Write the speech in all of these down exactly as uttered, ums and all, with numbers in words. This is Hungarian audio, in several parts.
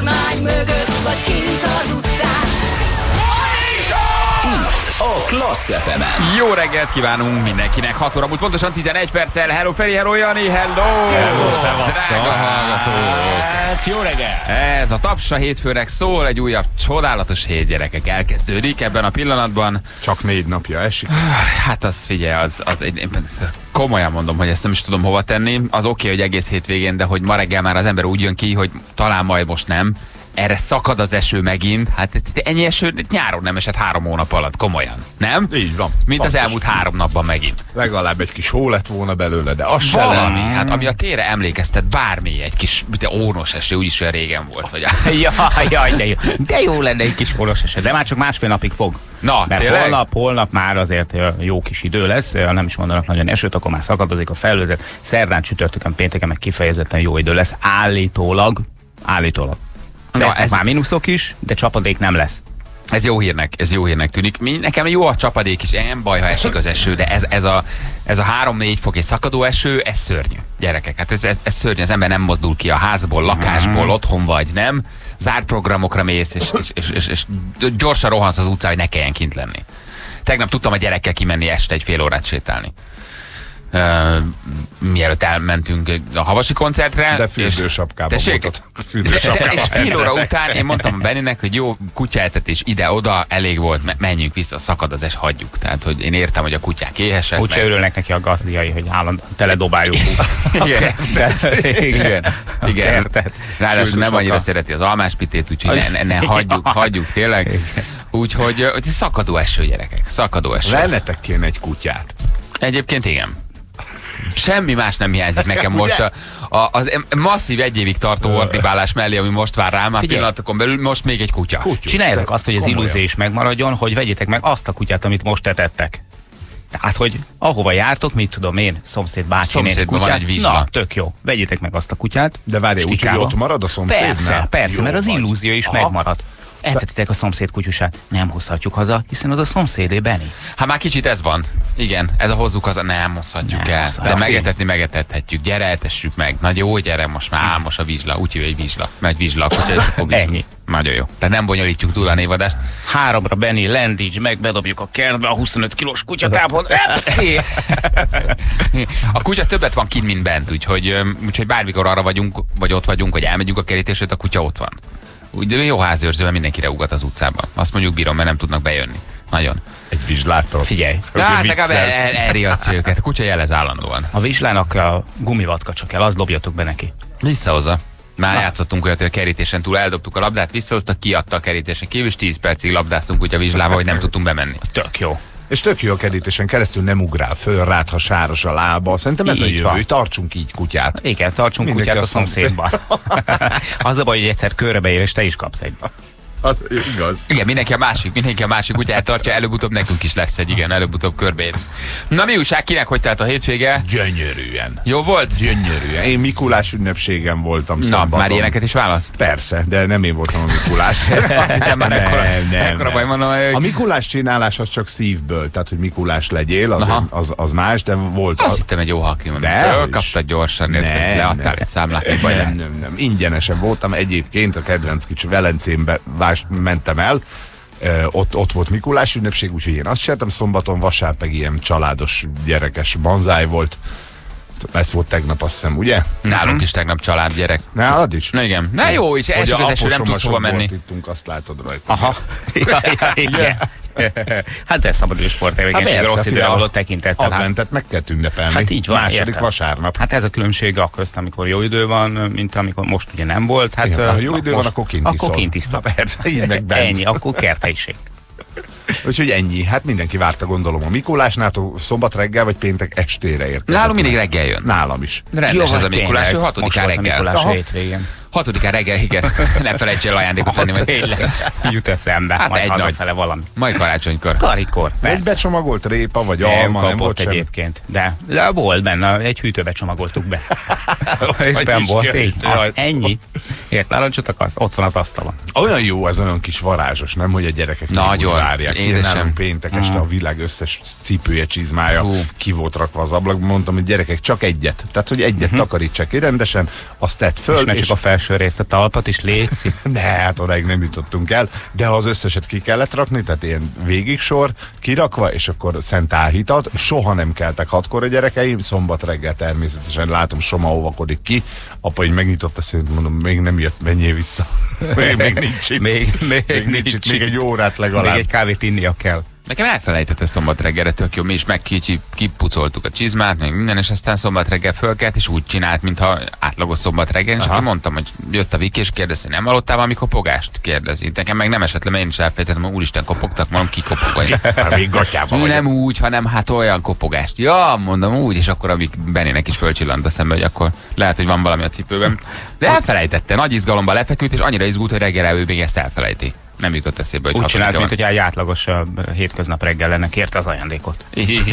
kormány mögött, vagy kint az utcán. Itt a Klassz ef emen. Jó reggelt kívánunk mindenkinek, hat óra múlt pontosan tizenegy perccel. Hello Feri, hello Jani, hello! Drága hallgatók! Hát jó reggel! Ez a Tapsa hétfőnek szól, egy újabb csodálatos hét, gyerekek, elkezdődik ebben a pillanatban. Csak négy napja esik. Hát az figyelj, az, az egy, komolyan mondom, hogy ezt nem is tudom hova tenni. Az oké, okay, hogy egész hétvégén, de hogy ma reggel már az ember úgy jön ki, hogy talán majd most nem. Erre szakad az eső megint. Hát ennyi eső nyáron nem esett három hónap alatt, komolyan. Nem? Így van. Mint Pontos. Az elmúlt három napban megint. Legalább egy kis hó lett volna belőle, de az se Valami, lenne. hát ami a térre emlékeztet, bármi, egy kis de ónos eső, úgyis olyan régen volt. Vagy Jaj, jaj, de jó. De jó lenne egy kis orvos eset, de már csak másfél napig fog. Na, mert tényleg? holnap, holnap már azért jó kis idő lesz, nem is mondanak nagyon esőt, akkor már szakadozik a felhőzet. Szerdán, csütörtökön, pénteken meg kifejezetten jó idő lesz. Állítólag, állítólag. Lesznek ez... már mínuszok is, de csapadék nem lesz. Ez jó hírnek, ez jó hírnek tűnik. Mi, nekem jó a csapadék is, nem baj, ha esik az eső, de ez, ez a, ez a három-négy fok és szakadó eső, ez szörnyű. Gyerekek, hát ez, ez, ez szörnyű, az ember nem mozdul ki a házból, lakásból, otthon vagy, nem? Zárt programokra mész, és, és, és, és, és gyorsan rohansz az utcán, hogy ne kelljen kint lenni. Tegnap tudtam a gyerekkel kimenni este egy fél órát sétálni. Uh, mielőtt elmentünk a havasi koncertre. De fürdősapkában voltad. Fürdősapkában. És fél óra után én mondtam a Benninek, hogy jó, kutyaeltetés ide-oda, elég volt, menjünk vissza, szakad az es, hagyjuk. Tehát, hogy én értem, hogy a kutyák éhesek. Úgyse meg... örülnek neki a gazdiai, hogy állandóan teledobáljuk. Igen. Igen. Igen. Ráadásul nem annyira szereti az almáspitét, úgyhogy ne, ne, ne hagyjuk, hagyjuk tényleg. Úgyhogy szakadó eső, gyerekek, szakadó eső. Vennetek kéne egy kutyát. Egyébként igen. Semmi más nem hiányzik nekem most a, a, az masszív egy évig tartó ordibálás mellé, ami most vár rám, már pillanatokon belül, most még egy kutya. Kutyus, csináljátok azt, hogy az illúzió is megmaradjon, hogy vegyétek meg azt a kutyát, amit most tetettek. Tehát, hogy ahova jártok, mit tudom én, szomszéd bácsinél kutyát, na, tök jó, vegyétek meg azt a kutyát. De várj, úgy, hogy ott marad a szomszédnál? Persze, persze, jó, mert az illúzió is aha. megmarad. Eltetitek a szomszéd kutyusát, nem hozhatjuk haza, hiszen az a szomszédé, Benni. Hát már kicsit ez van. Igen, ez a hozzuk haza, nem hozhatjuk nem el. Hozhatjuk. De megetetni megetethetjük. Gyere, etessük meg. Nagy jó, gyere, most már álmos a vizsla. Úgy hívja, hogy vizsla. Megy vizsla, a kutya, és akkor vizsla. Ennyi. Nagyon jó. Tehát nem bonyolítjuk túl a névadást. Háromra Benni, lendíts meg, bedobjuk a kertbe a huszonöt kilós kutyatábon. A kutya többet van kint, mint bent, úgyhogy, úgyhogy bármikor arra vagyunk, vagy ott vagyunk, hogy elmegyünk a kerítését, a kutya ott van. Úgy, de jó házőrzővel mindenkire ugat az utcában. Azt mondjuk bírom, mert nem tudnak bejönni. Nagyon. Egy vizslától. Figyelj. Hát legalább el, elriasztja őket. A kutya jelez állandóan. A vizslának a gumivatka csak el, azt dobjatok be neki. Visszahozza. Már na. Játszottunk olyat, hogy a kerítésen túl eldobtuk a labdát, visszahozta, kiadta a kerítésen kívül, és tíz percig labdáztunk úgy a vizslával, hogy nem tudtunk bemenni. Tök jó. És tök jó a kerítésen keresztül nem ugrál föl, rád, ha sáros a lába. Szerintem ez így a jövő, van. Tartsunk így kutyát. Igen, tartsunk mindenki kutyát a szomszédban. Az a baj, hogy egyszer körre beér, és te is kapsz egy. Az igaz. Igen, mindenki a másik, mindenki a másik kutyát tartja, előbb-utóbb nekünk is lesz egy, igen, előbb-utóbb körbeér. Na mi újság, kinek hogy telt a hétvége? Gyönyörűen. Jó volt? Gyönyörűen. Én Mikulás ünnepségen voltam na, szombaton. Már ilyeneket is válasz? Persze, de nem én voltam a Mikulás. Azt hittem már ekkora, nem, nem, ekkora baj mondom, hogy... A Mikulás csinálás az csak szívből, tehát hogy Mikulás legyél, az, az, az más, de volt... Azt az... hittem egy jó haki, mondom. Kaptad gyorsan, nem, leadtál egy számlát. Nem, nem, nem, nem. Ingyenesen voltam egyébként, a kedvenc kicsi Velencémbe mentem el. Uh, ott, ott volt Mikulás ünnepség, úgyhogy én azt csináltam szombaton, vasárnap meg ilyen családos, gyerekes banzáj volt. Ez volt tegnap, azt hiszem, ugye? Nálunk is tegnap család, gyerek. Nálad is? Na igen. Na jó, és esik az eső, nem tudsz hova menni. Ittunk, azt látod rajta. Aha. Ja, ja, igen. Hát ez szabaduló sporttevékenység, hát rossz időre való tekintettel. Adventet meg kell ünnepelni. Hát így van. Második értem. Vasárnap. Hát ez a különbség a közt, amikor jó idő van, mint amikor most ugye nem volt. Hát, igen, ha jó idő van, akkor kint iszol. Akkor kint iszol. Ennyi, akkor kerthelység. Úgyhogy ennyi. Hát mindenki várta, gondolom, a Mikulásnál, szombat reggel vagy péntek estére érkezett. Nálam mindig reggel jön. Nálam is. Rendes ez a Mikulás, ő hatodikán reggel. Hatodikán reggel, igen. Ne felejts el ajándékot tenni, mert tényleg jut eszembe. Hát majd egy nagy fele valami. Majd karácsonykor. Karikor, persze. Egy becsomagolt répa, vagy nem alma, nem volt egyébként. De, de volt benne, egy hűtőbe csomagoltuk be. És benn volt, így. Ennyi. Ért, nálancsotok akarsz? Ott van az asztalon. Olyan jó, ez olyan kis varázsos, nem, hogy a gyerekek nagyon várják. Én nálunk péntek este a világ összes cipője, csizmája ki volt rakva az ablakban. Mondtam, hogy gyerekek, csak egyet. Tehát, hogy egyet takarítsák ki rendesen, azt tedd föl. És, és csak a felső részt, a talpat is létszik. Ne, hát odáig nem jutottunk el, de az összeset ki kellett rakni, tehát ilyen végigsor, kirakva, és akkor szent áhítat. Soha nem keltek hatkor a gyerekeim, szombat reggel természetesen látom, Soma óvakodik ki. Apa így megnyitotta szét, mondom, még nem jött, menjél vissza. Még, még nincs itt. Még, még, még nincs itt, még egy órát legalább. Még egy kávét innia kell. Nekem elfelejtette szombat reggelre, tök jó, mi is megkicsi, kipucoltuk a csizmát, meg minden, és aztán szombat reggel fölkelt, és úgy csinált, mintha átlagos szombat reggel, és akkor mondtam, hogy jött a Viki, és kérdezi, nem hallottál valami kopogást? Kérdezi. Nekem meg nem esett le, mert én is elfelejtettem, hogy úristen, kopogtak, mondom, ki kopog vagy. Még gatyában vagy. Nem úgy, hanem hát olyan kopogást. Ja, mondom úgy, és akkor amíg Benének is fölcsillant a szembe, hogy akkor lehet, hogy van valami a cipőben. De elfelejtette, nagy izgalomba lefeküdt, és annyira izgult, hogy reggel ő még ezt elfelejti. Nem jutott eszébe, hogy úgy csinált, mint hogy egy átlagos uh, hétköznap reggel lenne, kérte az ajándékot.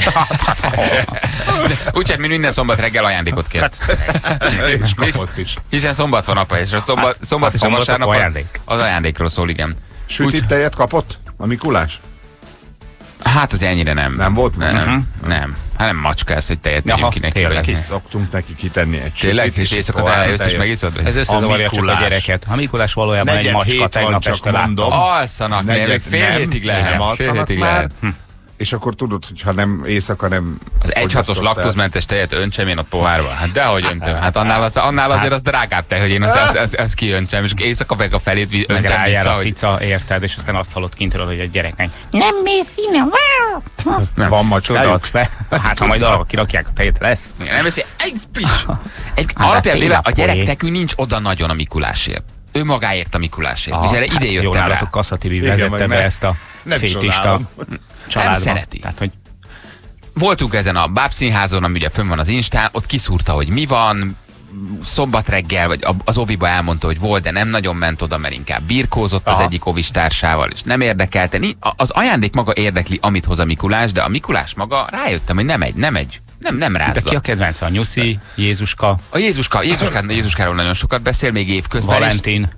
Úgyhogy mi minden szombat reggel ajándékot kért. És kapott is. Hiszen szombat van, apa, és a szombat, hát, szombat a és a vasárnap ajándék. Az ajándékról szól, igen. Sütit tejet kapott a Mikulás? Hát az ennyire nem. Nem volt? Nem, Uh-huh. nem. nem. Hát nem macska ez, hogy tejet tegyünk ki neki. Ki szoktunk neki kitenni egy sütit. Tényleg? És éjszaka te eljössz és megiszod? Ez összezavarja csak a gyereket. A Mikulás valójában egy macska, tegnap este láttam. Alszanak, még fél hétig lehet. Fél hétig lehet. És akkor tudod, hogyha nem éjszaka nem... Az egy hatos laktózmentes tejet öntsem én a pohárba. Hát dehogy öntöm. Hát annál, az, annál azért az drágább tej, hogy én azt, azt, azt, azt kiöntsem, és éjszaka meg a felét öntsem meg rájár vissza, a hogy... cica, érted, és aztán azt hallott kintről, hogy a gyereknek Nem mész innen. Van macskájuk? Hát ha majd arra kirakják a tejet, lesz. Nem veszi, egy piss. Egy alapján véve a gyerek nekünk nincs oda nagyon a Mikulásért. Ő magáért a Mikulásért. És erre ide Jó, jöttem rá. nálatok Kassa té vé vezette be ezt a fétista családba. Nem szereti. Tehát, hogy voltunk ezen a Bábszínházon, ami ugye fönn van az Instán, ott kiszúrta, hogy mi van, szombat reggel, vagy az oviba elmondta, hogy volt, de nem nagyon ment oda, mert inkább birkózott az Aha. egyik ovis társával, és nem érdekelte. Az ajándék maga érdekli, amit hoz a Mikulás, de a Mikulás maga rájöttem, hogy nem egy, nem egy, nem, nem rázza. de ki a kedvenc? A Nyuszi, Jézuska, A Jézuska, Jézuska, Jézuskáról nagyon sokat beszél, még évközben Valentin.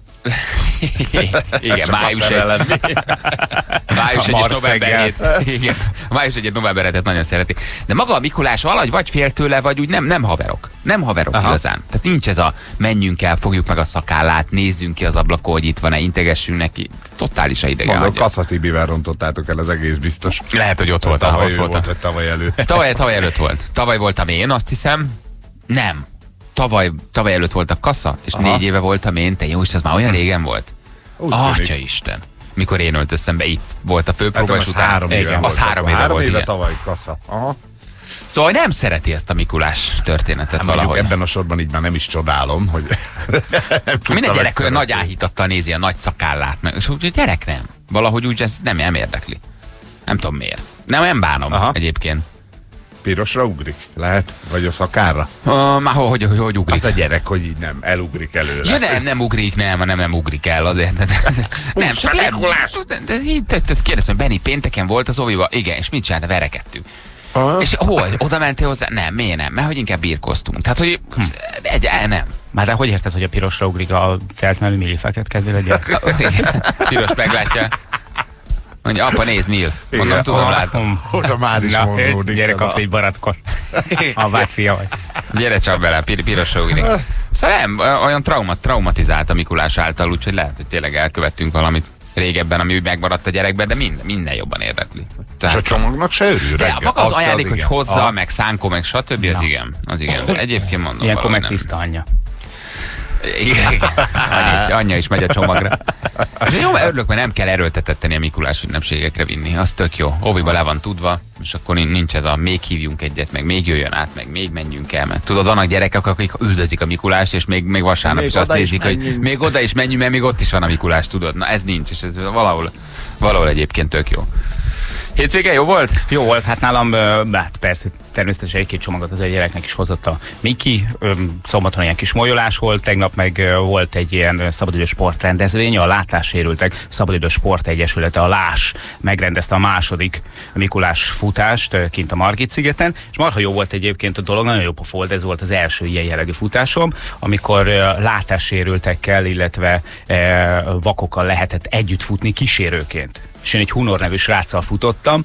Igen, május egy. Május egy és november hét. Igen, május egy és november hetet nagyon szereti. De maga a Mikulás valahogy vagy fél tőle, vagy úgy nem, nem haverok. Nem haverok Aha. igazán. Tehát nincs ez a menjünk el, fogjuk meg a szakállát, nézzünk ki az ablakon, hogy itt van-e, integessünk neki. Totálisan idegen. Mondom, Kassa té vével rontottátok el, az egész biztos. Lehet, hogy ott voltam. Tavaly ott ő voltam. volt, vagy tavaly előtt. Tavaly, tavaly előtt volt. Tavaly voltam én, azt hiszem. Nem. Tavaly, tavaly előtt volt a Kassa, és Aha. négy éve voltam én. Te jó, és ez már olyan régen volt. Atya Isten. Mikor én öltöztem be, itt volt a főpróba, hát, és utána... három éve igen, volt. Az három éve három volt, éve igen. tavaly Kassa. Aha. Szóval nem szereti ezt a Mikulás történetet Hát valahogy. ebben a sorban így már nem is csodálom, hogy Minden gyerek olyan nagy áhítattal nézi a nagy szakállát, meg, és úgy, gyerek nem. Valahogy úgy ez nem, nem érdekli. Nem tudom miért. Nem, nem bánom Aha. egyébként. Pirosra ugrik? Lehet? Vagy a szakára? Uh, már hogy, hogy, hogy ugrik? Hát a gyerek, hogy így nem, elugrik előle. Ja, nem, nem ugrik, nem, nem, nem ugrik el azért. De, de, de, nem, csak Mikulás. Kérdeztem, Benni, pénteken volt az oviba? Igen, és mit csinált? Verekedtünk. Uh-huh. És hol? Oda mentél hozzá? Nem, miért nem? Mert hogy inkább birkoztunk. Tehát, hogy hm. egy, nem. Már de hogy érted, hogy a pirosra ugrik a teltmelű millifeket kedvél egy gyerek? Piros meglátja. Mondja, apa, nézd, milf. Mondom, igen, tudom, látom. Oda már is vonzódik. Gyere, kapsz egy barackot. A vágy fia vagy. Gyere csak bele, pir pirosra ugrik. Szóval nem, olyan traumat, traumatizált a Mikulás által, úgyhogy lehet, hogy tényleg elkövettünk valamit régebben, ami úgy megmaradt a gyerekben, de minden, minden jobban érdekli. Tehát, és a csomagnak se örül reggel. De maga az ajándék, hogy hozza, a... meg szánkó, meg stb. Az igen. Az igen. Egyébként mondom. Ilyenkor meg tiszta anyja. Igen, igen. Anyja, is, anyja is megy a csomagra. És jó, mert örülök, mert nem kell erőltetetteni a Mikulás ünnepségekre vinni. Az tök jó. Óviba le van tudva, és akkor nincs ez a még hívjunk egyet, meg még jöjjön át, meg még menjünk el. Mert tudod, vannak gyerekek, akik üldözik a Mikulást, és még, még vasárnap is azt nézik, hogy még oda is menjünk, mert még ott is van a Mikulás, tudod. Na ez nincs, és ez valahol, valahol egyébként tök jó. Hétvége jó volt? Jó volt, hát nálam, hát persze, természetesen egy-két csomagot az egy gyereknek is hozott a Miki, szombaton ilyen kis molyolás volt, tegnap meg volt egy ilyen szabadidős sportrendezvény, a látássérültek szabadidős sportegyesülete, a Lás megrendezte a második Mikulás futást kint a Margit-szigeten, és marha jó volt egyébként a dolog, nagyon jó pofa volt, ez volt az első ilyen jellegű futásom, amikor látássérültekkel, illetve vakokkal lehetett együtt futni kísérőként. És én egy Hunor nevű sráccal futottam,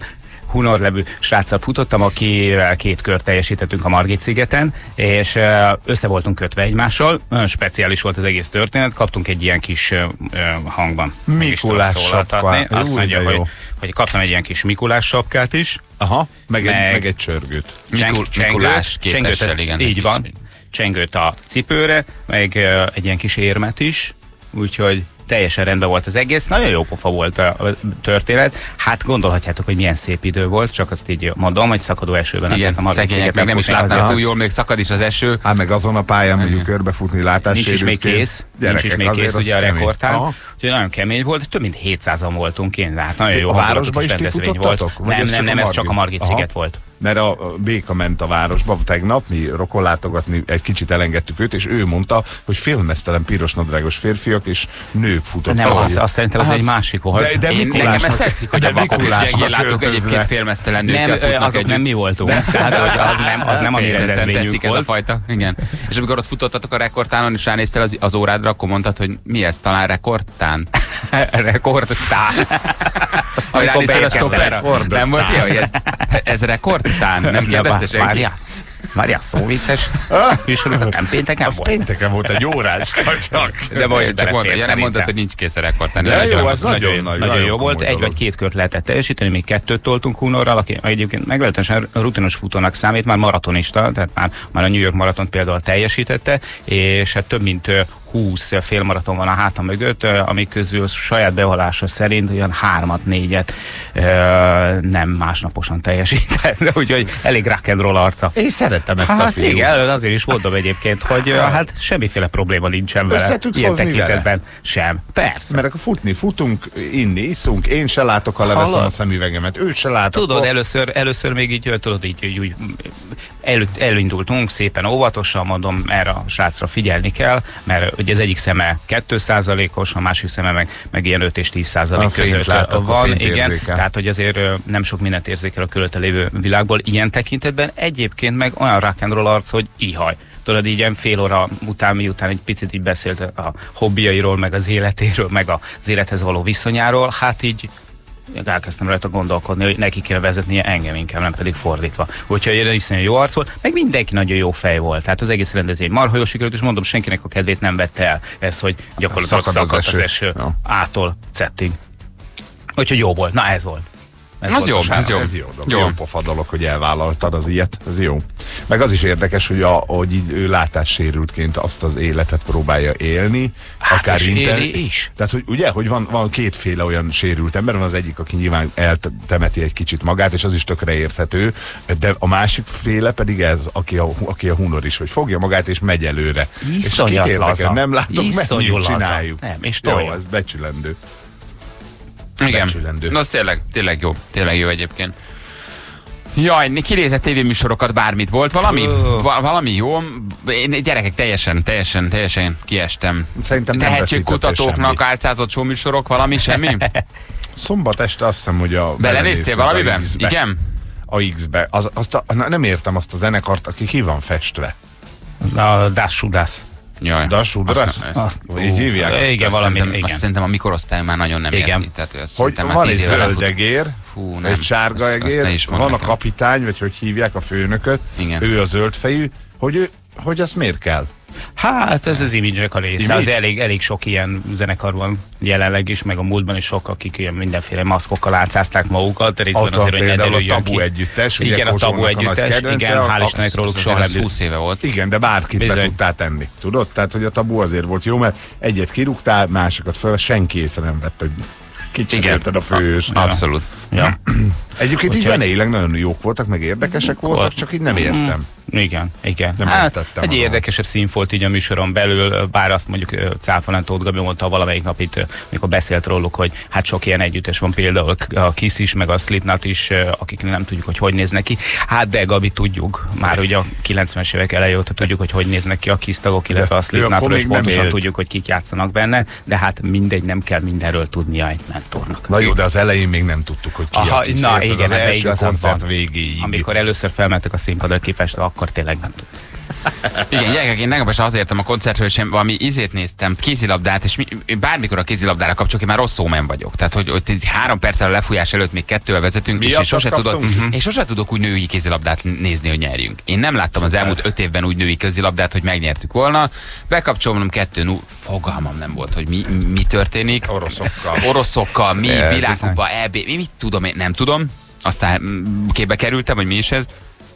Hunor nevű sráccal futottam, akivel két kört teljesítettünk a Margit szigeten, és össze voltunk kötve egymással. Nagyon speciális volt az egész történet, kaptunk egy ilyen kis hangban. Mikulás sapka. Azt mondja, hogy, hogy kaptam egy ilyen kis Mikulás sapkát is. Aha, meg, meg, egy, meg egy csörgőt. Mikul, Mikulás képessel, igen. Így van. Csengőt a cipőre, meg uh, egy ilyen kis érmet is, úgyhogy teljesen rendben volt az egész, nagyon jó pofa volt a történet. Hát gondolhatjátok, hogy milyen szép idő volt, csak azt így mondom, hogy szakadó esőben. Igen, a szegények meg nem is látták túl jól, még szakad is az eső. Hát meg azon a pályán mondjuk körbefutni látássérültként. Nincs is még kész, nincs is még kész ugye a rekordtán. Úgyhogy nagyon kemény volt, több mint hétszázan voltunk én, hát nagyon jó. A városban is ti futottatok? Nem, nem, nem, ez csak a Margit sziget volt. Mert a Béka ment a városba tegnap, mi rokonlátogatni, egy kicsit elengedtük őt, és ő mondta, hogy félmeztelen pirosnadrágos férfiak és nők futottak. Nem, az, azt szerintem az, az egy másik volt. De, de én, nekem ez tetszik, hogy a Bakovics látok egyébként félmeztelen nőkkel nem, futnak azok együtt. Nem mi voltunk. Tehát az, az nem, az nem a mi rendezvényünk tetszik ez a fajta. Igen. És amikor ott futottatok a rekordtánon, és ránéztél az, az órádra, akkor mondtad, hogy mi ez, talán rekordtán? Rekordtán. Hogy ránéztél a stopperra. Nem volt ilyen, hogy ez, ez rekordtán? Nem kérdezte senki? Várjál, várjál, szó vicces. Műsorunk az nem pénteken volt? Az pénteken volt egy órácska csak. De majd csak mondta, ja, nem mondtad, hogy nincs kész a rekordtán. De jó, az nagyon nagy. Nagyon jó volt, egy vagy két kört lehetett teljesíteni, még kettőt toltunk Hunorral, aki egyébként meglehetősen rutinos futónak számít, már maratonista, tehát már, már a New York maratont például teljesítette, és hát több mint húsz félmaraton van a háta mögött, amik közül saját bevallása szerint olyan hármat, négyet nem másnaposan teljesített, úgyhogy elég rock and roll arca. Én szeretem ezt hát, a fiút. Igen, azért is mondom egyébként, hogy hát semmiféle probléma nincsen vele. Ilyen tekintetben vele? Sem. Persze. Mert akkor futni, futunk, inni, iszunk, én se látok, ha leveszem a szemüvegemet, őt se látok. Tudod, először, először még így, tudod, így, így, így el, elindultunk szépen óvatosan, mondom, erre a srácra figyelni kell, mert ugye az egyik szeme két százalékos, a másik szeme meg, meg ilyen öt és tíz százalék között látok, van. Igen, tehát, hogy azért nem sok mindent érzékel a körülötte lévő világból. Ilyen tekintetben egyébként meg olyan rock and roll arc, hogy ihaj. Tudod, így ilyen fél óra után, miután egy picit így beszélt a hobbiairól, meg az életéről, meg az élethez való viszonyáról, hát így elkezdtem rajta gondolkodni, hogy neki kell vezetnie engem inkább, nem pedig fordítva. Úgyhogy egy iszonyú jó arc volt, meg mindenki nagyon jó fej volt. Tehát az egész rendezvény marha jól sikerült, és mondom, senkinek a kedvét nem vette el ez, hogy gyakorlatilag szakadt az, az eső, eső A-tól Z-ig. Úgyhogy jó volt. Na ez volt. Ez az jó, ez jó. Ez jó, jó. Jó pofa dolog, hogy elvállaltad az ilyet, ez jó. Meg az is érdekes, hogy, a, hogy így ő látássérültként azt az életet próbálja élni, hát akár inter... is. Tehát, hogy ugye, hogy van, van kétféle olyan sérült ember, van az egyik, aki nyilván eltemeti egy kicsit magát, és az is tökre érthető, de a másik féle pedig ez, aki a, aki a Hunor is, hogy fogja magát és megy előre. Iszonyat és kit érdekel, nem látok, menjünk, laza. Csináljuk. Nem, és jó, ez becsülendő. Igen, na az tényleg, tényleg jó, tényleg jó egyébként. Jaj, kinézett tévéműsorokat, bármit volt, valami, va valami jó. Én gyerekek teljesen, teljesen, teljesen kiestem. Szerintem nem tehetségkutatóknak álcázott showműsorok, valami, semmi? Szombat este azt hiszem, hogy a... Belenéztél valamiben? Igen? A X-be. Az, azt a, nem értem azt a zenekart, aki ki van festve. A Das Sudas. Jaj. Das Sudas? Így hívják? Azt, igen, valami, szerintem, igen. Azt szerintem a mikorosztály már nagyon nem igen. érti. Tehát, hogy van egy zöld egér, Fú, egy sárga egér, van nekem. A kapitány, vagy hogy hívják a főnököt, igen. Ő a zöldfejű, hogy, ő, hogy azt miért kell? Hát ez az image-nek a része. Az elég, elég sok ilyen zenekar van jelenleg is, meg a múltban is sok, akik ilyen mindenféle maszkokkal átszázták magukat. Részben azért, hogy ne derüljön a Tabu együttes. Igen, a Tabu együttes. Igen, hál' Istennek róluk soha nem húsz éve volt. Igen, de bárkit be tudtál tenni. Tudod? Tehát, hogy a Tabu azért volt jó, mert egyet kirúgtál, másikat föl, senki észre nem vett, hogy kicsit érted a fős. Abszolút. Ja. Egyébként így zeneileg nagyon jók voltak, meg érdekesek voltak, csak így nem értem. Igen, igen. Nem hát, egy érdekesebb szín volt így a műsoron belül, bár azt mondjuk Cáfolán Tóth Gabi mondta valamelyik nap itt, amikor beszélt róluk, hogy hát sok ilyen együttes van, például a Kiss is, meg a Slipknot is, akiknek nem tudjuk, hogy hogy néznek ki. Hát de Gabi, tudjuk, már ugye a kilencvenes évek elején óta tudjuk, hogy hogy néznek ki a Kiss tagok, illetve a Slipknotról, és pontosan tudjuk, hogy kik játszanak benne, de hát mindegy, nem kell mindenről tudnia egy mentornak. Na jó, de az elején még nem tudtuk, hogy ki Aha, a Kiss, na, igen, az első koncert végéig. Amikor először felmentek a színpadra kifestve, akkor tényleg nem tudtuk. Igen, gyerekek, én nekem is azért értem a koncertről, sem valami izét néztem, kézilabdát, és mi, bármikor a kézilabdára kapcsolok, én már rossz ómen vagyok. Tehát, hogy, hogy három perccel a lefújás előtt még kettővel vezetünk, és én sose, tudok, én sose tudok úgy női kézilabdát nézni, hogy nyerjünk. Én nem láttam az elmúlt öt évben úgy női kézilabdát, hogy megnyertük volna. Bekapcsolom kettőn, fogalmam nem volt, hogy mi, mi történik. Oroszokkal. Oroszokkal, mi, világkupa, é bé, mi, mit tudom, én nem tudom. Aztán képbe kerültem, hogy mi is ez.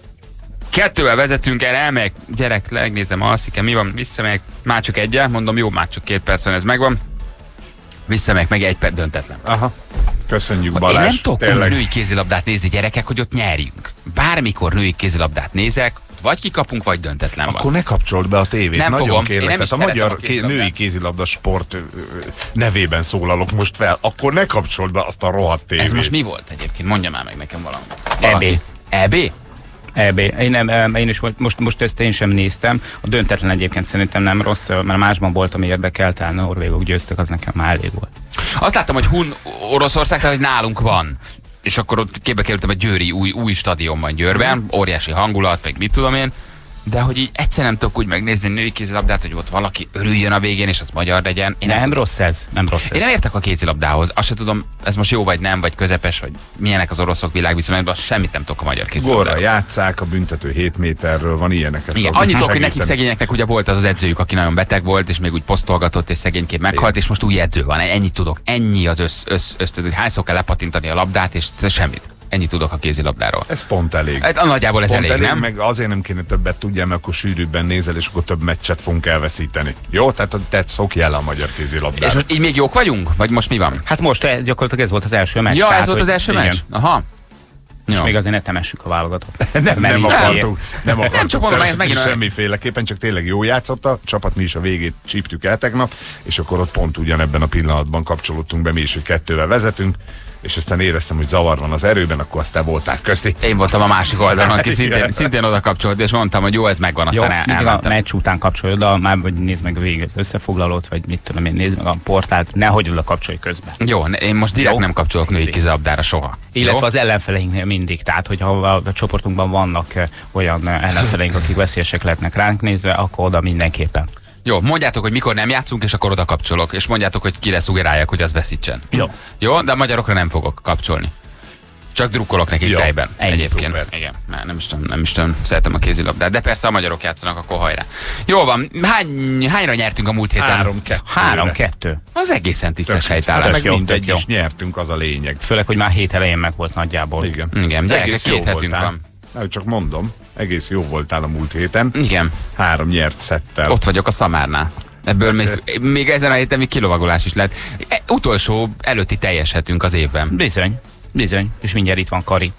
Kettővel vezetünk el, elmegyek, gyerek, megnézem, alszik-e, mi van, visszamegyek, már csak egyel, mondom, jó, már csak két perc van, ez megvan. Visszamegyek, meg egy perc, döntetlen. Aha. Köszönjük, Balázs. Én nem tudok úgy női kézilabdát nézni, gyerekek, hogy ott nyerjünk. Bármikor női kézilabdát nézek, vagy kikapunk, vagy döntetlen van. Akkor ne kapcsold be a tévét. Nem Nagyon fogom. kérlek. Tehát a magyar a ké női kézilabda sport nevében szólalok most fel. Akkor ne kapcsold be azt a rohadt tévét. Ez most mi volt egyébként? Mondja már meg nekem valami. é bé. é bé? é bé. Én, nem, én is most, most ezt én sem néztem. A döntetlen egyébként szerintem nem rossz, mert másban volt, ami érdekelt, a norvégok győztek, az nekem már elég volt. Azt láttam, hogy Hun Oroszország, tehát hogy nálunk van. És akkor ott képbe kerültem a győri új, új stadionban Győrben, óriási hangulat, meg mit tudom én. De hogy így egyszer nem tudok úgy megnézni női kézilabdát, hogy ott valaki örüljön a végén, és az magyar legyen. Én nem, nem rossz ez, nem rossz ez. Én nem értek a kézilabdához. Azt sem tudom, ez most jó vagy nem, vagy közepes, vagy milyenek az oroszok világviszonylatban, semmit nem tudok a magyar kézilabdáról. Gólra játsszák, a büntető hét méterről, van ilyeneket. Igen, annyit tudok, hogy nekik szegényeknek ugye volt az az edzőjük, aki nagyon beteg volt, és még úgy posztolgatott, és szegényként meghalt, és most új edző van. Ennyit tudok. Ennyi az össz, össz, össz, össz hányszor kell lepatintani a labdát, és semmit. Ennyit tudok a kézilabdáról. Ez pont elég. Hát, nagyjából ez pont elég, elég, nem? Meg azért nem kéne többet tudjál, mert akkor sűrűbben nézel, és akkor több meccset fogunk elveszíteni. Jó? Tehát te szokj el a magyar kézilabdára. És most így még jók vagyunk? Vagy most mi van? Hát most gyakorlatilag ez volt az első meccs. Ja, tehát, ez volt az első igen. meccs? Aha. És Jó. még azért ne temessük a válogatott. nem, nem akartuk, nem akartuk Nem, csak mondom, temetni megint olyan- semmiféleképpen, csak tényleg jó játszott a csapat, mi is a végét csíptük el tegnap, és akkor ott pont ugyanebben a pillanatban kapcsolódtunk be mi is, hogy kettővel vezetünk, és aztán éreztem, hogy zavar van az erőben, akkor azt te voltál, köszi. Én voltam a másik oldalon, aki szintén, szintén oda kapcsolt, és mondtam, hogy jó, ez megvan, Jó, aztán el, mindig a elmentem. meccs után kapcsolj oda, már vagy nézd meg végig az összefoglalót, vagy mit tudom én, nézd meg a portált, nehogy oda kapcsolj közben. Jó, én most direkt Jó. nem kapcsolok női kézilabdára soha. Illetve Jó? az ellenfeleinknél mindig, tehát hogyha a, a csoportunkban vannak eh, olyan eh, ellenfeleink, akik veszélyesek lehetnek ránk nézve, akkor oda mindenképpen. Jó, mondjátok, hogy mikor nem játszunk, és akkor oda kapcsolok. És mondjátok, hogy kire szugerálják, hogy az veszítsen. Jó. Jó, de a magyarokra nem fogok kapcsolni. Csak drukkolok nekik Jó, fejben. ennyi, Egyébként. szuper. Igen, nem, nem is tudom, nem is tudom, szeretem a kézilabdát. De persze a magyarok játszanak, akkor hajrá. Jó van, hány, hányra nyertünk a múlt héten? Három-kettő. Három-kettő. Az egészen tisztes Hát helytállás. meg jó, mindegy tök jó. is nyertünk, az a lényeg. Főleg, hogy már hét elején meg volt nagyjából. Igen. Igen, gyerekek, Egész két jó hetünk voltál. van. Nem, csak mondom, egész jó voltál a múlt héten. Igen, Három nyert szettel. ott vagyok a Szamárnál. Ebből még, még ezen a héten még kilovagolás is lehet. E, utolsó előtti teljeshetünk az évben. Bizony, bizony. És mindjárt itt van Kari.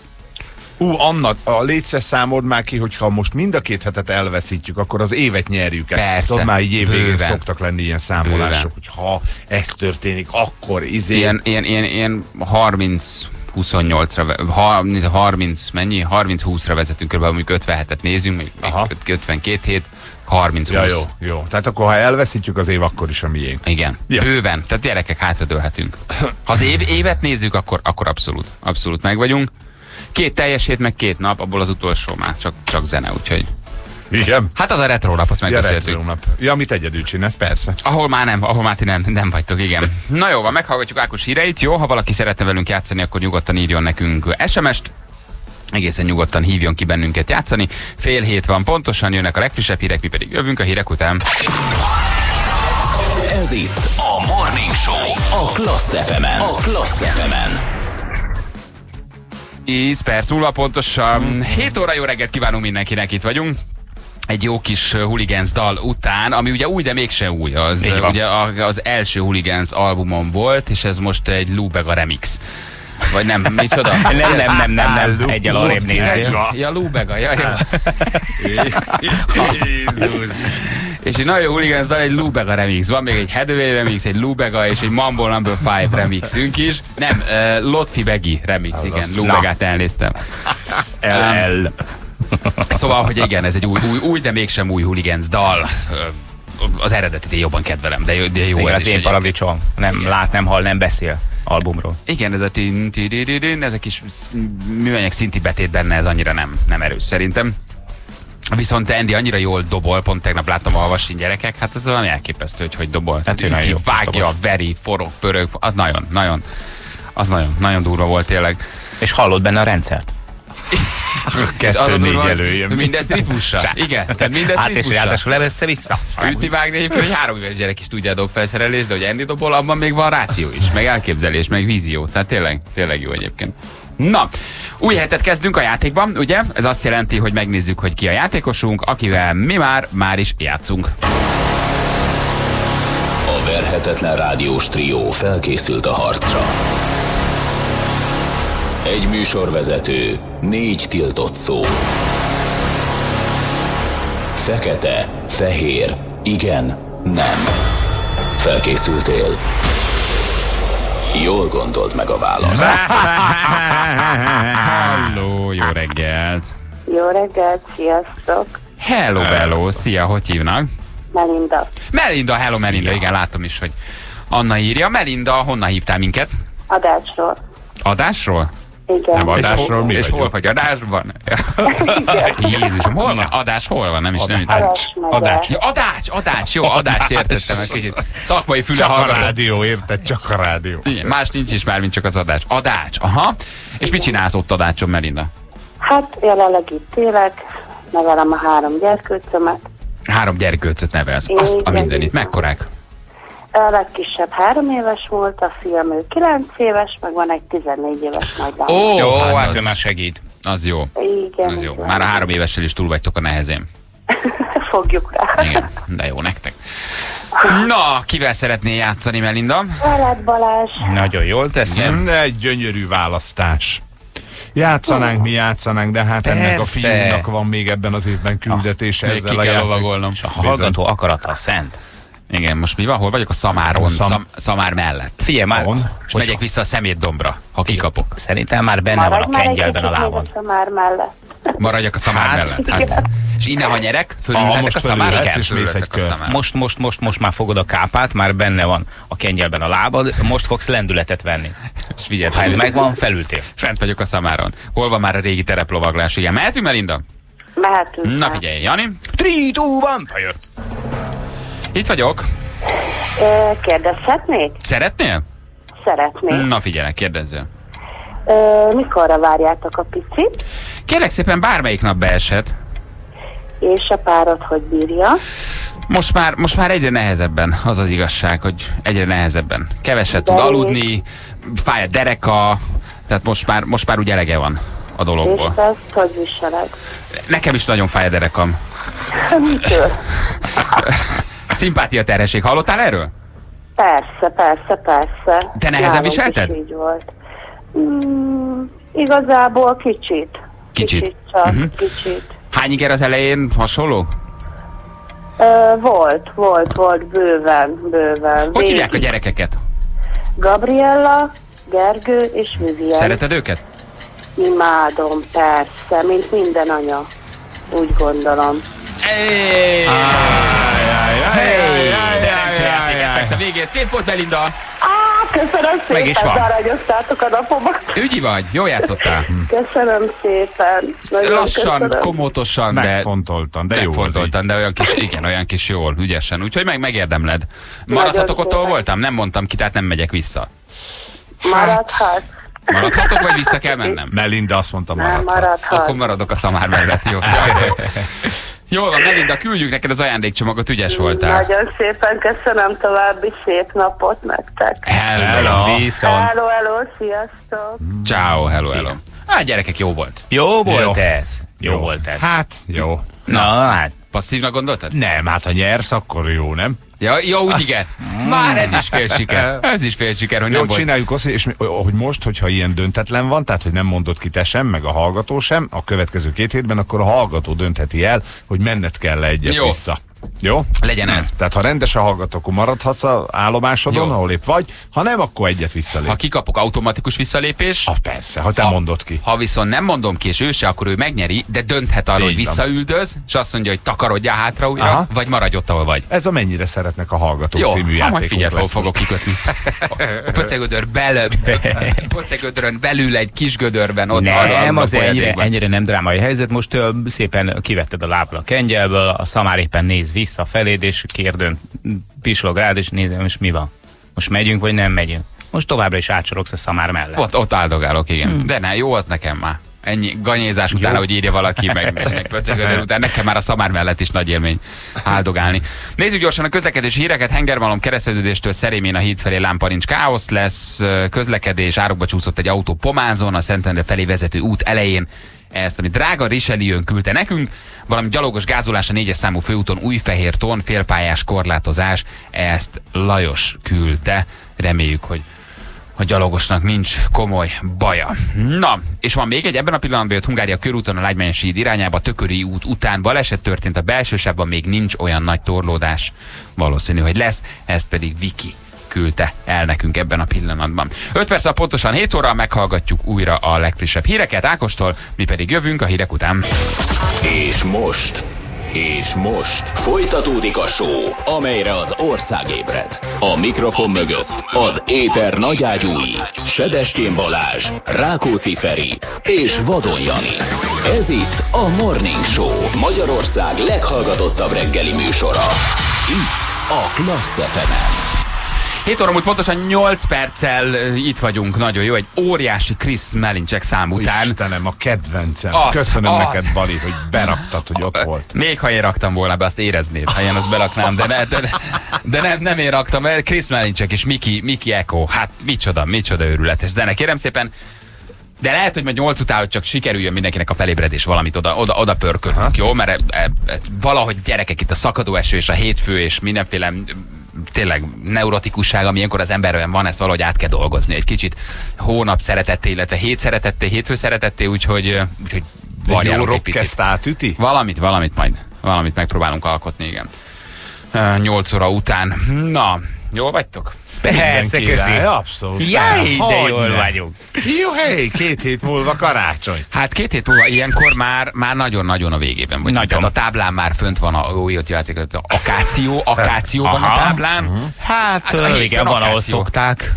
Ú, Anna, a létszes számold már ki, hogyha most mind a két hetet elveszítjük, akkor az évet nyerjük el. Persze, Tudod, már így évvégén bőven. szoktak lenni ilyen számolások, Bőven. hogy ha ez történik, akkor izé... Ilyen, ilyen, ilyen, ilyen harminc huszonnyolcra, ve- harminc, harminc mennyi? harminc húszra vezetünk, kb. Mondjuk ötven hetet nézünk, még Aha. ötvenkét hét, harminc húsz. Ja, jó, jó. Tehát akkor, ha elveszítjük az év, akkor is a miénk. Igen, Ja. bőven. Tehát gyerekek, hátradőlhetünk. Ha az év, évet nézzük, akkor, akkor abszolút, abszolút meg vagyunk. Két teljes hét, meg két nap, abból az utolsó már csak, csak zene, úgyhogy... Igen? Hát az a retro nap, azt Ja, megbeszéltük. retro nap. Ja, amit egyedül csinálsz, persze. Ahol már nem, ahol már ti nem, nem vagytok, igen. Na jó, van, meghallgatjuk Ákos híreit, jó? Ha valaki szeretne velünk játszani, akkor nyugodtan írjon nekünk es em est, egészen nyugodtan hívjon ki bennünket játszani. Fél hét van pontosan, jönnek a legfrissebb hírek, mi pedig jövünk a hírek után. Ez itt a Morning Show a Klassz ef emen. A Klassz ef emen. tíz perc múlva pontosan. hét óra, jó reggelt kívánunk mindenkinek, itt vagyunk. Egy jó kis Hooligans dal után, ami ugye új, de mégse új. Az, Így van. ugye a- az első Hooligans albumon volt, és ez most egy Lou Bega remix. Vagy nem, micsoda? Nem, nem, nem, nem, nem. Egyel arrébb nézzél. Ja, Lou Bega, ja, ja. És egy nagyon Hooligans dal, egy Lou Bega remix. Van még egy Hathaway remix, egy Lou Bega és egy Mambo number five remixünk is. Nem, uh, Lotfi Begi remix, Az igen. az. Lou Na. Begát elnéztem. el el. Szóval, hogy igen, ez egy új, új, új de mégsem új Hooligans dal. Ö, Az eredetit én jobban kedvelem, de jó, de jó Igen, ez az is én egyébként. paradicsom. Nem Igen. lát, nem hall, nem beszél albumról. Igen, ez a tin, tin, tin, tin, ez a kis sz- műanyag szinti betét benne, ez annyira nem, nem erős szerintem. Viszont Andy annyira jól dobol, pont tegnap láttam a havasin gyerekek, hát ez valami elképesztő, hogy hogy dobol. Hát ő Üti, nagyon jó vágja, dobos. veri, forog, pörög, az nagyon, nagyon, az nagyon, nagyon durva volt tényleg. És hallod benne a rendszert? És az a négy durva, előjön. hogy mindezt ritmussal. Igen, tehát mindezt Hát és ritmussal. ráadásul levessze vissza. Ütni, vágni egyébként, hogy három éves gyerek is tudja a dobfelszerelést, de hogy Andy dobol, abban még van ráció is, meg elképzelés, meg vízió. Tehát tényleg, tényleg jó egyébként. Na, új hetet kezdünk a játékban, ugye? Ez azt jelenti, hogy megnézzük, hogy ki a játékosunk, akivel mi már, már is játszunk. A verhetetlen rádiós trió felkészült a harcra. Egy műsorvezető, négy tiltott szó. Fekete, fehér, igen, nem. Felkészültél? Jól gondold meg a választ. Halló, jó reggelt! Jó reggelt, sziasztok! Hello, hello, szia, hogy hívnak? Melinda. Melinda, hello Melinda, igen, látom is, hogy Anna írja. Melinda, honnan hívtál minket? Adásról. Adásról? Igen. Nem adásról, mi És hol vagyunk? vagy? Adásban? Jézusom, hol van? Adás hol van? Nem is nem Adás megye. Adás. Ja, adács, adács, jó, adást értettem egy kicsit. Szakmai füle Csak a hallgatom. rádió, érted? Csak a rádió. Igen, más nincs is már, mint csak az adás. Adács, aha. És mit csinálsz ott adácson, Melinda? Hát jelenleg itt élek, nevelem a három gyerkőcömet. Három gyerkőcöt nevelsz. Azt a Igen, mindenit. igen. Mekkorák? A legkisebb három éves volt, a fiam ő kilenc éves, meg van egy tizennégy éves nagylány. Ó, Jó, hát az- ő már segít. Az jó. Igen, Az jó. igen. Már a három évessel is túl vagytok a nehezén. Fogjuk rá. Igen, de jó nektek. Na, kivel szeretnél játszani, Melinda? Veled Balázs. Nagyon jól teszem. Nem, egy gyönyörű választás. Játszanánk, mi játszanánk, de hát ennek a Persze. fiúnak van még ebben az évben küldetése Még ezzel ki a kell játék. lovagolnom. És a hallgató akarata a szent. Igen, most mi van? Hol vagyok? A Szamáron. Szam- Szam, szamár mellett. Figyelj már, On. És megyek vissza a Szemétdombra, ha kikapok. szerintem már benne van a Maradj már egy kengyelben a kicsit lábad. még a Szamár mellett. Maradjak a Szamár Hát, mellett. Hát. igen. És innen, ha nyerek, Ah, fölülhetek most a Szamár? fölülhetsz, Igen, és mész fölülhetek egy a kör. Szamár. Most, most, most, most már fogod a kápát, már benne van a kengyelben a lábad, most fogsz lendületet venni. És figyelj, Ha ez megvan, felültél. fent vagyok a Szamáron. Hol van már a régi tereplovaglás? Igen, mehetünk, Melinda? Mehetünk. Na már. figyelj, Jani, Three, two, one, fire! itt vagyok. Ö, Kérdezhetnék? Szeretnél? Szeretnék. Na figyelek, kérdezzél. Ö, Mikorra várjátok a picit? Kérlek szépen, bármelyik nap beeshet. És a párod hogy bírja? Most már, most már egyre nehezebben, az az igazság, hogy egyre nehezebben. Keveset tud De aludni, fáj a dereka, tehát most már, most már úgy elege van a És dologból. te ezt hogy viseled? Nekem is nagyon fáj a derekam. Mitől? A szimpátia terhesség. Hallottál erről? Persze, persze, persze. Te nehezen Nálunk viselted? is így volt. Mm, igazából kicsit. Kicsit. Kicsit csak, Mhm. kicsit. Hány inger az elején hasonló? Ö, volt, volt, volt, bőven, bőven. Hogy hívják a Végig. gyerekeket? Gabriella, Gergő és Vivian. Szereted őket? Imádom, persze, mint minden anya. Úgy gondolom. Hey! Szerencsejáték a végén. Szép volt, Melinda! Á, köszönöm szépen, Meg is van. zaranyoztátok a napomat. Ügyi vagy, jó játszottál. Köszönöm szépen. Nagyon Lassan, köszönöm. komótosan, de Megfontoltan, de jó. megfontoltan, de olyan kis, igen, olyan kis jól, ügyesen. Úgyhogy meg megérdemled. Maradhatok ott, ahol szépen. voltam? Nem mondtam ki, tehát nem megyek vissza. Maradhat. Maradhatok, vagy vissza kell mennem? Melinda azt mondta, Nem maradhatsz. maradhat. Akkor maradok a Szamár mellett, jó. Jól van, Melinda, küldjük neked az ajándékcsomagot, ügyes voltál. Nagyon szépen köszönöm, további szép napot nektek. Hello. Hello. Viszont. Hello, hello, sziasztok. Ciao, hello, hello. Hát gyerekek, jó volt. Jó volt Jó. ez. Jó, volt ez. Hát, jó. Na, hát. Passzívnak gondoltad? Nem, hát ha nyersz, akkor jó, nem? Ja, jó, úgy igen. Már ez is fél siker. Ez is fél siker, hogy Jó, nem volt. csináljuk azt, és mi- hogy most, hogyha ilyen döntetlen van, tehát hogy nem mondod ki te sem, meg a hallgató sem, a következő két hétben, akkor a hallgató döntheti el, hogy menned kell egyet Jó. vissza. Jó? Legyen ez. Tehát ha rendesen hallgat, akkor maradhatsz a állomásodon, Jó. ahol épp vagy, ha nem, akkor egyet visszalép. Ha kikapok, automatikus visszalépés. Ha persze, ha te ha, mondod ki. Ha viszont nem mondom ki, és ő se, akkor ő megnyeri, de dönthet arról, hogy Így van. visszaüldöz, és azt mondja, hogy takarodjál hátra újra, Aha. vagy maradj ott, ahol vagy. Ez a mennyire szeretnek a hallgatók Jó, című ha majd játékunk figyeld, hol lesz fogok most. kikötni. A pöcegödör bele, pöcegödörön belül egy kis gödörben ott Nem, az ennyire, folyadékban. ennyire nem drámai helyzet. Most ö, szépen kivetted a lábbal a kengyelből, a szamár éppen néz vissza feléd, és kérdőn pislog rád, és nézem, most mi van? Most megyünk, vagy nem megyünk? Most továbbra is átsorogsz a szamár mellett. Ott, ott áldogálok, igen. Hmm. De ne, jó az nekem már. Ennyi ganyézás után, hogy írja valaki, meg, meg pöcegödör után, nekem már a szamár mellett is nagy élmény áldogálni. Nézzük gyorsan a közlekedési híreket. Hengermalom kereszteződéstől Szerémén a híd felé Lámparincs káosz lesz, közlekedés, árokba csúszott egy autó Pomázon, a Szentendre felé vezető út elején. Ezt, ami drága Richelieu-n küldte nekünk, valami gyalogos gázolás a négyes számú főúton Újfehérton, félpályás korlátozás, ezt Lajos küldte. Reméljük, hogy a gyalogosnak nincs komoly baja. Na, és van még egy, ebben a pillanatban jött Hungária körúton a Lágymányosi híd irányába, Tököri út után baleset történt a belsősávban, még nincs olyan nagy torlódás. Valószínű, hogy lesz, ezt pedig Viki küldte el nekünk ebben a pillanatban. öt perc pontosan hét óra, meghallgatjuk újra a legfrissebb híreket Ákostól, mi pedig jövünk a hírek után. És most, és most folytatódik a show, amelyre az ország ébred. A mikrofon mögött az éter nagyágyúi, Sebestyén Balázs, Rákóczi Feri és Vadon Jani. Ez itt a Morning Show, Magyarország leghallgatottabb reggeli műsora. Itt a Klassz ef emen. hét óra múlt pontosan nyolc perccel itt vagyunk, nagyon jó, egy óriási Chris Melincsek szám után. Istenem, a kedvencem. Az, Köszönöm az. neked, Bali, hogy beraktad, hogy ott volt. Még ha én raktam volna be, azt éreznéd, ha én azt beraknám, de, ne, de, de nem, nem én raktam, mert Chris Melincsek és Miki, Miki Eko, hát micsoda, micsoda őrületes zene, kérem szépen. De lehet, hogy majd nyolc után, hogy csak sikerüljön mindenkinek a felébredés, valamit oda, oda, oda pörkölünk, jó? Mert e, e, e, valahogy gyerekek, itt a szakadó eső és a hétfő és mindenféle tényleg neurotikusság, ami ilyenkor az emberben van, ezt valahogy át kell dolgozni. Egy kicsit hónap szeretetté, illetve hét szeretetté, hétfő szeretetté, úgyhogy, úgyhogy Egy jó varjálunk egy rock picit. ezt átüti? Valamit, valamit majd, valamit megpróbálunk alkotni, igen. nyolc óra után. Na, jól vagytok? Persze, Minden köszi. király, abszolút. Jaj, de Hogyne. jól vagyunk. Jó, hely, két hét múlva karácsony. Hát két hét múlva ilyenkor már, már nagyon-nagyon a végében vagy. Nagyon. Tehát a táblán már fönt van a ó, akáció, akáció van a Aha. táblán. Uh-huh. Hát, Hát a hát hétfőn igen, van, ahol akáció. szokták.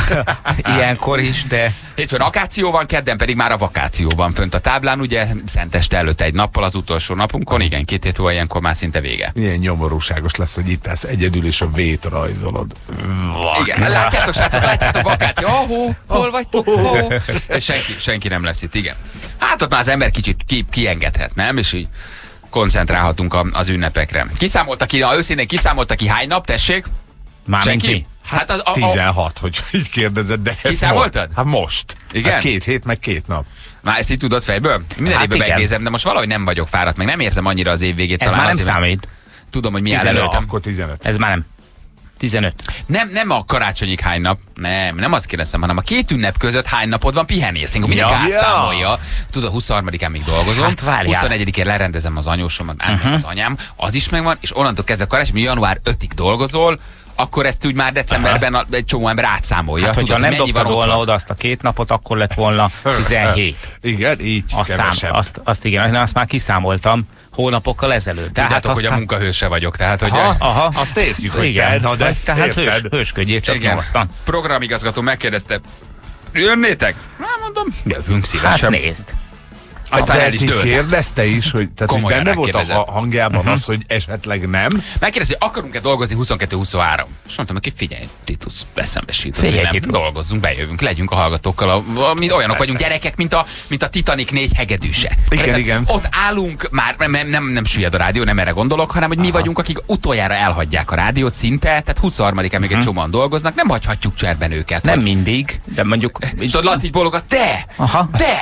Ilyenkor is, de... Hétfőn akáció van, kedden pedig már a vakáció van fönt a táblán, ugye Szenteste előtt egy nappal az utolsó napunkon, igen, két hét múlva ilyenkor már szinte vége. Milyen nyomorúságos lesz, hogy itt állsz egyedül, és a vét rajzolod. Igen, látjátok, srácok, látjátok, vakáció, ahó, hol vagytok, ahó. És senki, senki nem lesz itt, igen. Hát ott már az ember kicsit ki, kiengedhet, nem? És így koncentrálhatunk a, az ünnepekre. Kiszámolta ki, na őszintén kiszámolta ki hány nap, tessék? Mármint mi? Hát az, a, a, tizenhat, hogy így kérdezed, de ezt Kiszámoltad? most. Hát most. Igen? Hát két hét, meg két nap. már ezt így tudod fejből? Minden Hát évben igen. megnézem, de most valahogy nem vagyok fáradt, meg nem érzem annyira az év végét. Ez talán már nem azért, mert számít. Tudom, hogy mi áll tizenöt. előttem. Akkor tizenöt. Ez már nem. tizenöt. Nem, nem a karácsonyig hány nap, nem, nem azt kérdezem, hanem a két ünnep között hány napod van pihenészt. Mindig Ja. átszámolja. Tudod, huszonharmadikán még dolgozom, Hát várjál. huszonegyedikén lerendezem az anyósomat, uh-huh. meg az anyám, az is megvan, és onnantól kezdve karácsony, január ötödikéig dolgozol, akkor ezt úgy már decemberben a, egy csomó ember átszámolja. Hát, hogyha Tudod, nem hogy mennyi dobtad van volna otthon. oda azt a két napot, akkor lett volna tizenhét. Igen, így Azt, szám, kevesebb. azt, azt igen, azt már kiszámoltam hónapokkal ezelőtt. Tehát Tudjátok, hogy a aztán- munkahőse vagyok, tehát hogy... Aha, Aha. azt értjük, hogy igen, te, na de vagy tehát hős, érted. hősködjél csak igen, nyugodtan. programigazgató megkérdezte, jönnétek? Hát mondom, jövünk Hát szívesen. nézd. Aztán de el ezt is így dőlt. kérdezte is, hogy, tehát, hogy Komolyan benne volt a rákérdezett. ha- hangjában az, hogy esetleg nem. Megkérdezi, hogy akarunk-e dolgozni huszonkettő huszonhárom? És mondtam neki, figyelj, Titus, beszembesít, hogy Figyelj, nem Titus. dolgozzunk, bejövünk, legyünk a hallgatókkal, a, a, mint olyanok vagyunk gyerekek, mint a, mint a Titanic négy hegedűse. Igen, Tehát igen. Ott állunk, már nem, nem, nem, nem süllyed a rádió, nem erre gondolok, hanem hogy mi Aha. vagyunk, akik utoljára elhagyják a rádiót szinte, tehát huszonharmadikán még egy csomóan dolgoznak, nem hagyhatjuk cserben őket. Nem mindig, de mondjuk... És tudod, Laci így bólogat, de! Aha. De!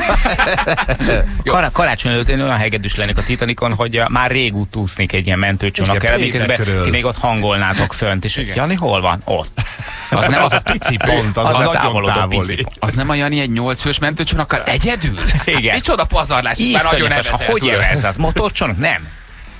Kar- karácsony előtt én olyan hegedűs lennék a Titanicon, hogy uh, már rég úsznék egy ilyen mentőcsónak Igen, el, miközben péntekről. ti még ott hangolnátok fönt, és Igen. Jani, hol van? Ott. Az nem, Az a pici pont, az, Az az a nagyon távolodó távoli. pici. az nem a Jani egy nyolc fős mentőcsónakkal egyedül? Igen. Micsoda pazarlás, már nagyon Iszonyatos, ha nevezel, hogy tudod. élvez az motorcsónak? Nem.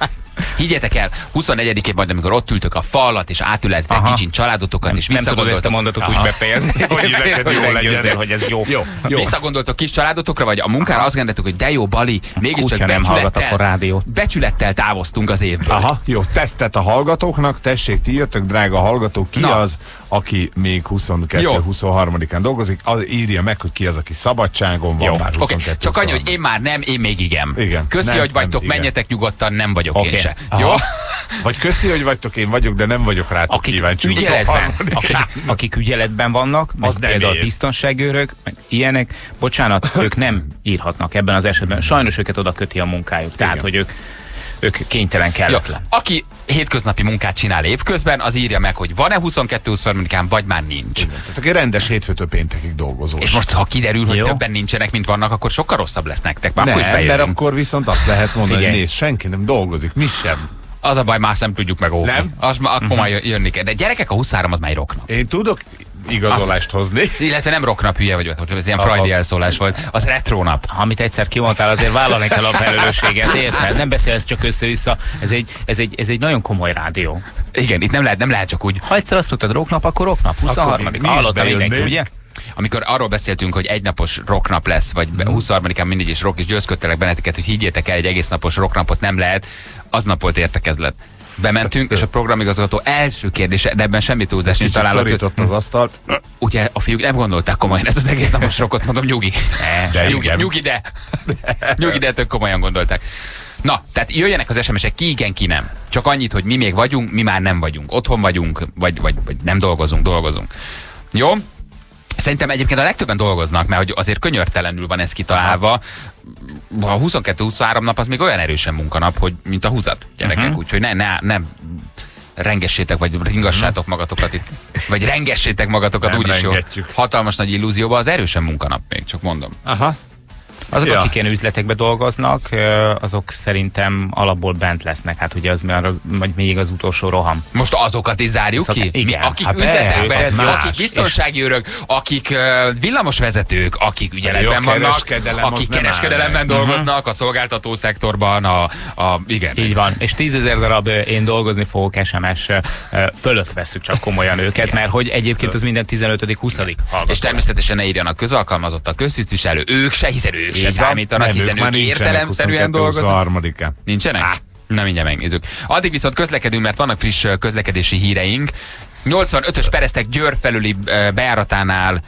Higgyetek el, huszonnegyedikén majd, amikor ott ültök a fal alatt, és átülettek kicsin családotokat, és nem tudod ezt a mondatot úgy befejezni, hogy neked jó legyen, hogy ez jó. Jó, jó. Visszagondoltok kis családotokra, vagy a munkára, azt gondoltuk, hogy de jó, Bali, mégiscsak nem hallgat a becsülettel, rádiót. becsülettel távoztunk az évből. Aha, jó, tesztet a hallgatóknak, tessék, ti jöttök, drága hallgatók, ki Na. az, aki még huszonkettő-huszonharmadikán dolgozik, az írja meg, hogy ki az, aki szabadságon van, Jó. már Oké, huszonkettő csak annyi, hogy én már nem, én még igen. Igen. Köszi, Nem, hogy vagytok, nem, igen. menjetek nyugodtan, nem vagyok Oké. én se. Aha. Jó? Vagy köszi, hogy vagytok, én vagyok, de nem vagyok rátok Akik kíváncsi. ügyeletben, huszonharmadikán. akik, akik ügyeletben vannak, meg Az nem például ér. biztonságőrök, meg ilyenek, bocsánat, ők nem írhatnak ebben az esetben. Sajnos őket oda köti a munkájuk. Tehát, Igen. hogy ők, ők kénytelen Jó. kelletlen. Aki hétköznapi munkát csinál évközben, az írja meg, hogy van-e huszonkettő-huszonharmadikán, vagy már nincs. Tehát aki rendes hétfőtől péntekig dolgozó. És most, ha kiderül, hogy Jó. többen nincsenek, mint vannak, akkor sokkal rosszabb lesz nektek. Már nem, akkor is mert bejövünk. akkor viszont azt lehet mondani, Figyelj. hogy nézd, senki nem dolgozik, mi sem. Az a baj, más nem tudjuk megóvni. Nem? Az, akkor már jönni kell. De gyerekek, a huszonhárom az már egy roknap. Én tudok igazolást hozni. Illetve nem roknap, hülye vagy, hogy ez ilyen Aha. freudi elszólás volt. Az retrónap. Amit egyszer kimondtál, azért vállalni kell a felelősséget, érted? Nem beszélsz csak össze-vissza. Ez egy, ez, egy, ez egy nagyon komoly rádió. Igen, itt nem lehet, nem lehet csak úgy. Ha egyszer azt mondtad roknap, akkor roknap. huszonharmadika. mi is Hallotta mindenki, bejönnénk. ugye? Amikor arról beszéltünk, hogy egynapos rocknap lesz, vagy huszonharmadikán mindig is rock, és győzködtelek benneteket, hogy higgyétek el, egy egész napos rocknapot nem lehet, aznap volt értekezlet. Bementünk, és a programigazgató első kérdése, de ebben semmi túlzás nincs Kicsit találat. szorított az asztalt. Ugye a fiúk nem gondolták komolyan ezt az egész napos rockot, mondom, nyugi. De nyugi, igen. nyugi, de. Nyugi, de tök komolyan gondolták. Na, tehát jöjjenek az es em esek, ki igen, ki nem. Csak annyit, hogy mi még vagyunk, mi már nem vagyunk. Otthon vagyunk, vagy, vagy, vagy nem dolgozunk, dolgozunk. Jó? Szerintem egyébként a legtöbben dolgoznak, mert hogy azért könyörtelenül van ez kitalálva. A huszonkettő-huszonhárom nap az még olyan erősen munkanap, hogy mint a húzat, gyerekek. Uh-huh. Úgyhogy ne, ne, nem rengessétek, vagy ringassátok magatokat itt. Vagy rengessétek magatokat, Nem úgyis jó. rengetjük. Hatalmas nagy illúzióba, az erősen munkanap még, csak mondom. Aha. Azok, Ja. akik ilyen üzletekben dolgoznak, ö, azok szerintem alapból bent lesznek. Hát ugye az már vagy még az utolsó roham. Most azokat is zárjuk Szóval ki? igen. Mi, akik Hát üzletekben, ez akik más. biztonsági őrök, akik uh, villamosvezetők, akik ügyeletben a vannak, kereskedelem az akik nem kereskedelemben áll meg. dolgoznak, a szolgáltató szektorban, a, a igen. Így van. És tízezer darab ö, én dolgozni fogok es em es ö, fölött veszük csak komolyan őket, mert hogy egyébként az minden tizenötödik huszadik hallgató. És természetesen ne írjanak közalkalmazottak, köztisztviselő, ők se, hiszen ők se Így van. számítanak, Nem, hiszen ők már ők nincsenek értelemszerűen dolgoznak. huszonkettő-huszonharmadikán. Nincsenek? Ah. Na, mindjárt megnézzük. Addig viszont közlekedünk, mert vannak friss ö, közlekedési híreink. nyolcvanötös Peresztek Győr felüli ö, bejáratánál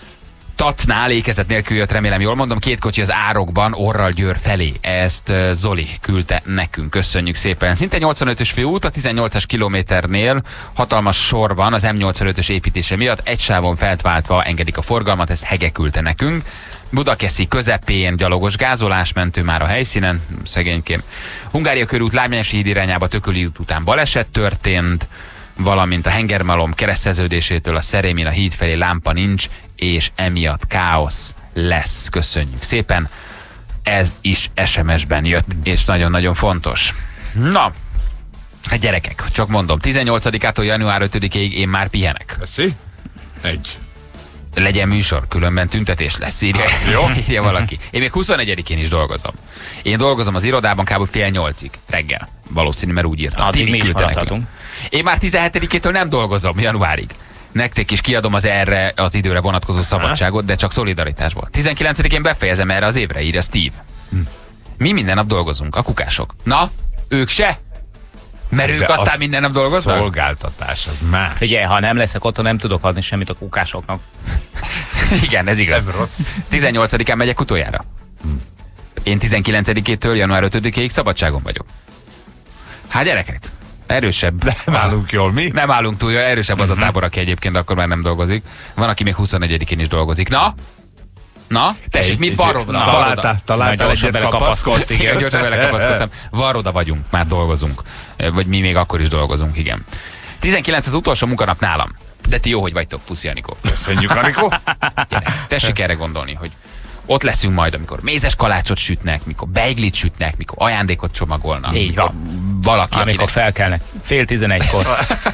Tatnál ékezet nélkül jött, remélem jól mondom, két kocsi az árokban, orral Győr felé. Ezt uh, Zoli küldte nekünk, köszönjük szépen. Szinte nyolcvanötös főút, a tizennyolcas kilométernél hatalmas sor van az em nyolcvanötös építése miatt, egy sávon feltváltva engedik a forgalmat, ezt Hege küldte nekünk. Budakeszi közepén gyalogos gázolás, mentő már a helyszínen, szegénykém. Hungária körút Lámjánsi híd irányába Tököli út után baleset történt, valamint a Hengermalom kereszteződésétől a Szerémin a híd felé lámpa nincs, és emiatt káosz lesz. Köszönjük szépen. Ez is es em es-ben jött, és nagyon-nagyon fontos. Na, hát gyerekek, csak mondom, tizennyolcadikától január ötödikéig én már pihenek. Köszi. Egy. Legyen műsor, különben tüntetés lesz, írja, jó? Írja valaki. Én még huszonegyedikén is dolgozom. Én dolgozom az irodában kb. fél nyolcig reggel. Valószínű, mert úgy írtam. Addig Tibi mi is küldte nekünk. maradhatunk. Én már tizenhetedikétől nem dolgozom januárig. Nektek is kiadom az erre az időre vonatkozó szabadságot, de csak szolidaritásból. tizenkilencedikén befejezem erre az évre, írja Steve. Hm. Mi minden nap dolgozunk, a kukások. Na, ők se? Mert ők De aztán az minden nap dolgoznak? Szolgáltatás, az más. Figyelj, ha nem leszek otthon, nem tudok adni semmit a kukásoknak. Igen, ez igaz. Ez rossz. tizennyolcadikán megyek utoljára. Én tizenkilencedikétől január ötödikéig szabadságon vagyok. Hát gyerekek, erősebb. Nem állunk jól, mi? Nem állunk túl, erősebb az a tábor, aki egyébként akkor már nem dolgozik. Van, aki még huszonegyedikén is dolgozik. Na? Na? Tessék, mit varroda? Találtál, találtál gyorsan egyet belekapaszkodsz, kapaszkodsz. Igen, gyorsan belekapaszkodtam. Varroda vagyunk, már dolgozunk. Vagy mi még akkor is dolgozunk, igen. tizenkilenc az utolsó munkanap nálam. De ti jó, hogy vagytok, puszi Anikó. Köszönjük, Anikó. Gyere, tessék erre gondolni, hogy ott leszünk majd, amikor mézes kalácsot sütnek, mikor beiglit sütnek, mikor ajándékot csomagolnak. Így mikor valaki, Amikor akinek... felkelnek. Fél tizenegykor.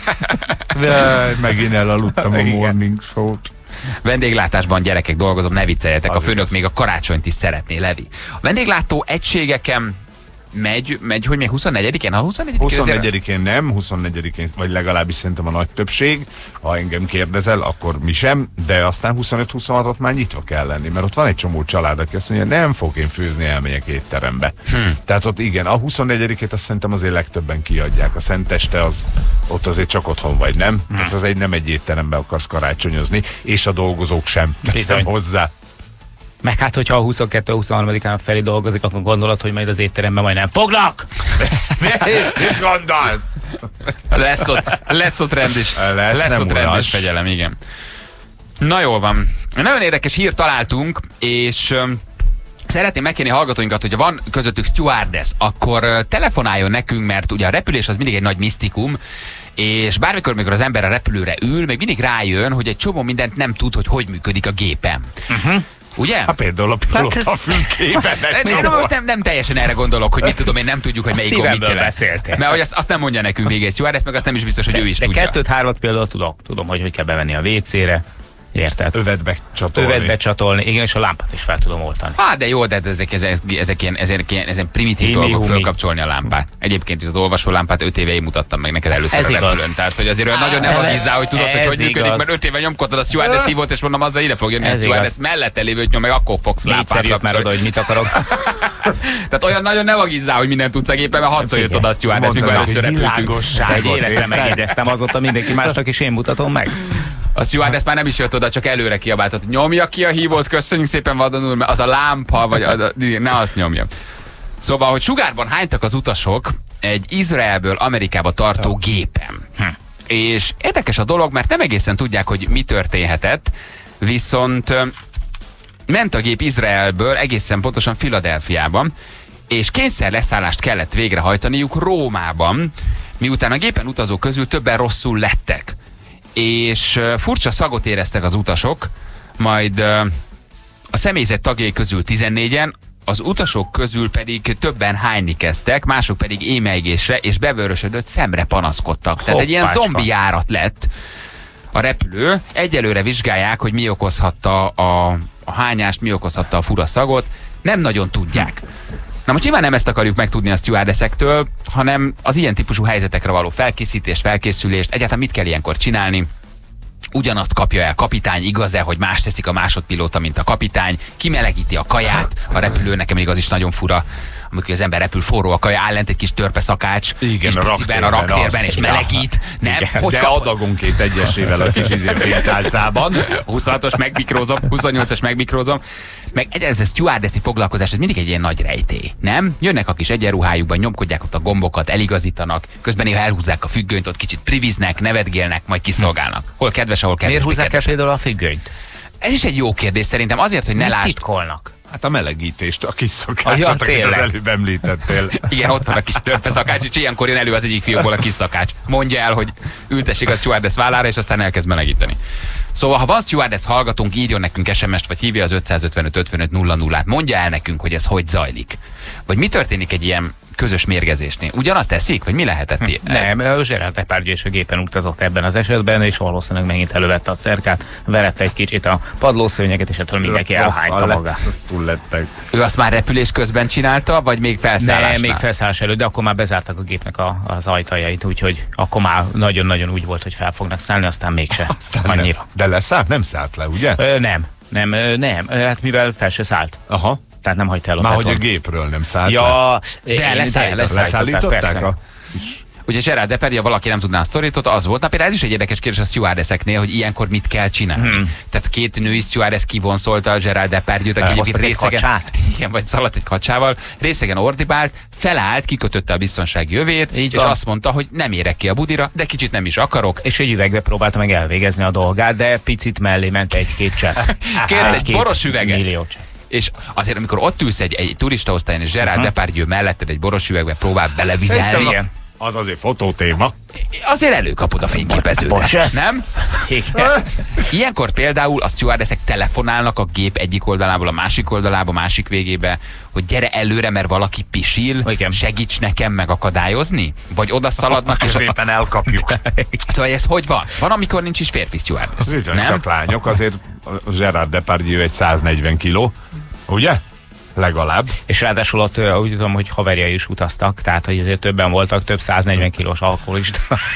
Jaj, megint elaludtam a Igen. morning show-t. Vendéglátásban gyerekek dolgozom, ne vicceljetek, a Az főnök igaz. még a karácsonyt is szeretné, Levi. A vendéglátó egységeken megy, megy, hogy még huszonnegyedikén? Ha huszonnegyedikén, huszonnegyedikén nem, huszonnegyedikén, vagy legalábbis szerintem a nagy többség. Ha engem kérdezel, akkor mi sem, de aztán huszonöt-huszonhatot már nyitva kell lenni, mert ott van egy csomó család, aki azt mondja, nem fog én főzni, elmegyek étterembe. Hmm. Tehát ott igen, a huszonnegyedikét azt szerintem azért legtöbben kiadják. A Szenteste az, ott azért csak otthon vagy, nem? Hmm. Tehát az egy, nem egy étterembe akarsz karácsonyozni, és a dolgozók sem teszem hozzá. Meg hát, hogyha a huszonkettő-huszonharmadikán felé dolgozik, akkor gondolod, hogy majd az étteremben majd nem foglak? Mit gondolsz? Lesz ott, lesz ott rendes, lesz, lesz ott rendes uras. fegyelem, igen. Na jól van. Nagyon érdekes hírt találtunk, és um, szeretném megkérni a hallgatóinkat, hogyha van közöttük stewardess, akkor uh, telefonáljon nekünk, mert ugye a repülés az mindig egy nagy misztikum, és bármikor, amikor az ember a repülőre ül, még mindig rájön, hogy egy csomó mindent nem tud, hogy hogy működik a gépen. Uh-huh. Ugye? Hát például a pilóta fülkében. Nem, most nem, nem teljesen erre gondolok, hogy mit tudom, én nem tudjuk, hogy melyik gomb mit jelent. Mert hogy azt, azt nem mondja nekünk végész jó, ezt meg azt nem is biztos, hogy de, ő is de tudja. De kettőt-hármat például tudok. Tudom, hogy hogy kell bevenni a vécére. Érted? Övet becsatolni. Övet becsatolni, igen, és a lámpát is fel tudom oltani. Hát de jó, de ezek, ezek, ezek, ilyen, ezek, ilyen, ezek primitív Himi, dolgok, humi. Fölkapcsolni a lámpát. Egyébként is az olvasó lámpát öt éve én mutattam meg neked először ez a repülőn. Tehát, hogy azért olyan nagyon nem agizzál, hogy tudod, hogy hogy működik, mert öt éve nyomkodtad a stewardess hívót, és mondom, azzal ide fog jönni a stewardess mellette lévőt nyom, meg akkor fogsz lámpát kapcsolni. Már oda, hogy mit akarok. Tehát olyan nagyon nem agizzál, hogy mindent tudsz a gépen, mert hatszor jött oda a stewardess, mikor először repültünk. Egy életre megjegyeztem azóta mindenki másnak, és én mutatom meg. A stewardess már nem is jött oda, csak előre kiabáltott. Nyomja ki a hívót, köszönjük szépen Vadon úr, mert az a lámpa, vagy a, ne azt nyomja. Szóval, hogy sugárban hánytak az utasok egy Izraelből Amerikába tartó gépen. Hm. És érdekes a dolog, mert nem egészen tudják, hogy mi történhetett, viszont ment a gép Izraelből egészen pontosan Philadelphiában, és kényszer leszállást kellett végrehajtaniuk Rómában, miután a gépen utazók közül többen rosszul lettek. És furcsa szagot éreztek az utasok, majd a személyzet tagjai közül tizennégyen, az utasok közül pedig többen hányni kezdtek, mások pedig émelygésre és bevörösödött szemre panaszkodtak. Hoppácska. Tehát egy ilyen zombi járat lett a repülő. Egyelőre vizsgálják, hogy mi okozhatta a, a hányást, mi okozhatta a fura szagot. Nem nagyon tudják. Na most nyilván nem ezt akarjuk megtudni a stewardessektől, hanem az ilyen típusú helyzetekre való felkészítést, felkészülést, egyáltalán mit kell ilyenkor csinálni. Ugyanazt kapja el kapitány, igaz-e, hogy más teszik a másodpilóta, mint a kapitány, kimelegíti a kaját, a repülő, nekem még az is nagyon fura, amikor az ember repül, forró a kaja, áll lent egy kis törpeszakás, igen, kis a piciben a raktérben, és melegít. Nem? Hogy de kap... adagonként egyesével a kis izérfénytálcában. huszonhatos megmikrózom, huszonnyolcas megmikrózom. Meg ez a stewardessi foglalkozás, ez mindig egy ilyen nagy rejtély, nem? Jönnek a kis egyenruhájukban, nyomkodják ott a gombokat, eligazítanak, közben néha elhúzzák a függönyt, ott kicsit priviznek, nevetgélnek, majd kiszolgálnak. Hol kedves, ahol kedves. Miért húzzák el például a függönyt? Ez is egy jó kérdés szerintem, azért, hogy ne lásd. Titkolnak. Hát a melegítést, a kis szakácsot, akit az előbb említettél. Igen, ott van a kis törpeszakács, és ilyenkor jön elő az egyik fiúkból a kis szakács. Mondja el, hogy ültessék a stewardess vállára, és aztán elkezd melegíteni. Szóval, ha van stewardess hallgatónk, írjon nekünk es em est, vagy hívja az ötszázötvenöt ötvenöt nulla nullát, mondja el nekünk, hogy ez hogy zajlik. Vagy mi történik egy ilyen közös mérgezésnél? Ugyanazt teszik, vagy mi lehetett ilyen? Nem, a Gerard Depardieu is a gépen utazott ebben az esetben, és valószínűleg megint elővette a cerkát, verette egy kicsit a padlószőnyeget, és ettől mindenki elhányta magát. Ő azt már repülés közben csinálta, vagy még felszállásnál? Nem, még felszállás előtt, de akkor már bezártak a gépnek a, az ajtajait, úgyhogy akkor már nagyon-nagyon úgy volt, hogy fel fognak szállni, aztán mégse. Aztán annyira. Nem. De leszállt? Nem szállt le, ugye? Ö, nem, nem, ö, nem, hát mivel fel se szállt. Aha. Tehát nem hagyta el a már hogy a gépről nem szállt ja, le. De leszállították, leszállították a... Ugye Gerard Depardieu, valaki nem tudná a sztoritot, az volt. Na például ez is egy érdekes kérdés a stewardesseknél, hogy ilyenkor mit kell csinálni. Hmm. Tehát két női stewardess kivonszolta a Gerard Depardieu-t, aki egyébként részegen, igen, vagy szaladt egy kacsával, részegen ordibált, felállt, kikötötte a biztonsági jövét, így és van. Azt mondta, hogy nem érek ki a budira, de kicsit nem is akarok. És egy üvegbe próbálta meg elvégezni a dolgát, de picit mellé ment egy-két csepp. Kért egy boros üveget. És azért, amikor ott ülsz egy, egy turista osztályon, és Gerard uh-huh. Depardieu melletted egy boros üvegbe próbál belevizelni. Az azért fotótéma. Azért előkapod a fényképeződet, nem? Igen. Ilyenkor például a stewardessek telefonálnak a gép egyik oldalából a másik oldalába, másik végébe, hogy gyere előre, mert valaki pisil, igen. Segíts nekem megakadályozni? Vagy oda szaladnak, és szépen elkapjuk. Szóval ez hogy van? Van, amikor nincs is férfi stewardess. Az nem? Csak lányok, azért Gerard Depardieu egy száznegyven kiló, ugye? Legalább. És ráadásul ott úgy tudom, hogy haverjai is utaztak, tehát hogy azért többen voltak, több száznegyven kilós alkoholista,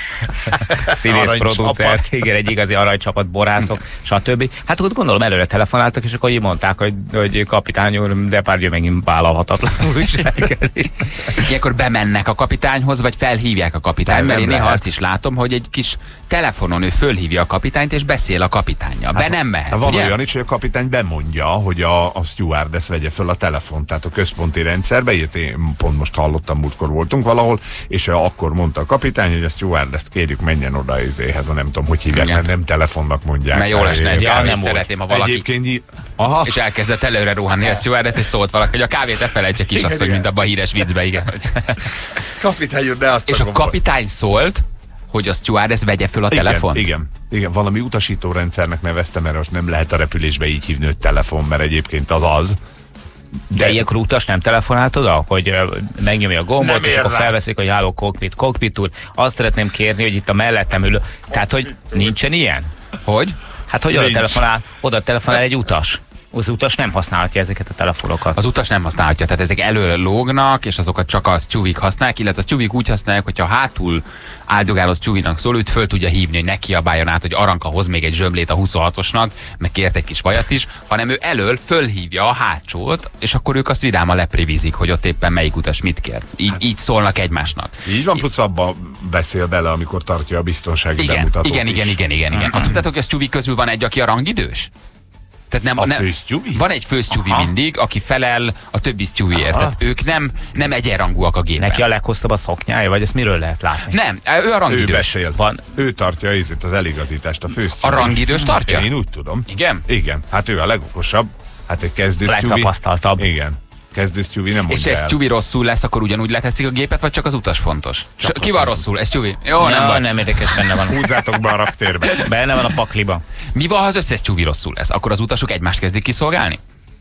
színész, producer, igen, egy igazi aranycsapat, borászok, stb. Hát ott gondolom előre telefonáltak, és akkor így mondták, hogy, hogy kapitány úr, Depardieu megint vállalhatatlanul viselkedik. Ilyenkor bemennek a kapitányhoz, vagy felhívják a kapitányt, mert én néha azt is látom, hogy egy kis telefonon ő fölhívja a kapitányt, és beszél a kapitánnyal. Be Hát, nem mehet, hát van ugye? olyan is, hogy a kapitány bemondja, hogy a, a stewardess vegye föl a telefont, tehát a központi rendszerbe, ilyet én pont most hallottam, múltkor voltunk valahol, és akkor mondta a kapitány, hogy a stewardess-t kérjük, menjen oda izéhez, a nem tudom, hogy hívják, Igen. mert nem telefonnak mondják. Mert jól esne egy Ja, kávét, nem volt. szeretném, ha valaki... Egyébként, aha. És elkezdett előre rohanni a stewardess, és szólt valaki, hogy a kávét ne felejtse kisasszony, Igen, mint abban a híres viccben, igen. Kapitány úr, de azt És a akarom- kapitány szólt, hogy a stewardess vegye föl a igen, telefont? Igen, igen, valami utasítórendszernek neveztem, mert most nem lehet a repülésbe így hívni, hogy telefon, mert egyébként az az. De ilyenkor utas nem telefonált oda, hogy ö, megnyomja a gombot, Nem és ér akkor rá. felveszik, hogy háló cockpit, cockpit úr. Azt szeretném kérni, hogy itt a mellettem ülő. Tehát, hogy nincsen ilyen? Hogy? Hát, hogy oda Nincs. telefonál, oda telefonál egy utas. Az utas nem használhatja ezeket a telefonokat. Az utas nem használhatja, tehát ezek elől lógnak, és azokat csak a stewik használják, illetve a stewik úgy használják, hogyha hátul áldogáló stewinak szól, őt föl tudja hívni, hogy ne kiabáljon át, hogy Aranka hoz még egy zsömlét a huszonhatosnak, meg kért egy kis vajat is, hanem ő elől fölhívja a hátsót, és akkor ők azt vidáman leprivízik, hogy ott éppen melyik utas mit kér. Így, így szólnak egymásnak. Így van, plusz abba beszél bele, amikor tartja a biztonsági Igen, bemutatót igen, is. igen, igen, igen, igen. Azt tudtátok, hogy a stewik közül van egy, aki a rangidős? Tehát nem, A nem, fősztjuvi? van egy fősztjuvi mindig, aki felel a többi sztjuviért. Tehát ők nem, nem egyenrangúak a gépen. Neki a leghosszabb a szoknyája, vagy ezt miről lehet látni? Nem, ő a Ő rangidős. beszél. Van. Ő tartja ízét, az eligazítást, a fősztjuvi. A rangidős tartja? Én úgy tudom. Igen? Igen. Hát ő a legokosabb. Hát egy kezdő sztjuvi. Legtapasztaltabb. Igen. Kezdő sztjuvi nem És mondja ez el. Stjuvi rosszul lesz, akkor ugyanúgy leteszik a gépet, vagy csak az utas fontos? Csak Ki az van az. rosszul? Ez Stjuvi? Jó, nem Ja, baj. nem érdekes, benne van. Húzzátok be a raktérbe. Benne van a pakliba. Mi van, ha az összes Stjuvi rosszul lesz? Akkor az utasok egymást kezdik kiszolgálni?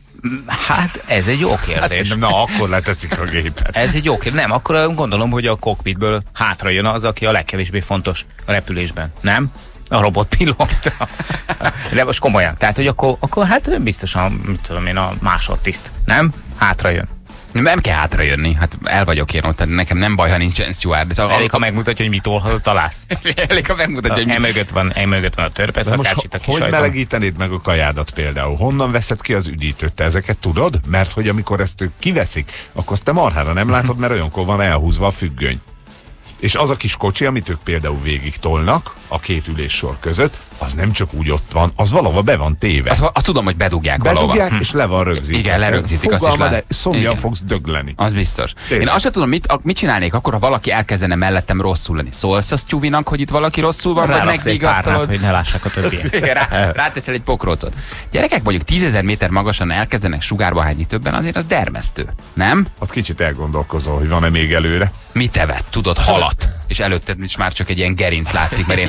Hát ez egy jó Hát kérdés. szerintem, na akkor leteszik a gépet. Ez egy jó kérdés. Nem, akkor gondolom, hogy a cockpitből hátra jön az, aki a legkevésbé fontos a repülésben. Nem? A robotpilóta. De most komolyan. Tehát, hogy akkor, akkor hát biztosan, mit tudom én, a másodtiszt. Nem? Hátra jön. Nem kell hátra jönni, hát el vagyok én ott, tehát nekem nem baj, ha nincsen steward. Ez a, Elég, ha megmutatja, hogy mit olhatod, találsz. elég, ha megmutatja, hogy mi... Emögött van, emögött van a De most törpeszakács, itt a ho- kis hogy ajtón. melegítenéd meg a kajádat például? Honnan veszed ki az üdítőt? Te ezeket tudod? Mert hogy amikor ezt ők kiveszik, akkor azt te marhára nem látod, mert olyankor van elhúzva a függöny. És az a kis kocsi, amit ők például végig tolnak a két üléssor között, az nem csak úgy ott van, az valahol be van téve. Azt, azt tudom, hogy bedugják, Bedugják, valahova. és le van rögzítve. Igen, lerögzítik, azt is Fogalmad, lát- de szomjan Igen. fogsz dögleni. Az biztos. Tényleg. Én azt sem tudom, mit, a- mit csinálnék akkor, ha valaki elkezdene mellettem rosszul lenni. Szólsz a stjuvinak, hogy itt valaki rosszul van, vagy Ráraksz egy párnát, megvigasztalod? hogy ne lássák a többiek. Igen, rá, ráteszel egy pokrócot. Gyerekek, mondjuk tízezer méter magasan elkezdenek sugárba hányni többen, azért az dermesztő. Nem? Ott kicsit elgondolkozol, hogy van-e még előre. Mit evett? Tudod, halat. És előtted is már csak egy ilyen gerinc látszik, mert én...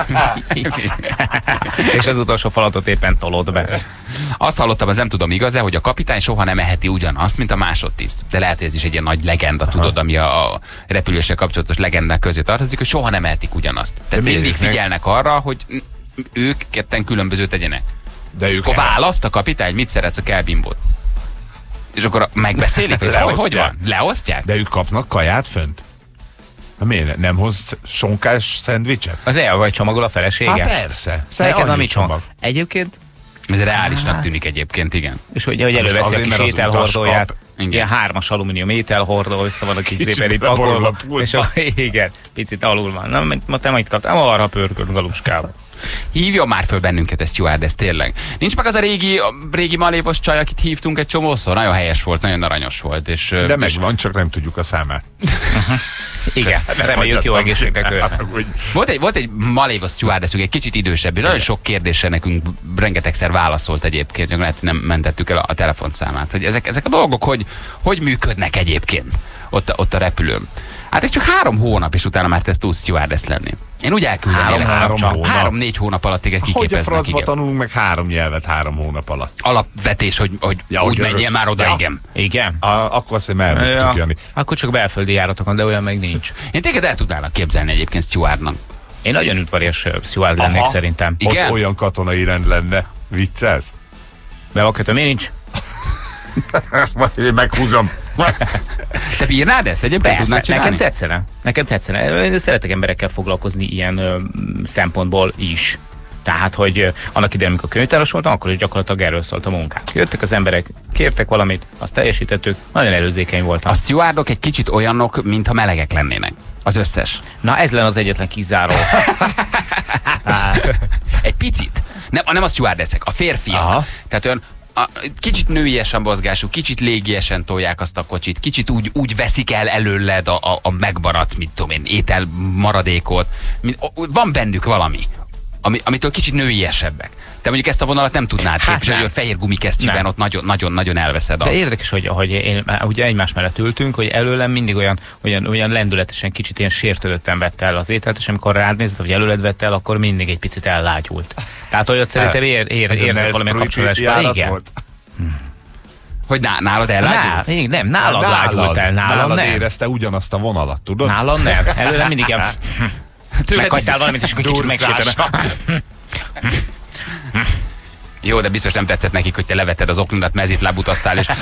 És az utolsó falatot éppen tolod be. Azt hallottam, az nem tudom igaz-e, hogy a kapitány soha nem eheti ugyanazt, mint a másodtiszt. De lehet, hogy ez is egy ilyen nagy legenda, tudod, ami a, a repüléssel kapcsolatos legendák közé tartozik, hogy soha nem ehetik ugyanazt. Tehát miért mindig ne? figyelnek arra, hogy ők ketten különbözőt tegyenek. De ők Akkor választ a kapitány, mit szeretsz a kelbimbót? És akkor megbeszélik, hogy hogy, hogy van? Leosztják? De ők kapnak kaját fönt? Hát miért ne- nem hoz sonkás szendvicset? Az el vagy csomagol a felesége? Hát persze. Szer, Neked annyi van mit csomag? csomag. Egyébként, Ez reálisnak tűnik egyébként, igen. és hogy, hogy előveszi a azért, kis mert az ételhordóját. utas kap. Ilyen hármas alumínium ételhordó, össze van a kis Kicsit szépen itt beborul pakolva. a pultba. És a, igen, picit alul van. Na, ma te majd kaptál, arra pörkölt galuskába. Hívjon már föl bennünket, ez stewardess, tényleg. Nincs meg az a régi, a régi malévos csaj, akit hívtunk egy csomószor? Nagyon helyes volt, nagyon aranyos volt. És, De és megvan, csak nem tudjuk a számát. Igen, reméljük jó egészségre körbe. Volt egy, volt egy malévos stewardessünk, egy kicsit idősebb, nagyon sok kérdésre nekünk rengetegszer válaszolt egyébként, csak lehet, hogy nem mentettük el a, a telefonszámát. Hogy ezek, ezek a dolgok hogy, hogy működnek egyébként ott, ott a repülőn. Hát egy csak három hónap, és utána már te tudsz stewardess lenni. Én úgy elküldenélek. Három Három, hónap csak. három-négy hónap alatt téged Hogy a kiképeznek. francba Igen. tanulunk meg három nyelvet három hónap alatt? Alapvetés, hogy, hogy Ja, úgy hogy menjél örök. már oda, Ja. igen. Igen? A, akkor azt hiszem elmondtuk, Ja, Jani. akkor csak belföldi járatokon, de olyan meg nincs. Én téged el tudnálak képzelni egyébként stewardnak. Én nagyon udvarias ö, steward lennék Aha. szerintem. Igen? Ott olyan katonai rend lenne. Viccelsz? Be van kötve, miért nincs? Én meghúzom. Te bírnád ezt? Egyébként Persze, tudnád csinálni? nekem tetszene. Nekem tetszene. Én szeretek emberekkel foglalkozni ilyen ö, szempontból is. Tehát, hogy ö, annak idején, amikor könyvtáros voltam, akkor is gyakorlatilag erről szólt a munkám. Jöttek az emberek, kértek valamit, azt teljesítettük, nagyon előzékeny voltam. A stewardok egy kicsit olyanok, mintha melegek lennének. Az összes. Na ez lenne az egyetlen kizáró. Egy picit. Nem, nem a stewardessek, a férfiak. Aha. Tehát olyan a, kicsit nőiesen mozgású, kicsit légiesen tolják azt a kocsit, kicsit úgy, úgy veszik el előled a, a, a megmaradt, mit tudom én, étel maradékot. Van bennük valami, ami, amitől kicsit nőiesebbek. Te mondjuk ezt a vonalat nem tudnád Hát képviselni, hogy a fehér gumikesztyűben ott nagyon-nagyon elveszed. De érdekes, hogy, hogy én, ugye egymás mellett ültünk, hogy előlem mindig olyan, olyan, olyan lendületesen kicsit ilyen sértődötten vette el az ételt, és amikor rád nézett, hogy előled vette el, akkor mindig egy picit ellágyult. Tehát olyat szerintem ér, ér, érzett valamilyen kapcsolásban. Igen. Volt. Hogy ná, nálad ellágyult? Ná, nem, nálad, nálad lágyult el, nálam nálad nem. érezte ugyanazt a vonalat, tudod? Nálam nem. Előlem mindig ilyen... Meghagytál valamit, és akkor kicsit megsértődve. Jó, de biztos nem tetszett nekik, hogy te levetted az oknodat, mezitláb utaztál, és...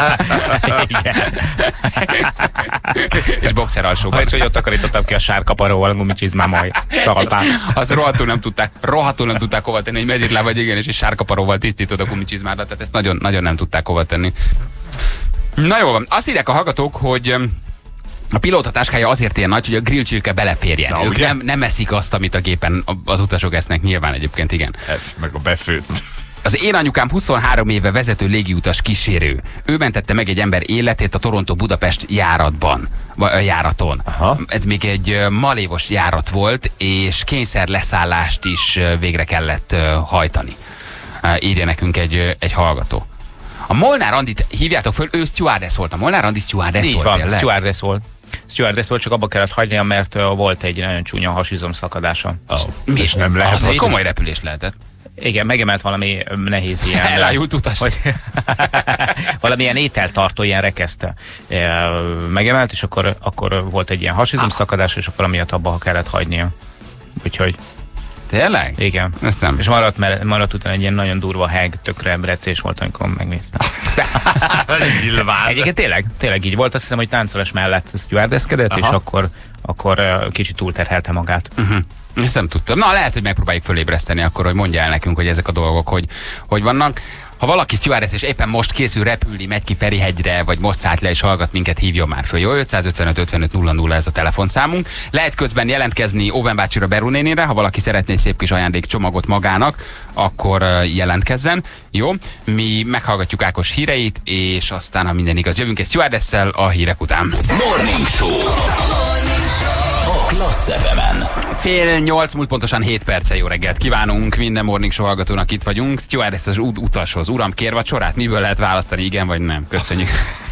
és boxer alsóban. És hogy ott takarítottam ki a sárkaparóval, a gumicsizmámmal. Az rohadtul nem tudták, rohadtul nem tudták hova tenni, hogy mezitláb vagy igen, és egy sárkaparóval tisztítod a gumicsizmádat, tehát ezt nagyon, nagyon nem tudták hova tenni. Na jó, azt írják a hallgatók, hogy a pilóta táskája azért ilyen nagy, hogy a grillcsirke beleférjen. Na, ők ugye? nem, nem eszik azt, amit a gépen az utasok esznek, nyilván egyébként, igen. Ez, meg a befőtt. Az én anyukám huszonhárom éve vezető légiutas kísérő. Ő mentette meg egy ember életét a Toronto-Budapest járatban, vagy járaton. Aha. Ez még egy ö, malévos járat volt, és kényszer leszállást is ö, végre kellett ö, hajtani. Uh, írja nekünk egy, ö, egy hallgató. A Molnár Andit hívjátok föl, ő stewardess volt. A Molnár Andi stewardess Így volt. van, tényleg? stewardess volt. Stewardess volt, csak abba kellett hagynia, mert uh, volt egy nagyon csúnya hasizom szakadása. Oh. Mi? És nem lehet Az egy hagyni? komoly repülés lehetett. Igen, megemelt valami nehéz ilyen... Elájult utas. Hogy valamilyen ételtartó ilyen rekeszte megemelt, és akkor, akkor volt egy ilyen hasizomszakadás, és akkor amiatt abba kellett hagynia. Úgyhogy... Tényleg? Igen. Ezt nem. És maradt, mert maradt utána egy ilyen nagyon durva heg, tökre recés volt, amikor megnéztem. Nyilván. Egyébként tényleg, tényleg így volt, azt hiszem, hogy táncolás mellett stewardesskedett, és akkor, akkor uh, kicsit túlterhelte magát. Uh-huh. Ezt nem tudtam. Na, lehet, hogy megpróbáljuk fölébreszteni akkor, hogy mondja el nekünk, hogy ezek a dolgok, hogy, hogy vannak. Ha valaki stewardess és éppen most készül repülni, megy ki Ferihegyre, vagy most szállt le és hallgat minket, hívjon már föl. Jó, ötszázötvenöt ötvenöt nulla nulla ez a telefonszámunk. Lehet közben jelentkezni Óven bácsira, Beru nénire, ha valaki szeretné egy szép kis ajándékcsomagot magának, akkor uh, jelentkezzen. Jó, mi meghallgatjuk Ákos híreit, és aztán, ha minden igaz, jövünk egy stewardesszel a hírek után. Morning Show. A Klassz ef emen. Fél nyolc múlt pontosan hét perce, jó reggelt kívánunk, minden Morning Show hallgatónak itt vagyunk. Stewardess az ut- utashoz. Uram, kér vacsorát? Miből lehet választani, igen vagy nem? Köszönjük.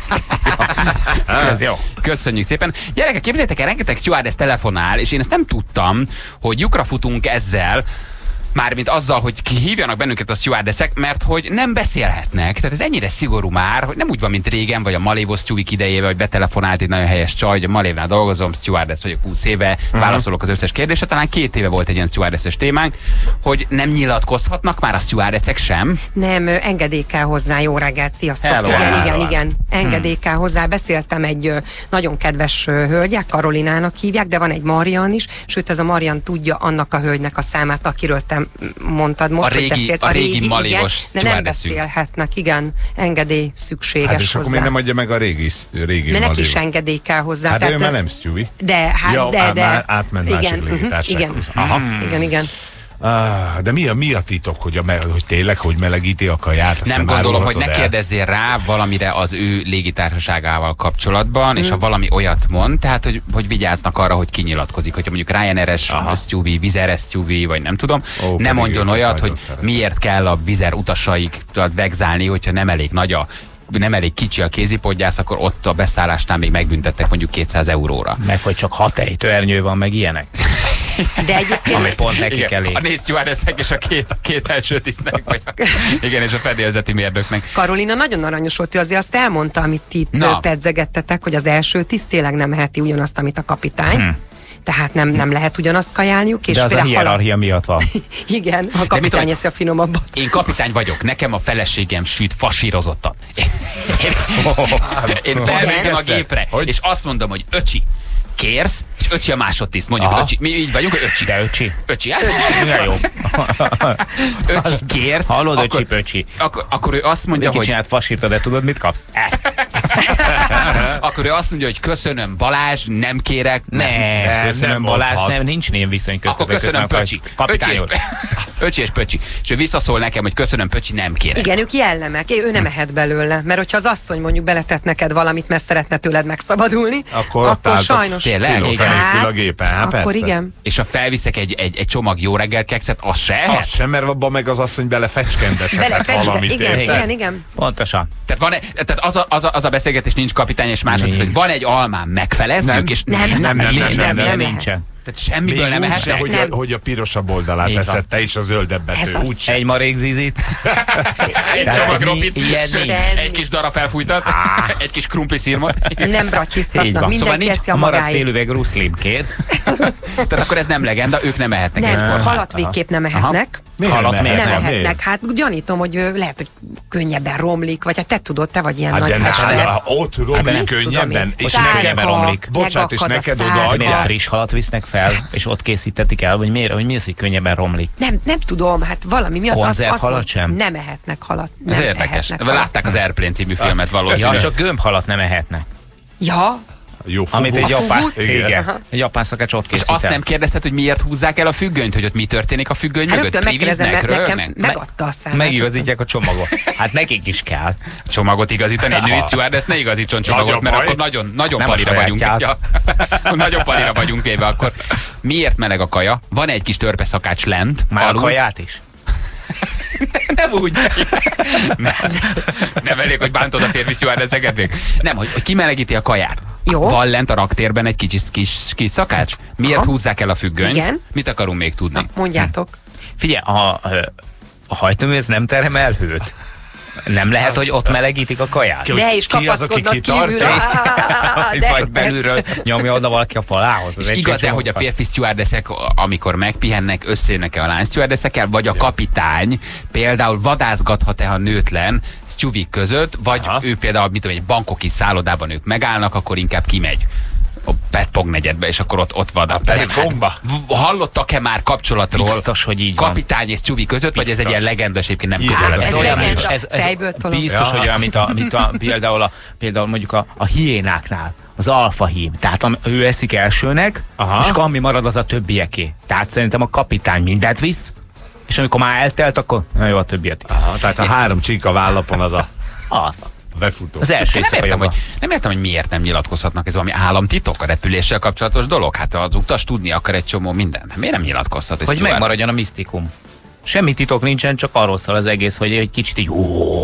Ez jó. Köszönjük szépen. Gyerekek, képzeljétek el, rengeteg stewardess telefonál, és én ezt nem tudtam, hogy lyukra futunk ezzel, mármint azzal, hogy hívjanak bennünket a stewardessek, mert hogy nem beszélhetnek. Tehát ez ennyire szigorú már, hogy nem úgy van, mint régen, vagy a Malévos Tyuvik idejével, hogy betelefonált egy nagyon helyes csaj, hogy a Malévnál dolgozom, stewardess vagyok húsz éve, uh-huh. válaszolok az összes kérdésre. Talán két éve volt egy ilyen stewardesses témánk, hogy nem nyilatkozhatnak már a stewardessek sem. Nem, ö, engedély kell hozzá, jó reggelt, sziasztok. Hello, igen, hello. igen, igen, engedély kell hozzá. Beszéltem egy ö, nagyon kedves ö, hölgyek, Karolinának hívják, de van egy Marian is, sőt ez a Marian tudja annak a hölgynek a számát, akiről te mondtad most, A régi- hogy beszélt. a régi malévos igen, de nem stewardessünk. beszélhetnek, igen, engedély szükséges Hát és hozzá. akkor miért nem adja meg a régi, régi de neki is Malév? engedély kell hozzá. Hát de ő tehát- már nem Stewie. De, hát, Ja, de, á, de, már átment másik igen, légitársasághoz. igen, Aha. igen, igen. Ah, de mi a, mi a titok, hogy, a, me- hogy tényleg, hogy melegíti a kaját? Azt Nem gondolom, hogy ne árulhatod el? kérdezzél rá valamire az ő légitársaságával kapcsolatban, és ha valami olyat mond, tehát, hogy, hogy vigyáznak arra, hogy kinyilatkozik, hogyha mondjuk Ryanair-es, Stewie, Vizer Stewie, vagy nem tudom, Ó, nem pedig mondjon őket olyat, nagyon hogy szeretem. miért kell a Vizer utasaiktól vegzálni, hogyha nem elég nagy a nem elég kicsi a kézipodgyász, akkor ott a beszállásnál még megbüntettek mondjuk kétszáz euróra. Meg hogy csak hat ejtőernyő van, meg ilyenek. De egyébként Ami pont nekik Igen, elég. a négy stewardessnek és a két, két első tisztnek, vagy a, igen, és a fedélzeti mérnöknek. Karolina nagyon aranyos volt, ő azért azt elmondta, amit ti itt Na. pedzegettetek, hogy az első tiszt tényleg nem eheti ugyanazt, amit a kapitány. Hm. Tehát nem, nem lehet ugyanazt kajálniuk. És De az a például hierarchia miatt van. Igen, a mit kapitány tudom- eszi a finomabbat. Én kapitány vagyok, nekem a feleségem süt fasírozottat. Én felnézem a gépre, hogy? És azt mondom, hogy öcsi, kérsz, és öcsi a másodtiszt. Mondjuk, öcsi. Mi így vagyunk, öcsi. De öcsi. Öcsi, hát öcsi. Jó. Öcsi, kérsz. Hallod, öcsi, pöcsi. Akkor, akkor ő azt mondja, hogy... csinált fasírta, de tudod, mit kapsz? Ezt. Akkor ő azt mondja, hogy köszönöm Balázs, nem kérek. Nem, nem köszönöm nem Balázs, nem, nincs ilyen viszony köztetek. Akkor köszönöm, köszönöm Pöcsi. Öcsi és, öcsi és Pöcsi. És ő visszaszól nekem, hogy köszönöm Pöcsi, nem kérek. Igen, ők jellemek, ő nem ehet belőle. Mert hogyha az asszony mondjuk beletett neked valamit, mert szeretne tőled megszabadulni, akkor, akkor sajnos... Tényleg? Hát, a gépen, hát akkor persze. igen. És ha felviszek egy, egy, egy csomag jó reggel kekszet, az se ehet? Az sem, mert abban meg az asszony belefecskendezhetett valamit. Igen, igen, igen. Pontosan. Tehát, van, tehát az, a, az, a, az a beszélgetés nincs kapitány és másodszor, hogy van egy almám, megfelezzük, nem, és nem, nem, nem, nem, nem, nem, nem, nem nincsen. Tehát semmiből még nem úgy ehet. se, hogy, a, hogy a pirosabb oldalát teszed te is a zöldebbet. Úgy egy marék zizit. Egy csomag ropit. Egy kis darab felfújtat. Egy kis krumpli szírmot. Nem bratyiztatnak, mindenki eszi a magáit. Marad magáit. fél üveg ruszlim, kérsz? Tehát akkor ez nem legenda, ők nem ehetnek. Nem, halat végképp nem ehetnek. Halat miért nem nem? ehetnek. Hát gyanítom, hogy ö, lehet, hogy könnyebben romlik, vagy hát te tudod, te vagy ilyen hát nagy de mester. hát, ott romlik Hát könnyebben. És könnyebben romlik. Bocsát, és neked oda odaadják. Miért friss halat visznek fel, és ott készítetik el, vagy miért, hogy mi az, hogy könnyebben romlik? Nem, nem tudom, hát valami miatt Konzerv azt, halat azt sem? Nem ehetnek halat. Ez Nem érdekes. ehetnek Látták az Airplane című filmet Ja, valószínűleg. csak gömbhalat nem ehetnek. Ja, Jó, amit egy A japán, fugut? igen, egy japán szakács ott És készít azt el. nem kérdezted, hogy miért húzzák el a függönyt, hogy ott mi történik a függöny hát mögött? rögtön megkérdezem, mert Priviznek, nekem rögnek? megadta a számát. Megigazítják a csomagot. Hát nekik is kell. Csomagot igazítani, egy női stewardess ne igazítson csomagot, Nagyon mert baj. akkor nagyon, nagyon Nem a palira vagyunk. sajátját. Ja. Nagyon palira vagyunk véve akkor. Miért meleg a kaja? Van egy kis törpeszakács lent. Már a alul. kaját is? Nem úgy. Nem, nem elég, hogy bántod a férfi stewardesseket még. Nem, hogy, hogy kimelegíti a kaját. Jó. Van lent a raktérben egy kis, kis, kis szakács. Miért Aha. húzzák el a függönyt? Igen. Mit akarunk még tudni? Na, mondjátok. Figyelj, a, a hajtómű ez nem termel hőt. Nem lehet, hogy ott melegítik a kaját? Ki- De is ki az, aki kapaszkodnak kitart? kívülre. Á, de Vagy belülről nyomja oda valaki a falához. És igaz-e, hogy a férfi stewardessek, amikor megpihennek, összejönnek-e a lány stewardessekkel, vagy a kapitány például vadászgathat-e a nőtlen stewardek között, vagy Aha. ő például, mit tudom, egy bankoki szállodában ők megállnak, akkor inkább kimegy a Petpong negyedbe, és akkor ott, ott vadat. Petpongba? Hallottak-e már kapcsolatról Biztos, hogy így van. kapitány és stewardek között, vagy ez egy ilyen legenda, és egyébként nem Igen, közel. ez Ez olyan, legyen, mint- ez, fejből tolom. biztos, Ja. hogy olyan, mint, a, mint a, például, a, például mondjuk a, a hiénáknál, az alfa hím. Tehát am, ő eszik elsőnek, Aha. és ami marad, az a többieké. Tehát szerintem a kapitány mindent visz, és amikor már eltelt, akkor na jó, a többiet is. Aha, tehát a három csík a vállapon az a Az. befutó. Az első Nem éjszaka értem, joga. hogy, nem értem, hogy miért nem nyilatkozhatnak, ez valami államtitok, a repüléssel kapcsolatos dolog. Hát az utas tudni akar egy csomó mindent. Miért nem nyilatkozhat? Ez Hogy stewardess? megmaradjon a misztikum. Semmi titok nincsen, csak arról szól az egész, hogy egy kicsit így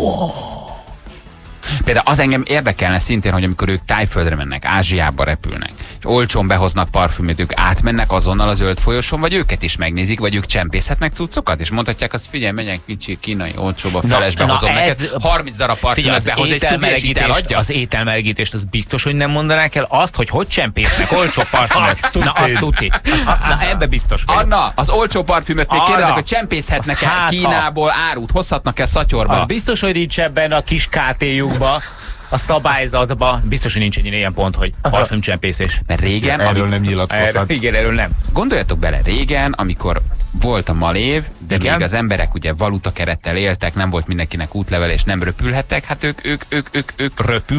Például az engem érdekelne szintén, hogy amikor ők Tájföldre mennek, Ázsiába repülnek, és olcsón behoznak parfümöt, ők átmennek azonnal a zöld folyosón, vagy őket is megnézik, vagy ők csempészhetnek cuccokat, és mondhatják azt, figyelj, menjek kicsi kínai olcsóba, Na, felesbe na hozom ez- neked, harminc darab Figyelj, parfümöt az behoz egy szüvi, és itt ételmelegítést, eladja. az ételmelegítést, az biztos, hogy nem mondanák el azt, hogy hogy csempésznek olcsó parfümöt. Na, azt tuti. Na, ebbe biztos vagyok. Anna, az olcsó parfümöt még Arra. kérdezek, hogy csempészhetnek Az el hát, ha. Kínából árut, hozhatnak-e szatyorba? Az biztos, hogy nincs ebben a kis ká té-jukba, a szabályzatban. Biztos, hogy nincs egy ilyen pont, hogy parfümcsempészés. Mert régen, Erről amik, nem nyilatkozhatsz. Erről, igen, erről nem. gondoljatok bele, régen, amikor volt a malév, de Igen. még az emberek ugye valuta kerettel éltek, nem volt mindenkinek útlevel, és nem röpülhettek, hát ők, ők, ők, ők, ők Röpül.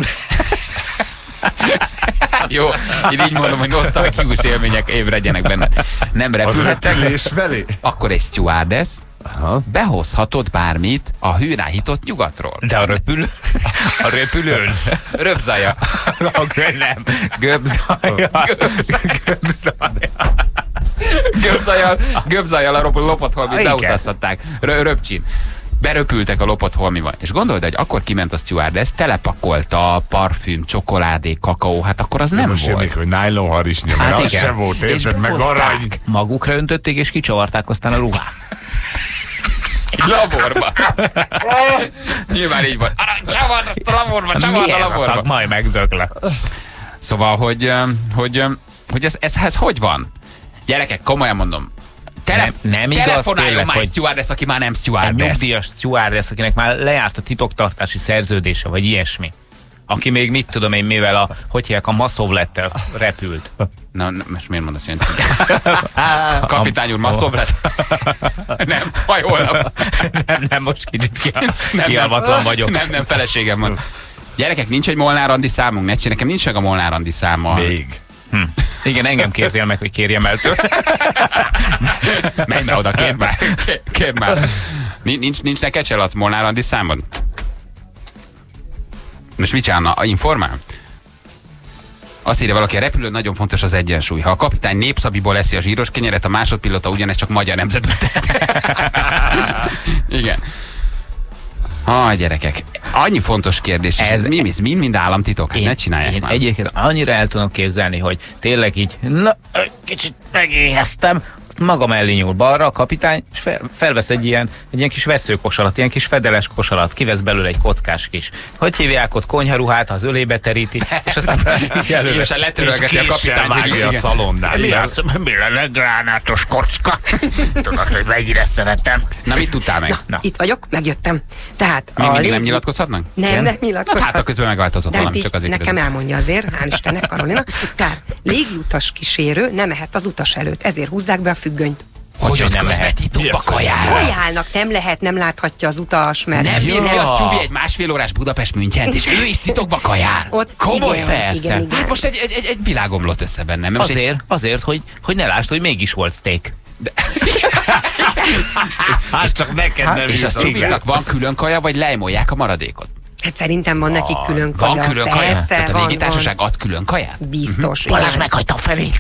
Jó, én így mondom, hogy nosztalgikus élmények ébredjenek benne. Nem A repülhettek, repülés felé? akkor egy stewardess Aha. behozhatott bármit a hőráhított nyugatról. De a röpül, a röpülőn. Röpzaja. Akkor nem. Göbzaja. Göbzaja. Göbzajjal, göbzajjal a rop- lopott holmit Igen. beutaztatták. Rö- Röpcsin. Beröpültek a lopott holmival. És gondold, hogy akkor kiment a stewardess, telepakolta parfüm, csokoládé, kakaó, hát akkor az nem Most volt. még, hogy nylon harisnya, mert Hát az igen. se volt, És érted? Meg behozták. arany. Magukra öntötték és kicsavarták aztán a ruhát. Egy laborba. Nyilván így van. Arany, csavard azt a laborba, csavard Mi a ez a laborba. szak? Majd megdöglek. Szóval, hogy, öm, hogy, öm, hogy ez, ez, ez hogy van? Gyerekek, komolyan mondom, Tele nem, nem igaz, telefonáljon tényleg, már hogy stewardess, aki már nem a stewardess. nyugdíjas stewardess, akinek már lejárt a titoktartási szerződése, vagy ilyesmi. Aki még mit tudom én, mivel a, hogy hívják, a Maszovlettel repült. Na, na, most miért mondasz ilyen? Kapitány úr, Maszovlet? Nem, majd holnap. nem, nem, most kicsit ki, Nem, kialvatlan nem, vagyok. Nem, nem, feleségem van. Gyerekek, nincs egy Molnár Andi számunk, ne csinálj, nekem nincs meg a Molnár Andi száma. Még. Hm. Igen, engem kértél meg, hogy kérjem el tőle. Menj be oda, kérd már. Kérd már. Nincs, nincs neked se, Lac, Molnár Andi számod? Most mit csinálna? Informál? Azt írja valaki, a repülőn nagyon fontos az egyensúly. Ha a kapitány népszabiból eszi a zsíros kenyeret, a másodpilóta ugyanez csak magyar nemzetből tett. Igen. Ha, gyerekek, annyi fontos kérdés. Ez, ez mi, mi, mind, mind államtitok? Hát én, ne csinálják én már. Egyébként annyira el tudom képzelni, hogy tényleg így, na, kicsit megéheztem, azt maga mellé nyúl balra a kapitány, és fel, felvesz egy ilyen, egy ilyen kis veszőkosarat, ilyen kis fedeles kosarat, kivesz belőle egy kockás kis, hogy hívják ott, konyharuhát, az ölébe teríti, és aztán és letörölgeti a kapitány. Vágja a szalonnál. Mi az? Mi lenne gránátos kocka? Tudod, hogy mennyire szeretem. Na, mit tudtál meg? Na, Na. Itt vagyok, megjöttem. Tehát Még a mindig légi... nem nyilatkozhatnak? Nem, Igen? nem nyilatkozhat. Hát a közben megváltozott De hát valami, így csak azért nekem kérdezem. elmondja azért, hál' Istennek, Karolina. Tehát légiutas kísérő nem ehet az utas előtt, ezért húzzák be a függönyt. Hogy ott nem közben lehet? titokba kajál? Kajálnak nem lehet, nem láthatja az utas, mert... Nem Jó. bírja az Tyuvi egy másfél órás Budapest Münchent, és ő is titokba kajál. Ott Komolyan? igen, Persze. igen, igen. Hát most egy, egy, egy, egy világom lott össze bennem. Most egy, Azért, azért, hogy, hogy ne lásd, hogy mégis volt steak. Hát csak neked nem és a jutott. Tyuvinak van külön kaja, vagy lejmolják a maradékot? Hát szerintem van nekik külön kaja. Van külön kaja? Persze, Tehát a van, légitársaság ad külön kaját? van. Biztos. Balázs igen. meghagyta a felét.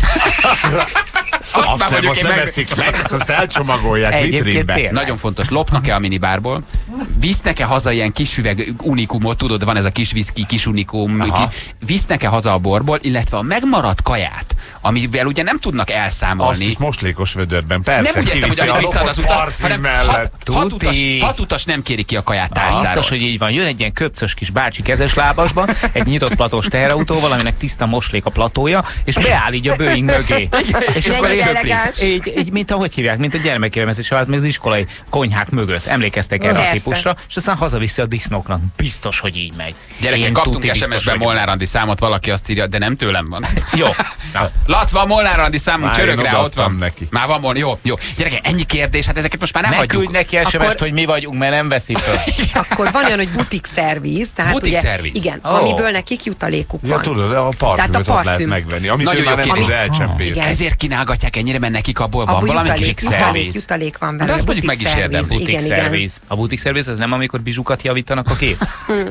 Azt Azt már nem, mondjuk most én nem meg... eszik meg, azt elcsomagolják Egyébként vitrínbe. tényleg. Nagyon fontos, lopnak-e a minibárból? Visznek-e haza ilyen kis üveg unikumot, tudod, van ez a kis viszki, kis unikum, ki, visznek-e haza a borból, illetve a megmaradt kaját, amivel ugye nem tudnak Azt elszámolni. is moslékos vödörben, persze. Nem úgy értem, hogy kiviszi amit a visszaad az lopott utas, parfüm hanem mellett. hat, hat, utas, Tuti. hat utas nem kéri ki a kaját tárcáról. Biztos, hogy így van. Jön egy ilyen köpcös kis bácsi kezes lábasban, egy nyitott platós teherautóval, aminek tiszta moslék a platója, és beáll így a Boeing mögé. És Mennyire akkor így, elegáns. így, így, mint ahogy hívják, mint a gyermekélmezés alatt, még az iskolai konyhák mögött. Emlékeztek erre a Persze. típusra, és aztán hazaviszi a disznóknak. Biztos, hogy így megy. Gyerekek, Én kaptunk tuti es em biztos es-ben vagyok. Molnár Andi számot, valaki azt írja, de nem tőlem van. Jó. Na. Lac, van Molnár Andi számunk, Már csörög én rá, ott odaadtam van. neki. Már van, Molnár, jó, jó. Gyerekek, ennyi kérdés, hát ezeket most már nem Ne hagyjuk. küldj neki es em es-t, Akkor- hogy mi vagyunk, mert nem veszi föl. Akkor van olyan, hogy butik szerviz, tehát Butik ugye, szerviz. igen, Ó. amiből nekik jutalékuk Ja, van. tudod, a parfümöt Tehát a ott lehet parfüm. megvenni, amit Nagyon ő már jó nem tud kérdés. elcsempészni. Igen. Ezért kínálgatják ennyire, mert nekik abból van Abból valami jutalék, kis szerviz. jutalék, jutalék van vele. De azt mondjuk butik meg is érdem, szerviz, Butik igen, igen. szerviz. A butik szerviz az nem, amikor bizsukat javítanak a kép?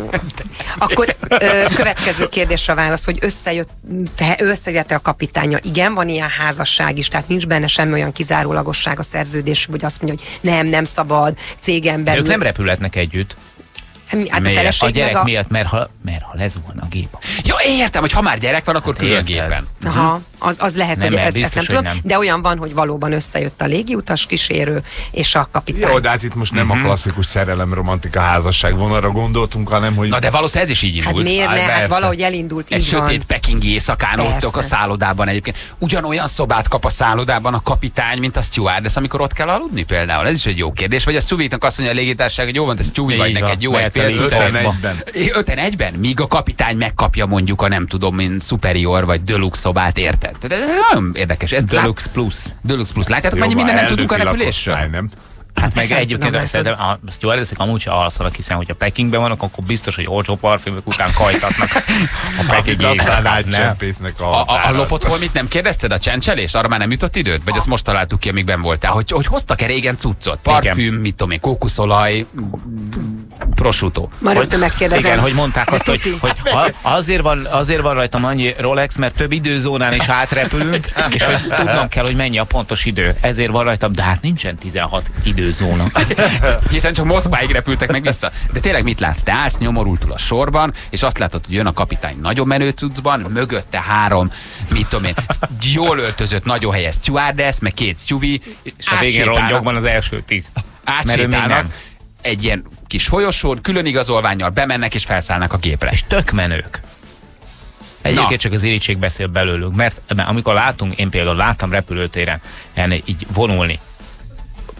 Akkor ö, következő kérdésre válasz, hogy összejött, te, összejött-e a kapitánya? Igen, van ilyen házasság is, tehát nincs benne semmi olyan kizárólagosság a szerződés, hogy azt mondja, hogy nem, nem szabad, cégen De belül. ők nem repülhetnek együtt. Hát a Miért? feleség A gyerek meg a... miatt, mert ha, mert ha lezuhan a gép. Ja, én értem, hogy ha már gyerek van, akkor külön Érted. gépen. Aha, az, az lehet, Nem, hogy mert ez, ezt biztos, nem hogy tudom, nem. de olyan van, hogy valóban összejött a légiutas kísérő és a kapitány. Jó, de hát itt most nem a klasszikus szerelem romantika házasság vonalra gondoltunk, hanem hogy... Na de valószínűleg ez is így Hát indult. miért ne? Á, Hát persze. valahogy elindult, Egy így van. sötét pekingi éjszakán Persze. ottok a szállodában egyébként. Ugyanolyan szobát kap a szállodában a kapitány, mint a stewardess, amikor ott kell aludni például. Ez is egy jó kérdés. Vagy a Stewie-nak azt mondja a légitársaság, hogy jó van, te Stewie vagy, Így neked van. jó egy Mehetsz fél el szuper. öten egyben. Öten egyben? Míg a kapitány megkapja mondjuk a nem tudom, mint superior vagy deluxe szobát, érted? Tehát ez nagyon érdekes. Ez Deluxe Plus. Deluxe Plus. Látjátok, Jó, mennyi van, mindent nem tudunk a eldönti repülésről? lakosztály, nem? Hát meg nem egyébként tudom, azt szerintem a stewardessek amúgy se alszanak, hiszen hogyha Pekingben vannak, akkor biztos, hogy olcsó parfümök után kajtatnak a Akit pekingi aztán éjszakát, nem? átcsempésznek a... A, a, a határa. lopotról mit nem kérdezted? A csencselést? Arra már nem jutott időd? Vagy ezt most találtuk ki, amíg benn voltál? Hogy, hogy hoztak-e régen cuccot? Parfüm, mit tudom én, kókuszolaj, prosciutto. Már rögtön megkérdezem. Igen, hogy mondták azt, hogy, Tuti. hogy ha, azért, van, azért van rajtam annyi Rolex, mert több időzónán is átrepülünk, és hogy tudnom kell, hogy mennyi a pontos idő. Ezért van rajtam, de hát nincsen tizenhat időzóna. Hiszen csak Moszkváig repültek meg vissza. De tényleg mit látsz? Te állsz nyomorultul a sorban, és azt látod, hogy jön a kapitány nagyon menő cuccban, mögötte három, mit tudom én, jól öltözött, nagyon helyes stewardess, meg két stewie, És a végén rongyokban az első tiszt. Mert ő még átsétálnak nem. egy ilyen kis folyosón, külön igazolvánnyal bemennek és felszállnak a gépre. És tök menők. Egyébként csak az irítség beszél belőlük, mert, mert amikor látunk, én például láttam repülőtéren ilyen így vonulni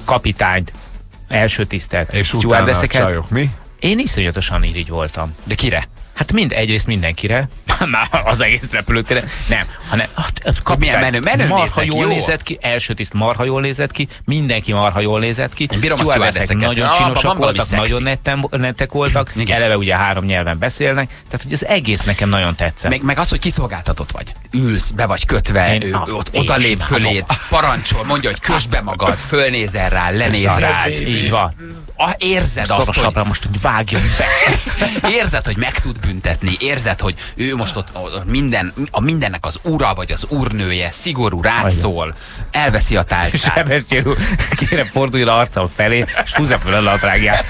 kapitányt, első tisztet, és utána a csajok, mi? Én iszonyatosan irigy voltam. De kire? Hát mind egyrészt mindenkire, már az egész repülőtére, nem, hanem kapitány, milyen menő, menő marha néznek, jól jó? nézett ki, első tiszt marha jól nézett ki, mindenki marha jól nézett ki, én bírom a stewardessek nagyon ja, csinosak voltak, nagyon netten, nettek voltak, igen. Eleve ugye három nyelven beszélnek, tehát hogy az egész nekem nagyon tetszett. Meg, meg az, hogy kiszolgáltatott vagy. Ülsz, be vagy kötve, ő, ott, oda lép fölét, parancsol, mondja, hogy kösd be magad, fölnézel rá, lenéz rád. Így van. A, érzed azt, hogy... most, hogy vágjon be. Érzed, hogy meg tud büntetni, érzed, hogy ő most ott minden, a mindennek az ura vagy az úrnője, szigorú, rád szól, elveszi a tálcsát. Sebestyén úr, kérem forduljon arcam felé, és húzza fel a nadrágját.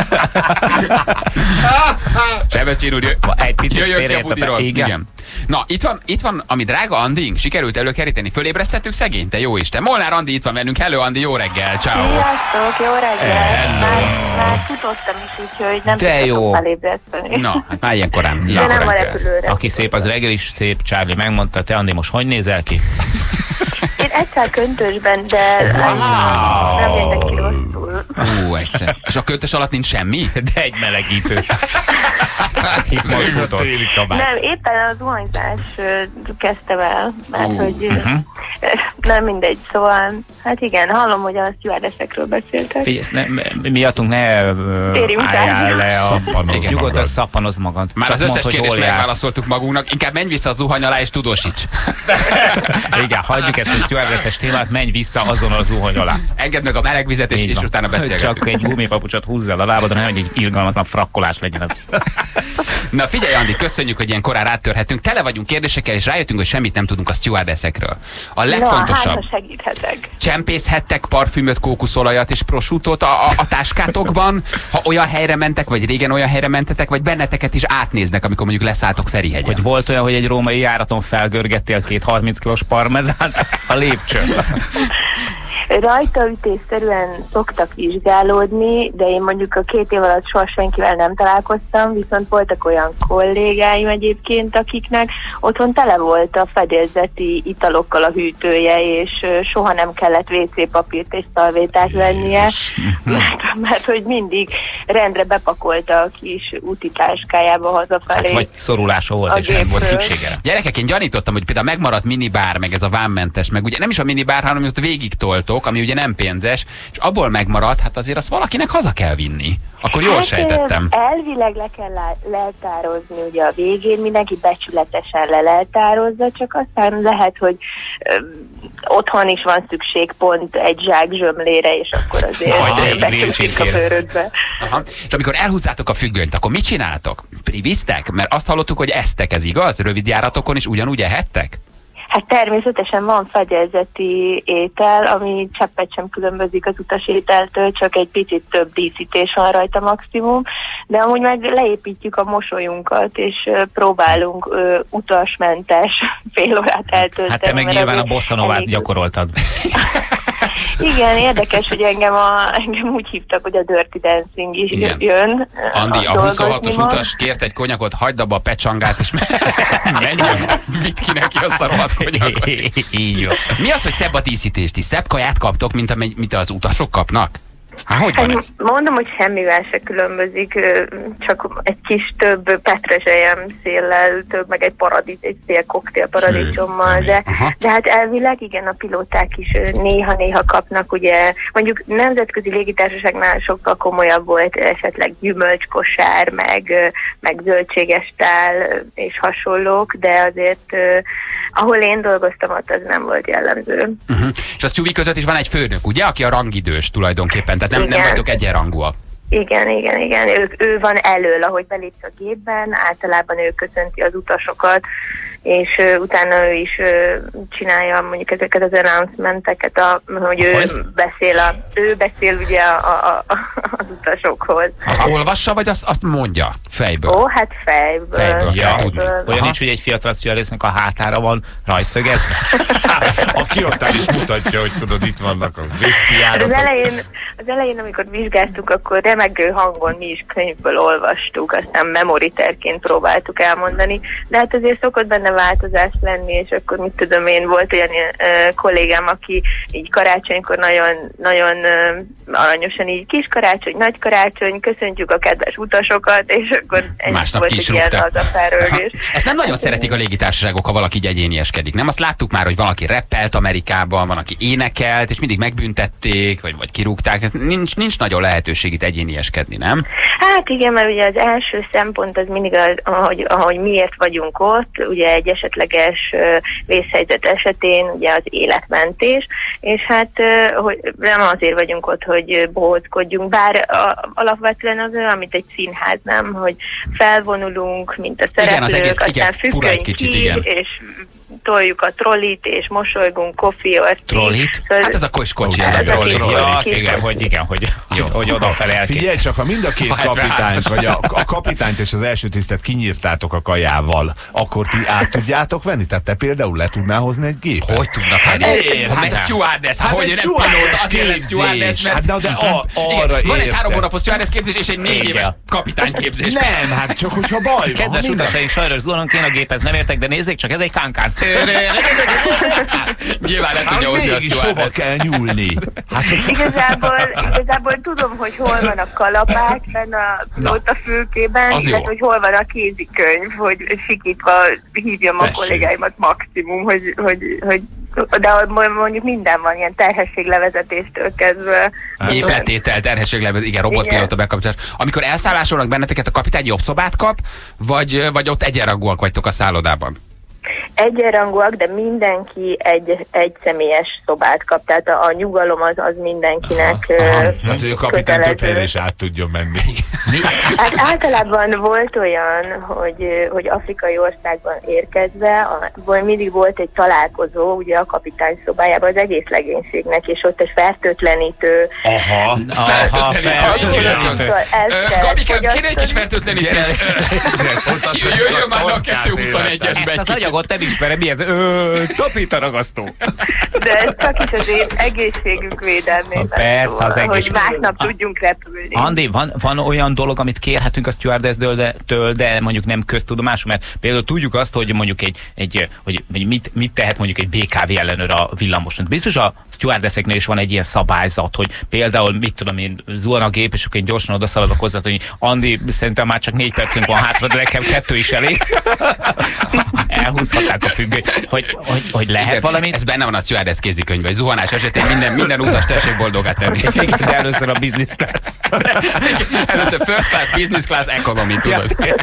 Sebestyén úr, jöjjön ki a budiról. Igen. Igen. Na, itt van, itt van, ami drága Andink, sikerült előkeríteni, fölébresztettük szegény, te jó Isten. Molnár Andi itt van velünk, hello Andi, jó reggel, ciao. Sziasztok, jó reggel. Hello. Már, már futottam is, úgyhogy nem de tudtam felébreszteni. Na, hát már ilyen korán. De nem a repülőre. Aki szép, az reggel is szép, Charlie megmondta, te Andi most hogy nézel ki? Én egyszer köntösben, de wow. nem jöttek ki rosszul. Ú, egyszer. És a köntös alatt nincs semmi? De egy melegítő. Hisz most futott. Nem, éppen az zuhanyzás kezdtem el, mert uh, hogy uh-huh. nem mindegy, szóval, hát igen, hallom, hogy a stewardessekről beszéltek. Figyelj, ne, miattunk ne álljál le a... Nyugodtan szappanozd magad. Már csak az összes mondd, kérdést megválaszoltuk magunknak, inkább menj vissza a zuhany alá és tudósíts. Igen, hagyjuk ezt a stewardesses témát, menj vissza azon a zuhany alá. Engedd meg a meleg vizet, és, és utána beszélgetünk. Csak egy gumipapucsot húzzál a lábadon, hogy egy irgalmatlan frakkolás legyen. Na figyelj, Andi, köszönjük, hogy ilyen korán rátörhetünk. Tele vagyunk kérdésekkel, és rájöttünk, hogy semmit nem tudunk a stewardessekről. A legfontosabb. Na, hát, segíthetek. Csempészhettek parfümöt, kókuszolajat és prosciuttót a, a, a táskátokban, ha olyan helyre mentek, vagy régen olyan helyre mentetek, vagy benneteket is átnéznek, amikor mondjuk leszálltok Ferihegyen. Hogy volt olyan, hogy egy római járaton felgörgettél két harminc kilós parmezánt a lépcsőn? Rajtaütésszerűen szoktak vizsgálódni, de én mondjuk a két év alatt soha senkivel nem találkoztam, viszont voltak olyan kollégáim egyébként, akiknek otthon tele volt a fedélzeti italokkal a hűtője, és soha nem kellett vé cé papírt és szalvétát vennie, mert, mert hogy mindig rendre bepakolta a kis úti táskájába hazafelé. Hát vagy szorulása volt, és nem volt szüksége. Gyerekek, én gyanítottam, hogy például megmaradt minibár, meg ez a vámmentes, meg ugye nem is a minibár, hanem ott végig toltok, ami ugye nem pénzes, és abból megmaradt, hát azért azt valakinek haza kell vinni. Akkor jól hát, sejtettem. Elvileg le kell leltározni, ugye a végén mindenki becsületesen leltározza, csak aztán lehet, hogy ö, otthon is van szükség pont egy zsák zsömlére, és akkor azért becsülsik a bőrödbe. Aha. És amikor elhúzzátok a függönyt, akkor mit csináltok? Priviztek? Mert azt hallottuk, hogy esztek, ez igaz? Rövid járatokon is ugyanúgy ehettek? Hát természetesen van fedélzeti étel, ami cseppet sem különbözik az utasételtől, csak egy picit több díszítés van rajta maximum, de amúgy meg leépítjük a mosolyunkat, és próbálunk ö, utasmentes fél órát eltölteni. Hát te meg nyilván a bosszanovát gyakoroltad. Igen, érdekes, hogy engem, a, engem úgy hívtak, hogy a Dirty Dancing is igen. jön. Andi, a huszonhatos utas kért egy konyakot, hagyd abba a pecsangát, és menjünk, vidd ki neki azt a rohadt konyakot. Mi az, hogy szebb a díszítés? Ti szebb kaját kaptok, mint, mint az utasok kapnak? Hát hogy van ez? Mondom, hogy semmivel se különbözik, csak egy kis több petrezselyem széllel, több meg egy paradicsom, egy szél koktél paradicsommal, de, de hát elvileg igen, a pilóták is néha-néha kapnak, ugye mondjuk nemzetközi légitársaságnál sokkal komolyabb volt esetleg gyümölcskosár, meg, meg zöldséges tál és hasonlók, de azért ahol én dolgoztam, ott az nem volt jellemző. Uh-huh. És a sztjuvi között is van egy főnök, ugye, aki a rangidős tulajdonképpen, tehát nem, nem vagytok egyenrangúak. Igen, igen, igen. Ő, ő van elől, ahogy belépsz a gépben, általában ő köszönti az utasokat, és uh, utána ő is uh, csinálja mondjuk ezeket az announcementeket, a, hogy ő hogy? beszél, a, ő beszél ugye a, a, a, az utasokhoz. Azt olvassa, vagy azt, azt mondja fejből? Ó, hát fejből. Fejből, ja, fejből. Olyan nincs, hogy egy fiatal stewardessnek a hátára van rajszögezve? A kiadtál is mutatja, hogy tudod, itt vannak a viszkijáratok. Az elején, az elején, amikor vizsgáztuk, akkor remeg remegő hangon mi is könyvből olvastuk, aztán memoriterként próbáltuk elmondani, de hát azért szokott benne változás lenni, és akkor mit tudom én, volt olyan uh, kollégám, aki így karácsonykor nagyon, nagyon uh, aranyosan így kis karácsony, nagy karácsony, köszöntjük a kedves utasokat, és akkor másnap ki is rúgták. Ezt nem nagyon hát, szeretik a légitársaságok, ha valaki így egyénieskedik. Nem, azt láttuk már, hogy valaki rappelt Amerikában, van, aki énekelt, és mindig megbüntették, vagy, vagy kirúgták. Nincs, nincs nagyon lehetőség itt egyénieskedni, nem? Hát igen, mert ugye az első szempont az mindig az, ahogy, ahogy miért vagyunk ott, ugye egy esetleges uh, vészhelyzet esetén ugye az életmentés, és hát uh, hogy nem azért vagyunk ott, hogy bohóckodjunk, bár a, alapvetően az olyan, mint egy színház, nem, hogy felvonulunk, mint a szereplők, igen, az egész, aztán függöny ki, igen. És toljuk a trollit, és mosolygunk, coffee or trollit? Hát ez a kocsi, ez a trolli. Ja, igen, hogy igen, hogy, jó, hogy odafele elkér. Figyelj csak, ha mind a két kapitányt, vagy a, a kapitányt és az első tisztet kinyírtátok a kajával, akkor ti át tudjátok venni? Tehát te például le tudnál hozni egy gépet? Hogy tudnak venni? Hát ez stewardess, hát hogy nem pilóta, azért lesz stewardess, mert hát de arra van egy három hónapos stewardess képzés és egy négy éves kapitányképzés. Nem, hát csak hogyha baj van. Kedves utasaink, sajnos zuhanunk, én a géphez nem értek, de nézzék csak, ez egy kánkán. Nyilván nem tudja hozni a stewardess. Hova kell nyúlni? Hát, igazából, igazából tudom, hogy hol van a kalapács benne a pilótafülkében, illetve hogy hol van a kézikönyv, hogy sikítva hívjam a kollégáimat maximum, hogy, hogy, hogy de mondjuk minden van, ilyen terhességlevezetéstől kezdve. Gépletétel, terhességlevezetés, igen, robotpilóta bekapcsolás. Amikor elszállásolnak benneteket, a kapitány jobb szobát kap, vagy, vagy ott egyenrangúak vagytok a szállodában? Egyenrangúak, de mindenki egy, egy személyes szobát kap, tehát a, a nyugalom az, az mindenkinek aha, aha. Hát, hogy a kapitány több helyre is át tudjon menni. Hát általában volt olyan, hogy, hogy afrikai országban érkezve, a, mindig volt egy találkozó, ugye a kapitány szobájában az egész legénységnek, és ott egy fertőtlenítő. Aha, fertőtlenítő. Gabikám, kéne egy kis fertőtlenítés. Jöjjön már a kettő huszonegyesbe. Ezt az anyagot nem ismerem, mi ez? Tapintaragasztó. De ez csak is az én egészségünk védelmében. Persze, az egészség. Hogy másnap tudjunk repülni. Andi, van, van olyan dolog, amit kérhetünk a stewardess-től, de mondjuk nem köztudomású, mert például tudjuk azt, hogy mondjuk egy, egy hogy, hogy mit, mit tehet mondjuk egy bé ká vé ellenőr a villamoson. Biztos a stewardesseknél is van egy ilyen szabályzat, hogy például mit tudom én, zuhan a gép, és akkor én gyorsan oda szaladok hozzá, hogy Andi, szerintem már csak négy percünk van hátra, de nekem kettő is elég. Elhúzhatták a függönyt, hogy, hogy, hogy lehet igen, valamit. Ez benne van a stewardess kézikönyvben, hogy zuhanás esetén minden, minden utas tessék boldogát tenni. De először a business class. Először first class, business class, economy, tudod. Ja.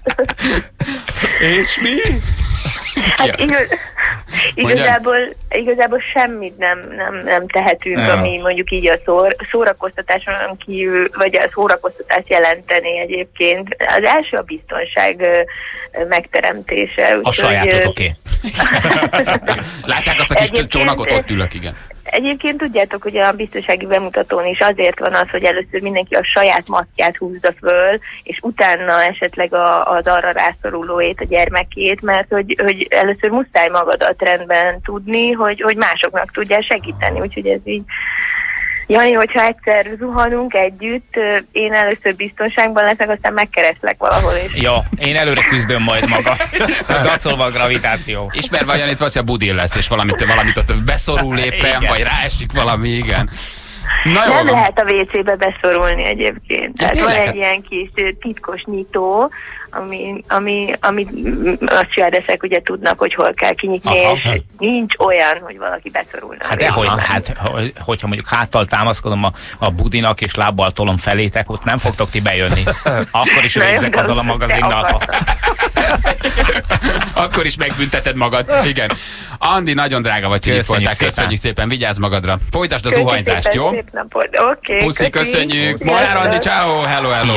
És mi? Hát igaz, igazából, igazából semmit nem, nem, nem tehetünk, ja. Ami mondjuk így a szór, szórakoztatáson kívül, vagy a szórakoztatás jelenteni egyébként. Az első a biztonság megteremtése. A sajátot, oké. Látják azt a kis csónakot, ott ülök, igen. Egyébként tudjátok, hogy a biztonsági bemutatón is azért van az, hogy először mindenki a saját maszkját húzza föl, és utána esetleg a, az arra rászorulóét, a gyermekét, mert hogy, hogy először muszáj magadat rendben tudni, hogy, hogy másoknak tudjál segíteni, úgyhogy ez így. Jani, hogyha egyszer zuhanunk együtt, én először biztonságban leszek, aztán megkereslek valahol is. Jó, én előre küzdöm majd maga. Dacolva a gravitáció. Ismerve Janit, valószínűleg budil lesz, és valamit, valamit ott beszorul éppen, igen. Vagy ráesik valami, igen. Na, nem van. Lehet a vécébe beszorulni egyébként. Tehát van egy ilyen kis titkos nyitó, ami, ami, ami a stewardessek ugye tudnak, hogy hol kell kinyitni, aha, és nincs olyan, hogy valaki beszorulna. Hát dehogy, hát, hogyha mondjuk háttal támaszkodom a, a budinak, és lábbal tolom felétek, ott nem fogtok ti bejönni. Akkor is végzek azzal a magazinnal. Akkor is megbünteted magad. Igen. Andi, nagyon drága vagy, hogy itt voltál. Köszönjük szépen, vigyázz magadra. Folytasd a zuhanyzást, jó? Okay, puszi, köszönjük. Molnár Andi, ciao, hello, hello.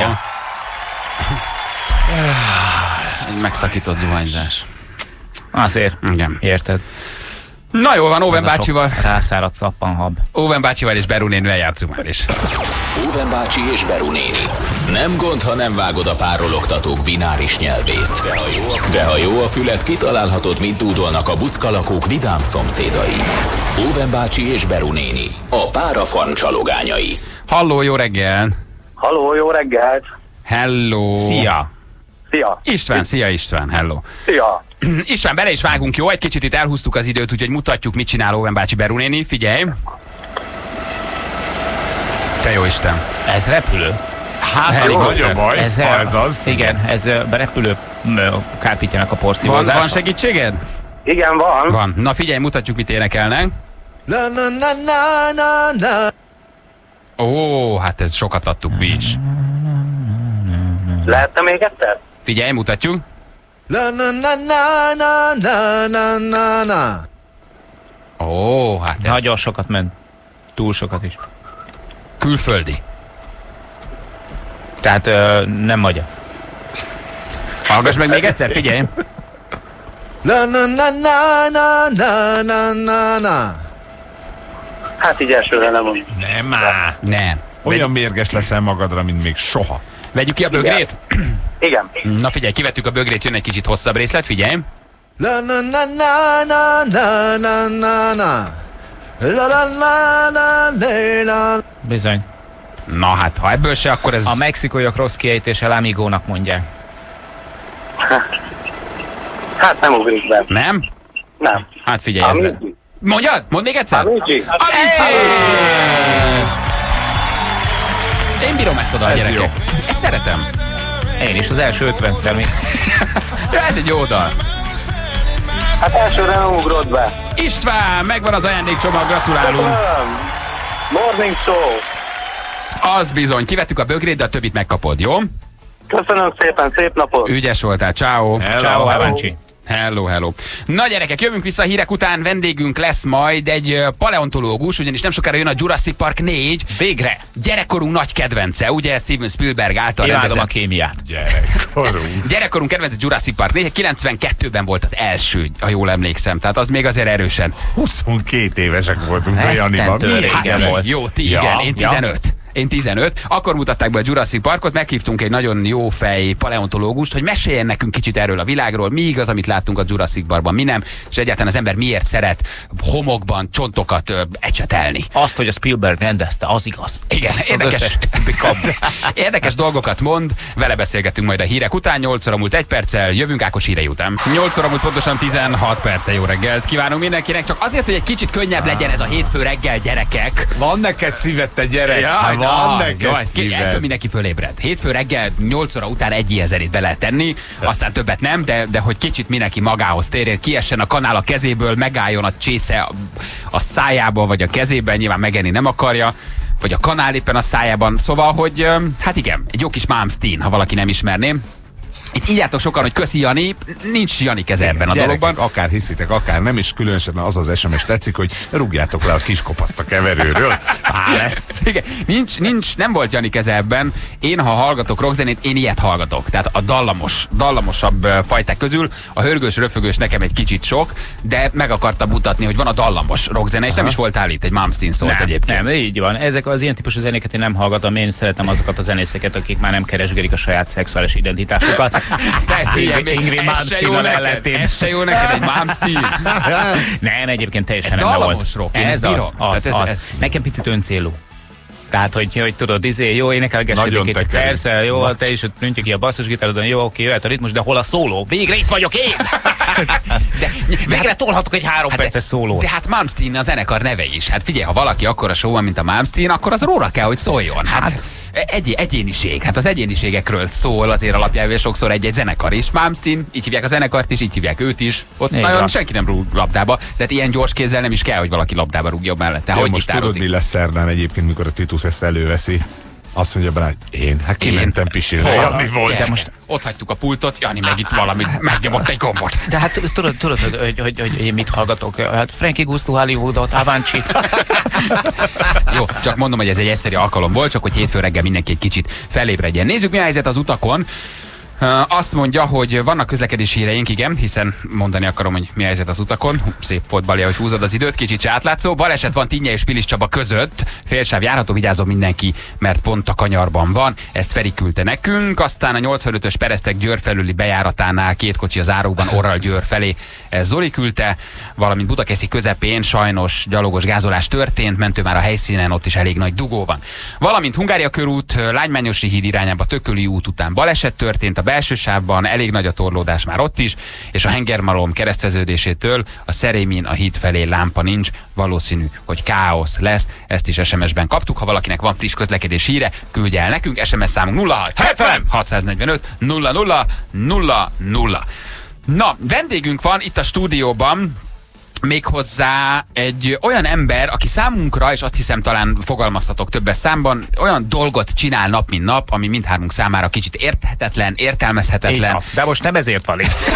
Ez megszakított zuhanyzás. Azért. Igen. Érted. Na jól van, Óven bácsival. Rászáradt szappanhab. Óven bácsival és Beru nénivel játszunk már is. Óven bácsi és Beru néni. Nem gond, ha nem vágod a párologtatók bináris nyelvét. De ha jó a, De ha jó a fület, kitalálhatod, mit dúdolnak a buckalakók vidám szomszédai. Óven bácsi és Beru néni. A párafarm csalogányai. Halló, jó reggel! Halló, jó reggelt! Hello! Szia! Szia! István, szia István, hello! Szia! István, bele is vágunk, jó? Egy kicsit itt elhúztuk az időt, úgyhogy mutatjuk, mit csinál Óven bácsi Beru néni. Figyelj! Te jó Isten! Ez repülő. Hát, ez nagy a baj, ez, ha ez az. Igen, ez repülő kárpítjának a porszívozása. Van, van segítséged? Igen, van. Van. Na figyelj, mutatjuk, mit énekelnek. Na, na, na, na, na, na. Ó, hát ez sokat adtuk mi is. Lehetne még egyszer? Figyelj, mutatjuk. Na, na, na, na, na, na, na, na, na. Ó, hát ez Nagyon sokat ment. Túl sokat is. külföldi. Tehát ö, nem magyar. Hallgass meg még egyszer, figyelj. Na, na, na, na, na, na, na, na, na. Hát így elsőre nem mondjuk. Nem már. Nem. Olyan mérges leszel magadra, mint még soha. Vegyük ki a bögrét? Igen. Na figyelj, kivettük a bögrét, jön egy kicsit hosszabb részlet, figyelj. La na na na na na na na na. La la la la la la. Bizony. Na hát, ha ebből se, akkor ez... A mexikóiak rossz kiejtéssel amigónak mondják. Hát nem ugrik be. Nem? Nem. Hát figyelj, ez le. Amici. Mondjad? Mondd még egyszer? Amici. Amici! Én bírom ezt oda a Ez gyerekek. jó. Ezt szeretem. Én is az első ötvenszer még. Ja, ez egy jó dal. Hát elsőre nem ugrott be. István, megvan az ajándékcsomag, gratulálunk. Köszönöm. Morning show. Az bizony, kivettük a bögrét, de a többit megkapod, jó? Köszönöm szépen, szép napot. Ügyes voltál, ciao. Ciao, Haváncsi. Hello, hello. Na gyerekek, jövünk vissza a hírek után, vendégünk lesz majd egy ö, paleontológus, ugyanis nem sokára jön a Jurassic Park négy. Végre! Gyerekkorunk nagy kedvence, ugye Steven Spielberg által Imádom a rendezett. kémiát. Gyerekkorunk. Gyerekkorunk kedvence Jurassic Park négy, kilencvenkettőben volt az első, ha jól emlékszem, tehát az még azért erősen. huszonkét évesek voltunk a Janiban. Rettentő Milyen régen Hát gyerek. volt. jó, ti Ja, igen, én ja. tizenöt. Én tizenöt. Akkor mutatták be a Jurassic Parkot, meghívtunk egy nagyon jó fej paleontológust, hogy meséljen nekünk kicsit erről a világról, mi igaz, amit láttunk a Jurassic Parkban, mi nem, és egyáltalán az ember miért szeret homokban csontokat ö, ecsetelni. Azt, hogy a Spielberg rendezte, az igaz. Igen, Az érdekes, összes többi kap. érdekes dolgokat mond, vele beszélgetünk majd a hírek után, nyolc óra múlt egy perccel, jövünk Ákos hírei után. nyolc óra múlt pontosan tizenhat perccel, jó reggelt kívánunk mindenkinek, csak azért, hogy egy kicsit könnyebb legyen ez a hétfő reggel, gyerekek. Van neked szíved, te gyerek? Jaj, Hát van na, neked jaj, ki- szíved. ettől mindenki fölébred. Hétfő reggel nyolc óra után egy ezerét be lehet tenni, aztán többet nem, de, de hogy kicsit mindenki magához térjen, kiessen a kanál a kezéből, megálljon a csésze a, a szájába, vagy a kezében, nyilván megenni nem akarja, vagy a kanál éppen a szájában. Szóval, hogy öm, hát igen, egy jó kis Malmsteen, ha valaki nem ismerné. Itt írjátok sokan, hogy köszi Jani, nincs Jani keze ebben a Gyerekek, dologban. akár hiszitek, akár nem, és különösen az az es em es tetszik, hogy rúgjátok le a kis kopaszt a keverőről. Á, lesz. Igen, nincs, nincs, nem volt Jani keze ebben. Én, ha hallgatok rockzenét, én ilyet hallgatok. Tehát a dallamos, dallamosabb ö, fajták közül a hörgős, röfögős nekem egy kicsit sok, de meg akartam mutatni, hogy van a dallamos rockzene, és Aha. nem is voltál itt, egy Malmsteen szólt Nem, egyébként. nem, így van. Ezek az ilyen típusú zenéket én nem hallgatom, én szeretem azokat a zenészeket, akik már nem keresgélik a saját szexuális identitásukat. Te, igen, Ingrid- Ingrid ez se jó Malmsteen-nal neked, ellentétben. ez se jó neked egy Malmsteen. Nem, egyébként teljesen Ez rendben dallamos volt. rock, én ez ezt az, bírom. az, Tehát az. ez- ez- Nekem picit öncélú. Tehát, hogy, hogy tudod, izé, jó, énekelgessetek Nagyon itt, tekerő. persze, jó, te is ott nyújtja ki a basszusgitárodon, jó, oké, jöhet a ritmus, de hol a szóló? Végre itt vagyok én! De, Végre tolhatok egy három Hát perces de- szólót. De hát Malmsteen a zenekar neve is. Hát figyelj, ha valaki akkora show van, mint a Malmsteen, akkor az róla kell, hogy szóljon. Hát, hát egy, egyéniség. Hát az egyéniségekről szól azért alapjában sokszor egy-egy zenekar is. Malmsteen, így hívják a zenekart is, így hívják őt is. Ott Így nagyon van. senki nem rúg labdába. Tehát ilyen gyors kézzel nem is kell, hogy valaki labdába rúgja mellette. Jó, Hogy most tudod, gitározik. mi lesz szerdán egyébként, mikor a Titus ezt előveszi? Azt mondja bele, hogy én, hát Én? kimentem pisilni. Hol? Jani volt. De most ott hagytuk a pultot, Jani meg itt valamit megnyomott egy gombot. De hát tudod, tudod hogy, hogy, hogy, hogy én mit hallgatok? Hát Frankie Gusto, Hollywoodot, Havanchi. Jó, csak mondom, hogy ez egy egyszerű alkalom volt, csak hogy hétfő reggel mindenki egy kicsit felébredjen. Nézzük, mi a helyzet az utakon. Uh, azt mondja, hogy vannak közlekedési híreink, igen, hiszen mondani akarom, hogy mi a helyzet az utakon. Szép volt, Balia, hogy húzod az időt, kicsit se átlátszó. Baleset van Tinnye és Pilis Csaba között. Félsáv járható, vigyázzon mindenki, mert pont a kanyarban van. Ezt Feri küldte nekünk. Aztán a nyolcvanötös Peresztek Győr felüli bejáratánál két kocsi az árokban, Orral Győr felé Ez Zoli küldte, valamint Budakeszi közepén sajnos gyalogos gázolás történt, mentő már a helyszínen, ott is elég nagy dugó van. Valamint Hungária körút, Lánymányosi híd irányába Tököli út után baleset történt a belső sávban, elég nagy a torlódás már ott is, és a Hengermalom kereszteződésétől a Szerémin a híd felé lámpa nincs, valószínű, hogy káosz lesz. Ezt is es em es-ben kaptuk. Ha valakinek van friss közlekedés híre, küldje el nekünk. es em es számunk nulla hat hetven hatszáznegyvenöt nulla nulla nulla nulla. Na, vendégünk van itt a stúdióban, méghozzá egy olyan ember, aki számunkra, és azt hiszem talán fogalmazhatok többes számban, olyan dolgot csinál nap, mint nap, ami mindhármunk számára kicsit érthetetlen, értelmezhetetlen. De most nem ezért van itt.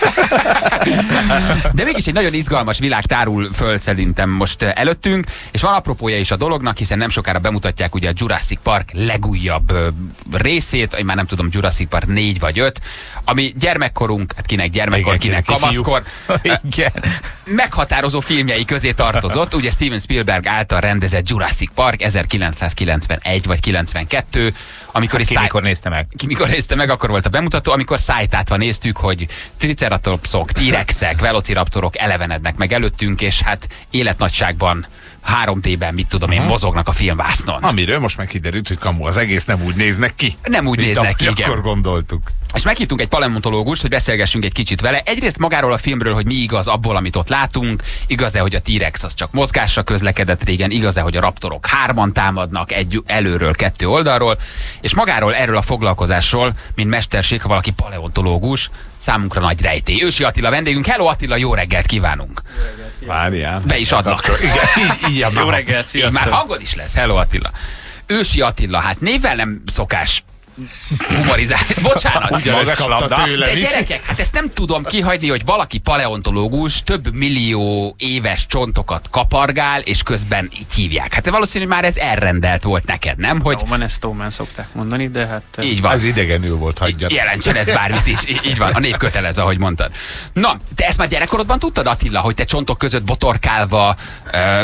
De mégis egy nagyon izgalmas világ tárul föl szerintem most előttünk, és van apropója is a dolognak, hiszen nem sokára bemutatják ugye a Jurassic Park legújabb ö, részét, én már nem tudom, Jurassic Park négy vagy öt, ami gyermekkorunk, hát kinek gyermekkor, igen, kinek kamaszkor, igen. meghatározó filmjei közé tartozott. Ugye Steven Spielberg által rendezett Jurassic Park ezerkilencszázkilencvenegy vagy kilencvenkettő, amikor hát is ki mikor nézte meg? Ki mikor nézte meg, akkor volt a bemutató, amikor szájtátva néztük, hogy triceratopsok, T-rexek, velociraptorok elevenednek meg előttünk, és hát életnagyságban három dé-ben, mit tudom én, mozognak a filmvásznon. Amiről most meg kiderült, hogy kamu, az egész nem úgy néznek ki. Nem úgy néznek ki, igen. Akkor gondoltuk. És meghívtunk egy paleontológust, hogy beszélgessünk egy kicsit vele. Egyrészt magáról a filmről, hogy mi igaz abból, amit ott látunk. Igaz-e, hogy a T-rex az csak mozgásra közlekedett régen? Igaz-e, hogy a raptorok hárman támadnak egy előről, kettő oldalról? És magáról, erről a foglalkozásról, mint mesterség, ha valaki paleontológus, számunkra nagy rejtély. Ősi Attila vendégünk. Hello Attila, jó reggelt kívánunk! Jó reggelt, Várjál. Be is adnak. Igen, így, így jó reggelt, sziasztok! Már hangod is lesz. Hello Attila. Ősi Attila, hát névvel nem szokás humorizálni. Bocsánat. Ugyanezt kapta tőlem De is. gyerekek, hát ezt nem tudom kihagyni, hogy valaki paleontológus több millió éves csontokat kapargál, és közben így hívják. Hát valószínűleg már ez elrendelt volt neked, nem? Hogy... Snowman, ezt Snowman szokták mondani, de hát... Így van. Ez idegenül volt, hagyjad. Jelentsen ez bármit is. Í- így van, a név kötelez, ahogy mondtad. Na, te ezt már gyerekkorodban tudtad, Attila, hogy te csontok között botorkálva, ö,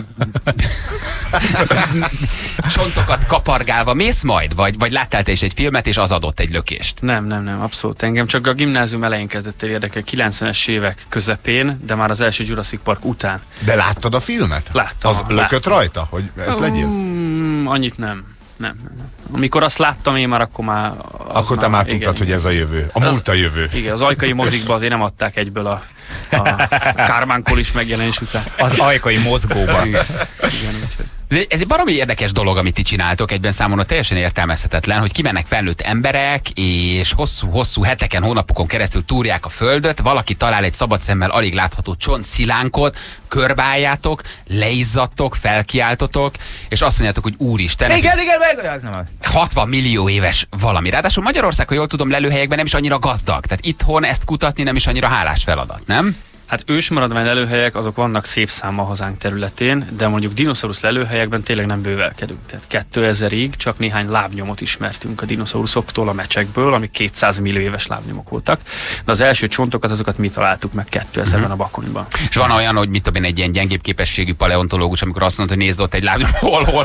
csontokat kapargálva mész majd? Vagy, vagy láttál te is egy filmet, és az adott egy lökést? Nem, nem, nem, abszolút. Engem csak a gimnázium elején kezdett el érdekel, kilencvenes évek közepén, de már az első Jurassic Park után. De láttad a filmet? Láttam. Az láttam. lökött rajta, hogy ez legyen? Um, annyit nem. Nem, nem, nem. Amikor azt láttam én már, akkor már... Akkor te már tudtad, hogy ez a jövő. A múlt a jövő. Igen, az ajkai mozikba azért nem adták egyből a, a Kármán Kolis megjelenés után. Az ajkai mozgóban. Igen, igen, úgyhogy. Ez egy baromi érdekes dolog, amit ti csináltok, egyben számomra teljesen értelmezhetetlen, hogy kimennek felnőtt emberek, és hosszú-hosszú heteken, hónapokon keresztül túrják a földöt, valaki talál egy szabad szemmel alig látható csontszilánkot, körbáljátok, leizzadtok, felkiáltotok, és azt mondjátok, hogy úristen, Igen, igen, meg, az nem az. hatvan millió éves valami. Ráadásul Magyarország, ha jól tudom, lelőhelyekben nem is annyira gazdag. Tehát itthon ezt kutatni nem is annyira hálás feladat, nem? Hát ősmaradvány lelőhelyek azok vannak szép számmal hazánk területén, de mondjuk dinoszaurusz lelőhelyekben tényleg nem bővelkedünk. Tehát kétezerig csak néhány lábnyomot ismertünk a dinoszauruszoktól, a mecsekből, amik kétszáz millió éves lábnyomok voltak. De az első csontokat, azokat mi találtuk meg kétezerben a Bakonyban. És van olyan, hogy mit tudom én, egy ilyen gyengébb képességű paleontológus, amikor azt mondta, hogy nézd ott egy lábnyom, hol, hol,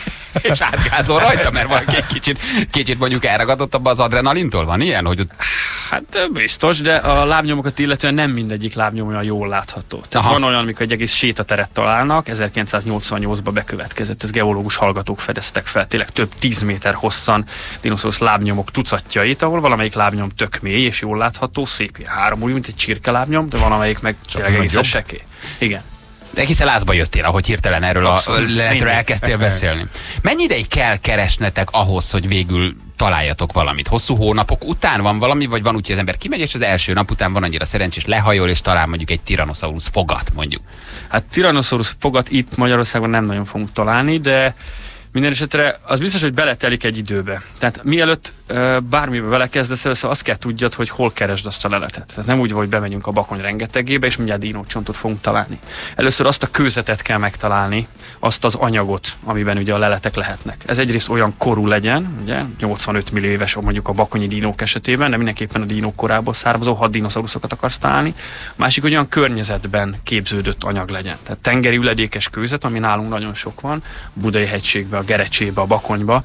és átgázol rajta, mert valaki egy kicsit, kicsit mondjuk elragadott abba az adrenalintól. Van ilyen, hogy ott... Hát biztos, de a lábnyomokat illetően nem mindegyik lábnyom olyan jól látható. Tehát Aha. van olyan, amikor egy egész sétateret találnak, ezerkilencszáznyolcvannyolcban bekövetkezett, ez geológus hallgatók fedeztek fel, tényleg több tíz méter hosszan dinoszaurusz lábnyomok tucatjait, ahol valamelyik lábnyom tök mély és jól látható, szép, három úgy, mint egy csirke lábnyom, de van amelyik meg tényleg egészen sekély. Igen. De egészen lázba jöttél, ahogy hirtelen erről Abszolút. a lehetről elkezdtél beszélni. Mennyi ideig kell keresnetek ahhoz, hogy végül találjatok valamit? Hosszú hónapok után van valami, vagy van úgy, hogy az ember kimegy, és az első nap után van annyira szerencsés, lehajol, és talál mondjuk egy Tyrannosaurus fogat, mondjuk? Hát Tyrannosaurus fogat itt Magyarországon nem nagyon fogunk találni, de minden esetre az biztos, hogy beletelik egy időbe. Tehát mielőtt uh, bármibe belekezdesz, először azt kell tudjad, hogy hol keresd azt a leletet. Tehát nem úgy, hogy bemegyünk a Bakony rengetegébe, és mindjárt dinócsontot fogunk találni. Először azt a kőzetet kell megtalálni, azt az anyagot, amiben ugye a leletek lehetnek. Ez egyrészt olyan korú legyen, ugye, nyolcvanöt millió éves mondjuk a bakonyi dinók esetében, de mindenképpen a dinók korából származó haddinoszauruszokat akarsz találni. A másik, hogy olyan környezetben képződött anyag legyen. Tehát tengeri üledékes kőzet, ami nálunk nagyon sok van, Budai hegységben, a Gerecsébe, a Bakonyba,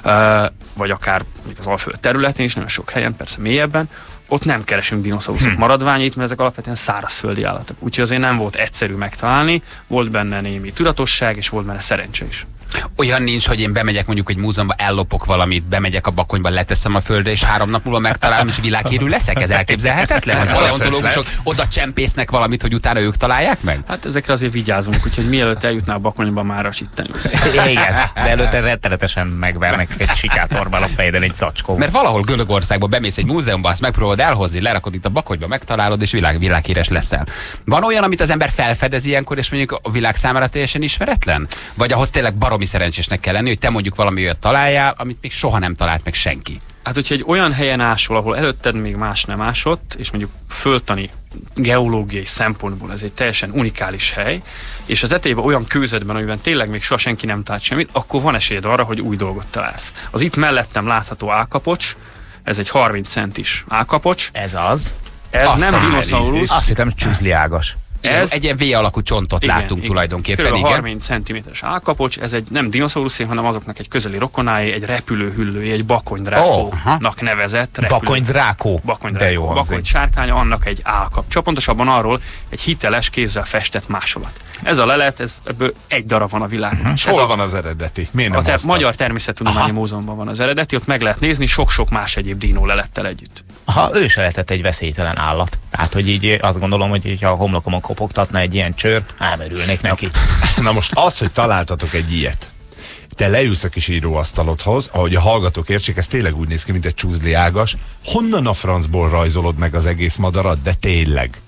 vagy akár az Alföld területén is, nagyon sok helyen, persze mélyebben, ott nem keresünk dinoszauruszok hmm. maradványait, mert ezek alapvetően szárazföldi állatok. Úgyhogy azért nem volt egyszerű megtalálni, volt benne némi tudatosság, és volt benne szerencse is. Olyan nincs, hogy én bemegyek mondjuk egy múzeumban, ellopok valamit, bemegyek a Bakonyba, leteszem a földre, és három nap múlva megtalálom, és világhírű leszek? Ez elképzelhetetlen? Hogy paleontológusok oda csempésznek valamit, hogy utána ők találják meg? Hát ezekre azért vigyázunk, úgyhogy mielőtt eljutnál a Bakonyba, már asítani. Igen, de előtte rettenetesen megvernek egy sikátorban a fejedben egy zacskó. Mert valahol Görögországban bemész egy múzeumba, azt megpróbálod elhozni, lerakod itt a Bakonyba, megtalálod, és világ, világhíres leszel. Van olyan, amit az ember felfedez ilyenkor, és mondjuk a világ számára teljesen ismeretlen? Vagy ahhoz tényleg baromi szerencsésnek kell lenni, hogy te mondjuk valami olyat találjál, amit még soha nem talált meg senki? Hát, hogyha egy olyan helyen ásol, ahol előtted még más nem ásott, és mondjuk föltani geológiai szempontból ez egy teljesen unikális hely, és az tetejében olyan kőzetben, amiben tényleg még soha senki nem talált semmit, akkor van esélyed arra, hogy új dolgot találsz. Az itt mellettem látható állkapocs, ez egy harminc centis állkapocs. Ez az. Ez Aztán nem dinoszaurusz. Azt hittem, csúszliágas. Ez egy ilyen V-alakú csontot igen, látunk igen. tulajdonképpen. Körülbelül harminc centiméteres állkapocs, ez egy nem dinoszauruszé, hanem azoknak egy közeli rokonáé, egy repülőhüllője, egy bakonyndrákónak oh, nevezett repülő. Bakonyndrákó? Bakonyndrákó. Bakony sárkánya, annak egy állkapcsa. Pontosabban arról egy hiteles kézzel festett másolat. Ez a lelet, ez, ebből egy darab van a világon. Uh-huh. Hol a, van az eredeti? Miért nem a ter- Magyar Természettudományi Múzeumban van az eredeti, ott meg lehet nézni sok-sok más egyéb dinó lelettel együtt. Ha ő se lehetett egy veszélytelen állat. Tehát, hogy így azt gondolom, hogy ha a homlokomon kopogtatna egy ilyen csőr, elmerülnék neki. Na most az, hogy találtatok egy ilyet, te leülsz a kis íróasztalodhoz, ahogy a hallgatók értsék, ez tényleg úgy néz ki, mint egy csúzli ágas. Honnan a francból rajzolod meg az egész madarat, de tényleg?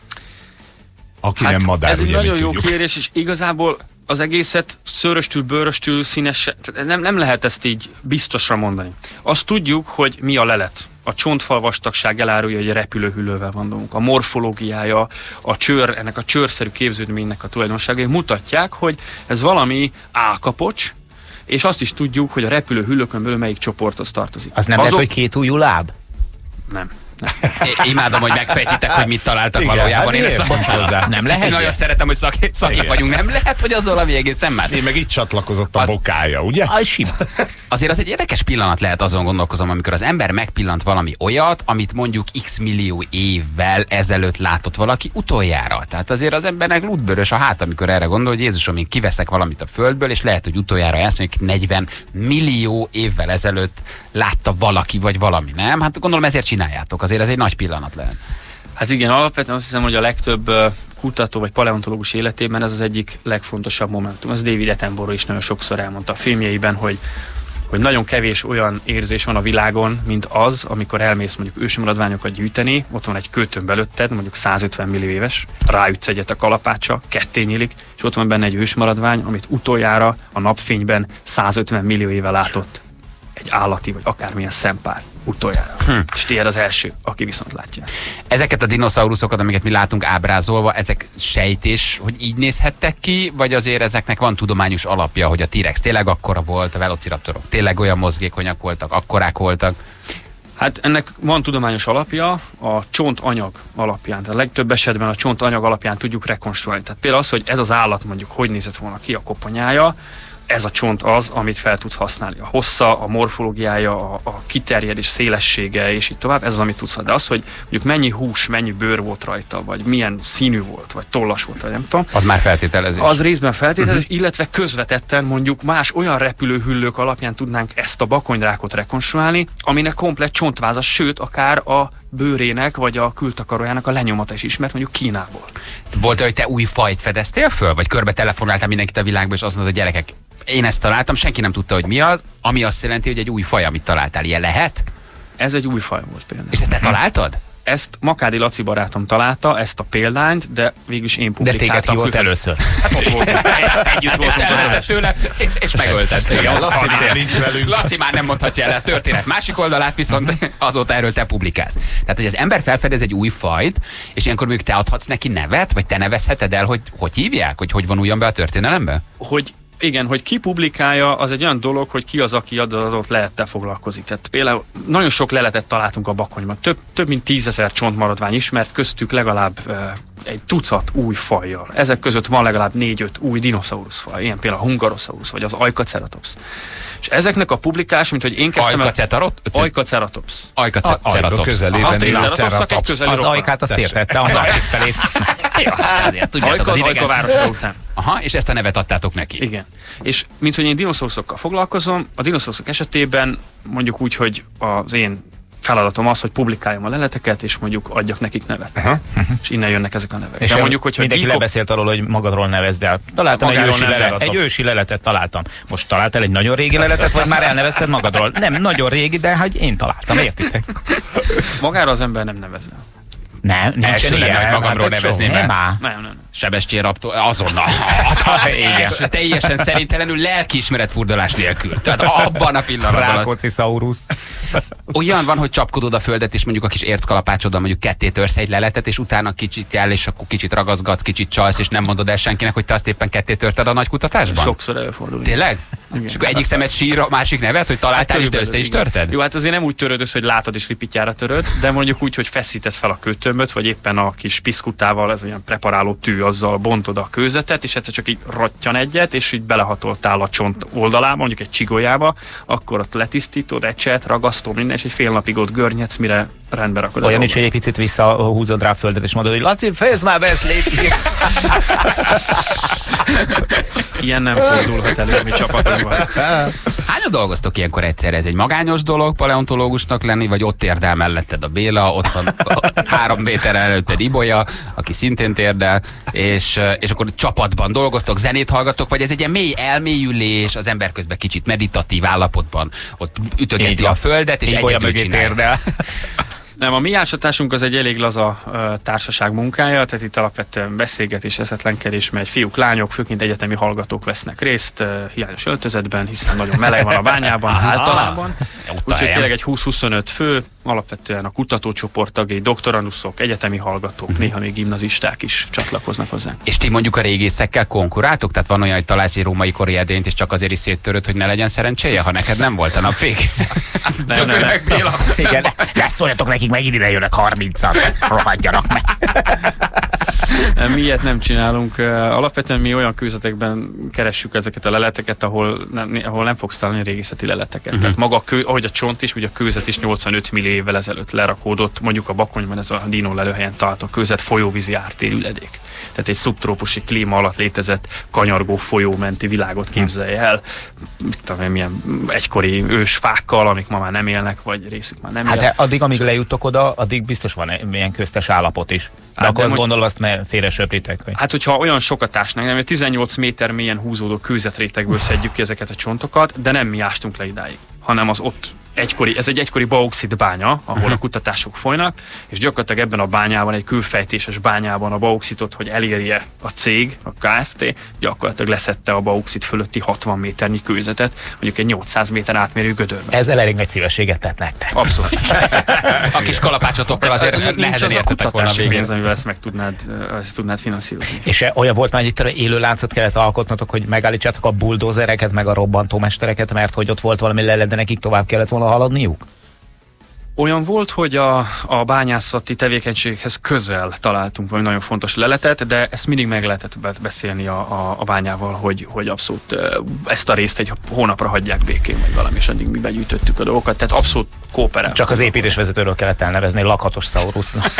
Aki hát nem madár, ez ugye, egy nagyon jó tudjuk. kérdés, és igazából az egészet szőröstül, bőröstül, színes, nem, nem lehet ezt így biztosra mondani. Azt tudjuk, hogy mi a lelet. A csontfal vastagság elárulja, hogy a repülőhüllővel van dolgunk. A morfológiája, a csőr, ennek a csőrszerű képződménynek a tulajdonságai mutatják, hogy ez valami állkapocs, és azt is tudjuk, hogy a repülőhüllőkön belül melyik csoporthoz tartozik. Az nem Azok... lehet, hogy két ujjú láb? Nem. É, imádom, hogy megfejtitek, hogy mit találtak igen, valójában. Hát én ezt a... Nem lehet? Én nagyon szeretem, hogy szak, szakik vagyunk. Nem lehet, hogy az valami egészen már. Én meg itt csatlakozott a az... bokája, ugye? Az sima. Azért az egy érdekes pillanat lehet, azon gondolkozom, amikor az ember megpillant valami olyat, amit mondjuk x millió évvel ezelőtt látott valaki utoljára. Tehát azért az embernek lútbőrös a hát, amikor erre gondol, hogy Jézusom, én kiveszek valamit a földből, és lehet, hogy utoljára ezt mondjuk negyven millió évvel ezelőtt látta valaki vagy valami, nem? Hát gondolom ezért csináljátok. Azért ez egy nagy pillanat lehet. Hát igen, alapvetően azt hiszem, hogy a legtöbb uh, kutató vagy paleontológus életében ez az egyik legfontosabb momentum. Az David Attenborough is nagyon sokszor elmondta a filmjeiben, hogy, hogy nagyon kevés olyan érzés van a világon, mint az, amikor elmész mondjuk ősmaradványokat gyűjteni, ott van egy kőtömb előtted, mondjuk százötven millió éves, ráütsz egyet a kalapáccsal, ketté nyílik, és ott van benne egy ősmaradvány, amit utoljára a napfényben százötven millió éve látott egy állati, vagy akármilyen szempár utoljára. Hm. És tiéd az első, aki viszont látja. Ezeket a dinoszauruszokat, amiket mi látunk ábrázolva, ezek sejtés, hogy így nézhettek ki, vagy azért ezeknek van tudományos alapja, hogy a T-rex tényleg akkora volt, a velociraptorok tényleg olyan mozgékonyak voltak, akkorák voltak? Hát ennek van tudományos alapja, a csontanyag alapján. Tehát a legtöbb esetben a csontanyag alapján tudjuk rekonstruálni. Tehát például az, hogy ez az állat mondjuk hogy nézett volna ki a koponyája, ez a csont az, amit fel tudsz használni. A hossza, a morfológiája, a, a kiterjedés szélessége, és így tovább, ez az, amit tudsz. De az, hogy mondjuk mennyi hús, mennyi bőr volt rajta, vagy milyen színű volt, vagy tollas volt, vagy nem tudom. Az már feltételezés. Az részben feltételezés, uh-huh. illetve közvetetten mondjuk más olyan repülőhüllők alapján tudnánk ezt a bakonyndrákot rekonstruálni, aminek komplett csontváza, sőt, akár a bőrének, vagy a kültakarójának a lenyomata is ismert, mondjuk Kínából. Volt, hogy te új fajt fedeztél föl, vagy körbe telefonáltál mindenkit a világban, és azt mondod, hogy gyerekek, én ezt találtam, senki nem tudta, hogy mi az, ami azt jelenti, hogy egy új faj, amit találtál. Ilyen lehet? Ez egy új faj volt például. És ezt te találtad? Ezt Makádi Laci barátom találta, ezt a példányt, de végülis én publikáltam. De téged hívott először. Hát ott voltunk, együtt voltunk. tőle, és megöltették. Laci már nincs velünk. Laci már nem mondhatja el a történet másik oldalát, viszont azóta erről te publikálsz. Tehát, hogy az ember felfedez egy új fajt, és ilyenkor még te adhatsz neki nevet, vagy te nevezheted el, hogy hogy hívják, hogy hogy vonuljon be a történelembe? Hogy igen, hogy ki publikálja, az egy olyan dolog, hogy ki az, aki adott lelettel foglalkozik. Tehát például nagyon sok leletet találtunk a Bakonyban. Több, több mint tízezer csontmaradvány ismert, köztük legalább e, egy tucat új fajjal. Ezek között van legalább négy-öt új dinoszaurusz faj, ilyen például a Hungarosaurus, vagy az Aicaceratops. És ezeknek a publikás, mint hogy én kezdtem... Aicaceratops? Aicaceratops. Aicaceratops. közelében élő ceratops. Az Ajkát azt értette, az Ajkát felét. Tudjátok, az Ajka városa után. Aha, és ezt a nevet adtátok neki. Igen. És mint hogy én dinoszauruszokkal foglalkozom, a dinoszauruszok esetében mondjuk úgy, hogy az én feladatom az, hogy publikáljam a leleteket, és mondjuk adjak nekik nevet. Aha. És innen jönnek ezek a nevek. És de mondjuk, hogyha mindenki gyíkok... lebeszélt arról, hogy magadról nevezd el. Találtam egy ősi, lelet, egy ősi leletet találtam. Most találtál egy nagyon régi leletet, vagy már elnevezted magadról? Nem, nagyon régi, de hogy én találtam, értitek? Magára az ember nem nevezel. Nem, nincsen ilyen, hogy magamról hát nevezném nem, el. Nem, nem. Sebestyén Raptor, azonnal. Igen. Teljesen szerintelenül lelkiismeret furdalás nélkül. Tehát abban a pillanatban. Rákóczi-szaurus. Olyan van, hogy csapkodod a földet, és mondjuk a kis érckalapácsoddal mondjuk ketté törsz egy leletet, és utána kicsit el, és akkor kicsit ragaszgatsz, kicsit csalsz, és nem mondod el senkinek, hogy te azt éppen ketté törted a nagy kutatásban? Sokszor előfordul. Tényleg? Igen. És akkor egyik szemed sír, a másik nevet, hogy találtál, hát, és de össze is törted? Jó, hát azért nem úgy töröd össze, hogy látod és ripityára töröd, de mondjuk úgy, hogy feszítesz fel a kőtömböt, vagy éppen a kis piszkutával, ez olyan preparáló tű, azzal bontod a kőzetet, és egyszer csak így rottyan egyet, és így belehatoltál a csont oldalába, mondjuk egy csigolyába, akkor ott letisztítod, ecset, ragasztod minden, és egy fél napig ott görnyedsz, mire rendbe rakod. Olyan is, hogy egy picit visszahúzod rá a földet, és mondod, hogy Laci, fejezd már be ezt, légy. Ilyen nem fordulhat elő a mi csapatunkban. Hányan dolgoztok ilyenkor egyszerre? Ez egy magányos dolog paleontológusnak lenni, vagy ott térdel melletted a Béla, ott van három méter előtted Ibolya, aki szintén térdel, és, és akkor csapatban dolgoztok, zenét hallgatok, vagy ez egy ilyen mély elmélyülés, az ember közben kicsit meditatív állapotban, ott ütögeti a földet, és egyedül csinálja. Nem, a mi ásatásunk az egy elég laza uh, társaság munkája, tehát itt alapvetően beszélgetés, eszetlenkedés, mert fiúk, lányok, főként egyetemi hallgatók vesznek részt uh, hiányos öltözetben, hiszen nagyon meleg van a bányában, általában. Úgyhogy tényleg egy húsz-huszonöt fő, alapvetően a kutatócsoport tagjai, doktoranduszok, egyetemi hallgatók, uh-huh. néha még gimnazisták is csatlakoznak hozzá. És ti mondjuk a régészekkel konkuráltok? Tehát van olyan, hogy találsz egy római kori edényt, és csak azért is széttöröd, hogy ne legyen szerencséje, ha neked nem volt a napvég? Nem, nem, nem. Béla. Igen, leszóljatok nekik, megint ide jönnek harmincan, rohadjanak meg. Mi ilyet nem csinálunk. Alapvetően mi olyan kőzetekben keressük ezeket a leleteket, ahol nem, ahol nem fogsz találni régészeti leleteket. Uh-huh. Tehát maga a kő, ahogy a csont is, ugye a kőzet is nyolcvanöt millió évvel ezelőtt lerakódott, mondjuk a Bakonyban ez a Dino lelőhelyen található kőzet folyóvízi ártérüledék. Tehát egy szubtrópusi klíma alatt létezett kanyargó folyómenti világot képzelje el. Mit tudom én, milyen egykori ősfákkal, amik ma már nem élnek, vagy részük már nem él. Hát addig, amíg lejutok oda, addig biztos van milyen köztes állapot is. De hát akkor azt gondolom, azt ne félre söprítek. Hogy... Hát, hogyha olyan sokat ásnánk, nem, tizennyolc méter mélyen húzódó kőzetrétegből szedjük ki ezeket a csontokat, de nem mi ástunk le idáig, hanem az ott egykori, ez egy egykori bauxit bánya, ahol a kutatások folynak, és gyakorlatilag ebben a bányában, egy kőfejtéses bányában a bauxitot, hogy elérje a cég, a Kft., gyakorlatilag leszette a bauxit fölötti hatvan méternyi kőzetet, mondjuk egy nyolcszáz méter átmérő gödörben. Ezzel elég nagy szívességet tett nektek. Abszolút. A kis kalapácsotokkal azért nehezen értetek volna végén. Pénz, amivel ezt meg tudnád, ezt tudnád finanszírozni. És olyan volt már, hogy itt élő láncot kellett alkotnotok, hogy megállítsátok a buldózereket, meg a robbantómestereket, mert hogy ott volt valami lelet, de nekik tovább kellett volna haladniuk? Olyan volt, hogy a, a bányászati tevékenységhez közel találtunk valami nagyon fontos leletet, de ezt mindig meg lehetett beszélni a, a, a bányával, hogy, hogy abszolút ezt a részt egy hónapra hagyják békén, vagy valami, és addig mi begyűjtöttük a dolgokat, tehát abszolút kooperáltunk. Csak az építésvezetőről kellett elnevezni, lakhatos Saurusnak.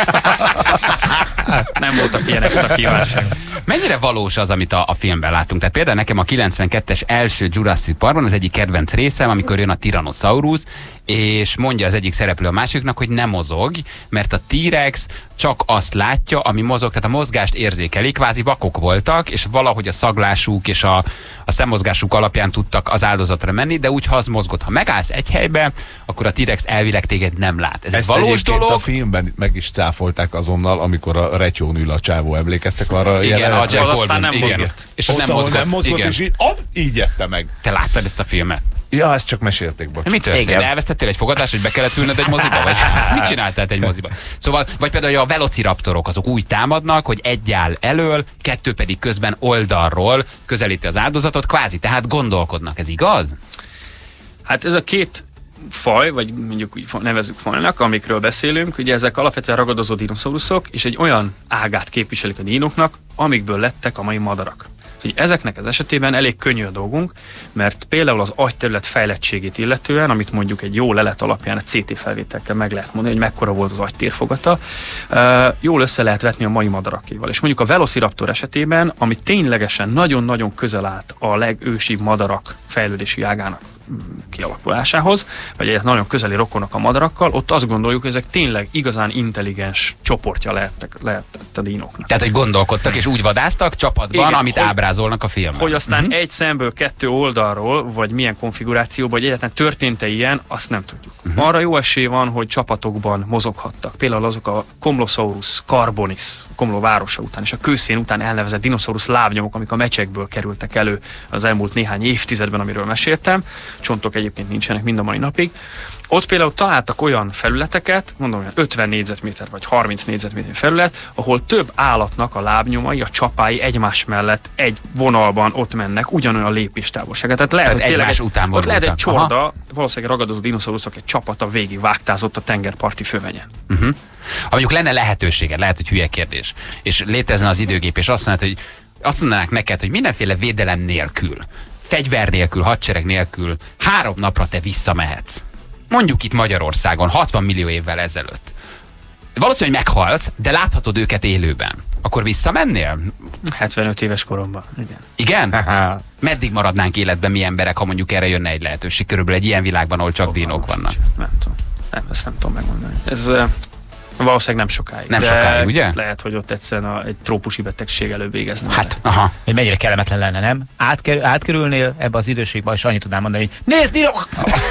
Nem voltak ilyen extra kívánság. Mennyire valós az, amit a, a filmben látunk? Tehát például nekem a kilencvenkettes első Jurassic Parkban az egyik kedvenc részem, amikor jön a Tyrannosaurus, és mondja az egyik szereplő a másiknak, hogy nem mozog, mert a T-rex csak azt látja, ami mozog, tehát a mozgást érzékelik, kvázi vakok voltak, és valahogy a szaglásuk és a, a szemmozgásuk alapján tudtak az áldozatra menni, de úgy, ha az mozgott, ha megállsz egy helybe, akkor a T-rex elvileg téged nem lát. Ez Ezt egy valós dolog. a filmben meg is cáfolták azonnal, amikor a retyón ül a csávó, emlékeztek arra? Igen, a aztán nem mozgott. És ott, ott nem mozgott, nem mozgott igen. és így, oh, így ette meg. Te láttad ezt a filmet? Ja, ezt csak mesélték, bocs. Mi történt? Igen. Elvesztettél egy fogadást, hogy be kellett ülnöd egy moziba? Vagy mit csináltál egy moziba? Szóval, vagy például a velociraptorok azok úgy támadnak, hogy egy áll elől, kettő pedig közben oldalról közelíti az áldozatot, kvázi, tehát gondolkodnak. Ez igaz? Hát ez a két faj, vagy mondjuk úgy nevezzük fajnak, amikről beszélünk, ugye ezek alapvetően ragadozó dinoszauruszok, és egy olyan ágát képviselik a dinóknak, amikből lettek a mai madarak. Úgyhogy ezeknek az esetében elég könnyű a dolgunk, mert például az agyterület fejlettségét illetően, amit mondjuk egy jó lelet alapján a cé té felvételkel meg lehet mondani, hogy mekkora volt az agy térfogata, jól össze lehet vetni a mai madarakéval. És mondjuk a Velociraptor esetében, ami ténylegesen nagyon-nagyon közel állt a legősibb madarak fejlődési ágának kialakulásához, vagy egy nagyon közeli rokonok a madarakkal, ott azt gondoljuk, hogy ezek tényleg igazán intelligens csoportja lehettek, lehetett a dinóknak. Tehát, hogy gondolkodtak és úgy vadáztak csapatban, igen, amit hogy, ábrázolnak a filmben. Hogy aztán uh-huh. egy szemből kettő oldalról, vagy milyen konfigurációban, vagy egyáltalán történt-e ilyen, azt nem tudjuk. Uh-huh. Arra jó esély van, hogy csapatokban mozoghattak. Például azok a Komlosaurus carbonis, Komló városa után, és a kőszén után elnevezett dinoszaurusz lábnyomok, amik a mecsekből kerültek elő az elmúlt néhány évtizedben, amiről meséltem. Csontok egyébként nincsenek mind a mai napig. Ott például találtak olyan felületeket, mondom, olyan ötven négyzetméter vagy harminc négyzetméter felület, ahol több állatnak a lábnyomai, a csapái egymás mellett egy vonalban ott mennek, ugyanolyan lépéstávolságát. Tehát lehet, Tehát hogy tényleg után ott lehet egy csorda, aha. valószínűleg ragadozó dinoszauruszok egy csapata végig vágtázott a tengerparti fövenyen. Uh-huh. Ha mondjuk lenne lehetőséged, lehet, hogy hülye kérdés, és létezne az időgép, és azt mondanád, hogy azt mondanák neked, hogy mindenféle védelem nélkül, fegyver nélkül, hadsereg nélkül három napra te visszamehetsz. Mondjuk itt Magyarországon, hatvan millió évvel ezelőtt. Valószínűleg meghalsz, de láthatod őket élőben. Akkor visszamennél? hetvenöt éves koromban, igen. Igen? Meddig maradnánk életben mi emberek, ha mondjuk erre jönne egy lehetőség? Körülbelül egy ilyen világban, ahol csak dinók vannak. Nem tudom. Nem, ezt nem tudom megmondani. Ez uh, valószínűleg nem sokáig. Nem sokáig, ugye? Lehet, hogy ott egyszerűen a, egy trópusi betegség előbb végezne. Hát, aha. Hogy mennyire kellemetlen lenne, nem? Átkerül, átkerülnél ebbe az időségbe, és annyit tudnám mondani, hogy nézd, dinók!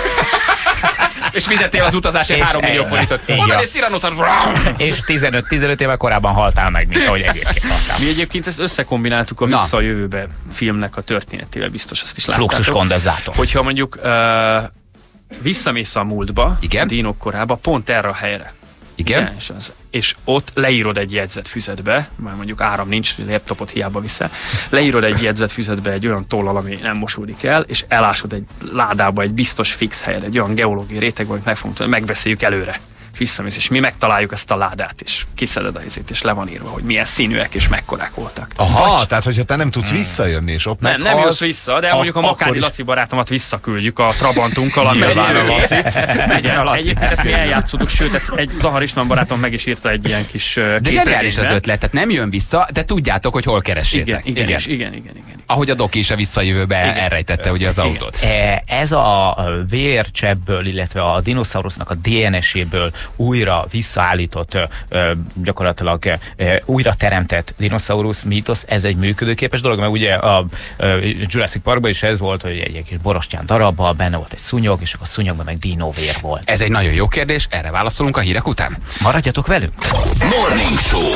És fizettél az utazásért három millió forintot. Oda és Tyrannosaurus. És tizenöt éve korábban haltál meg, mint ahogy egyébként haltál. Mi egyébként ezt összekombináltuk a Na. Vissza a jövőbe filmnek a történetével, biztos azt is láttátok. Fluxus kondenzátor. Hogyha mondjuk uh, visszamész a múltba, igen? A dinók korába, pont erre a helyre. Igen? Igen, és, az, és ott leírod egy jegyzetfüzetbe, mert mondjuk áram nincs, laptopot hiába vissza, leírod egy jegyzetfüzetbe egy olyan tollal, ami nem mosódik el, és elásod egy ládába egy biztos fix helyre, egy olyan geológiai rétegben, hogy meg fogunk, megbeszéljük előre. Visszamész, és mi megtaláljuk ezt a ládát, és kiszeded a izét, és le van írva, hogy milyen színűek és mekkorák voltak. Aha, vagy, tehát hogyha te nem tudsz visszajönni, és ott nem, nem jössz vissza, de a, mondjuk a Makádi is... Laci barátomat visszaküldjük a Trabantunkkal, ami az a Lacit. Megyen a Laci. Egyébként ezt mi eljátszottuk, sőt, ezt egy Zahar István barátom meg is írta egy ilyen kis de zseniális az ötlet, tehát nem jön vissza, de tudjátok, hogy hol keressétek. Igen, igen, igen, igen, igen, igen. Ahogy a Doki is a Visszajövőbe elrejtette ugye az igen. autót. Ez a vércsebből, illetve a dinoszaurusznak a dé en es-éből újra visszaállított, gyakorlatilag újra teremtett dinoszaurusz mítosz, ez egy működőképes dolog, mert ugye a Jurassic Parkban is ez volt, hogy egy kis borostyán darabbal benne volt egy szúnyog, és akkor a szúnyogban meg dinóvér volt. Ez egy nagyon jó kérdés, erre válaszolunk a hírek után. Maradjatok velünk! Morning Show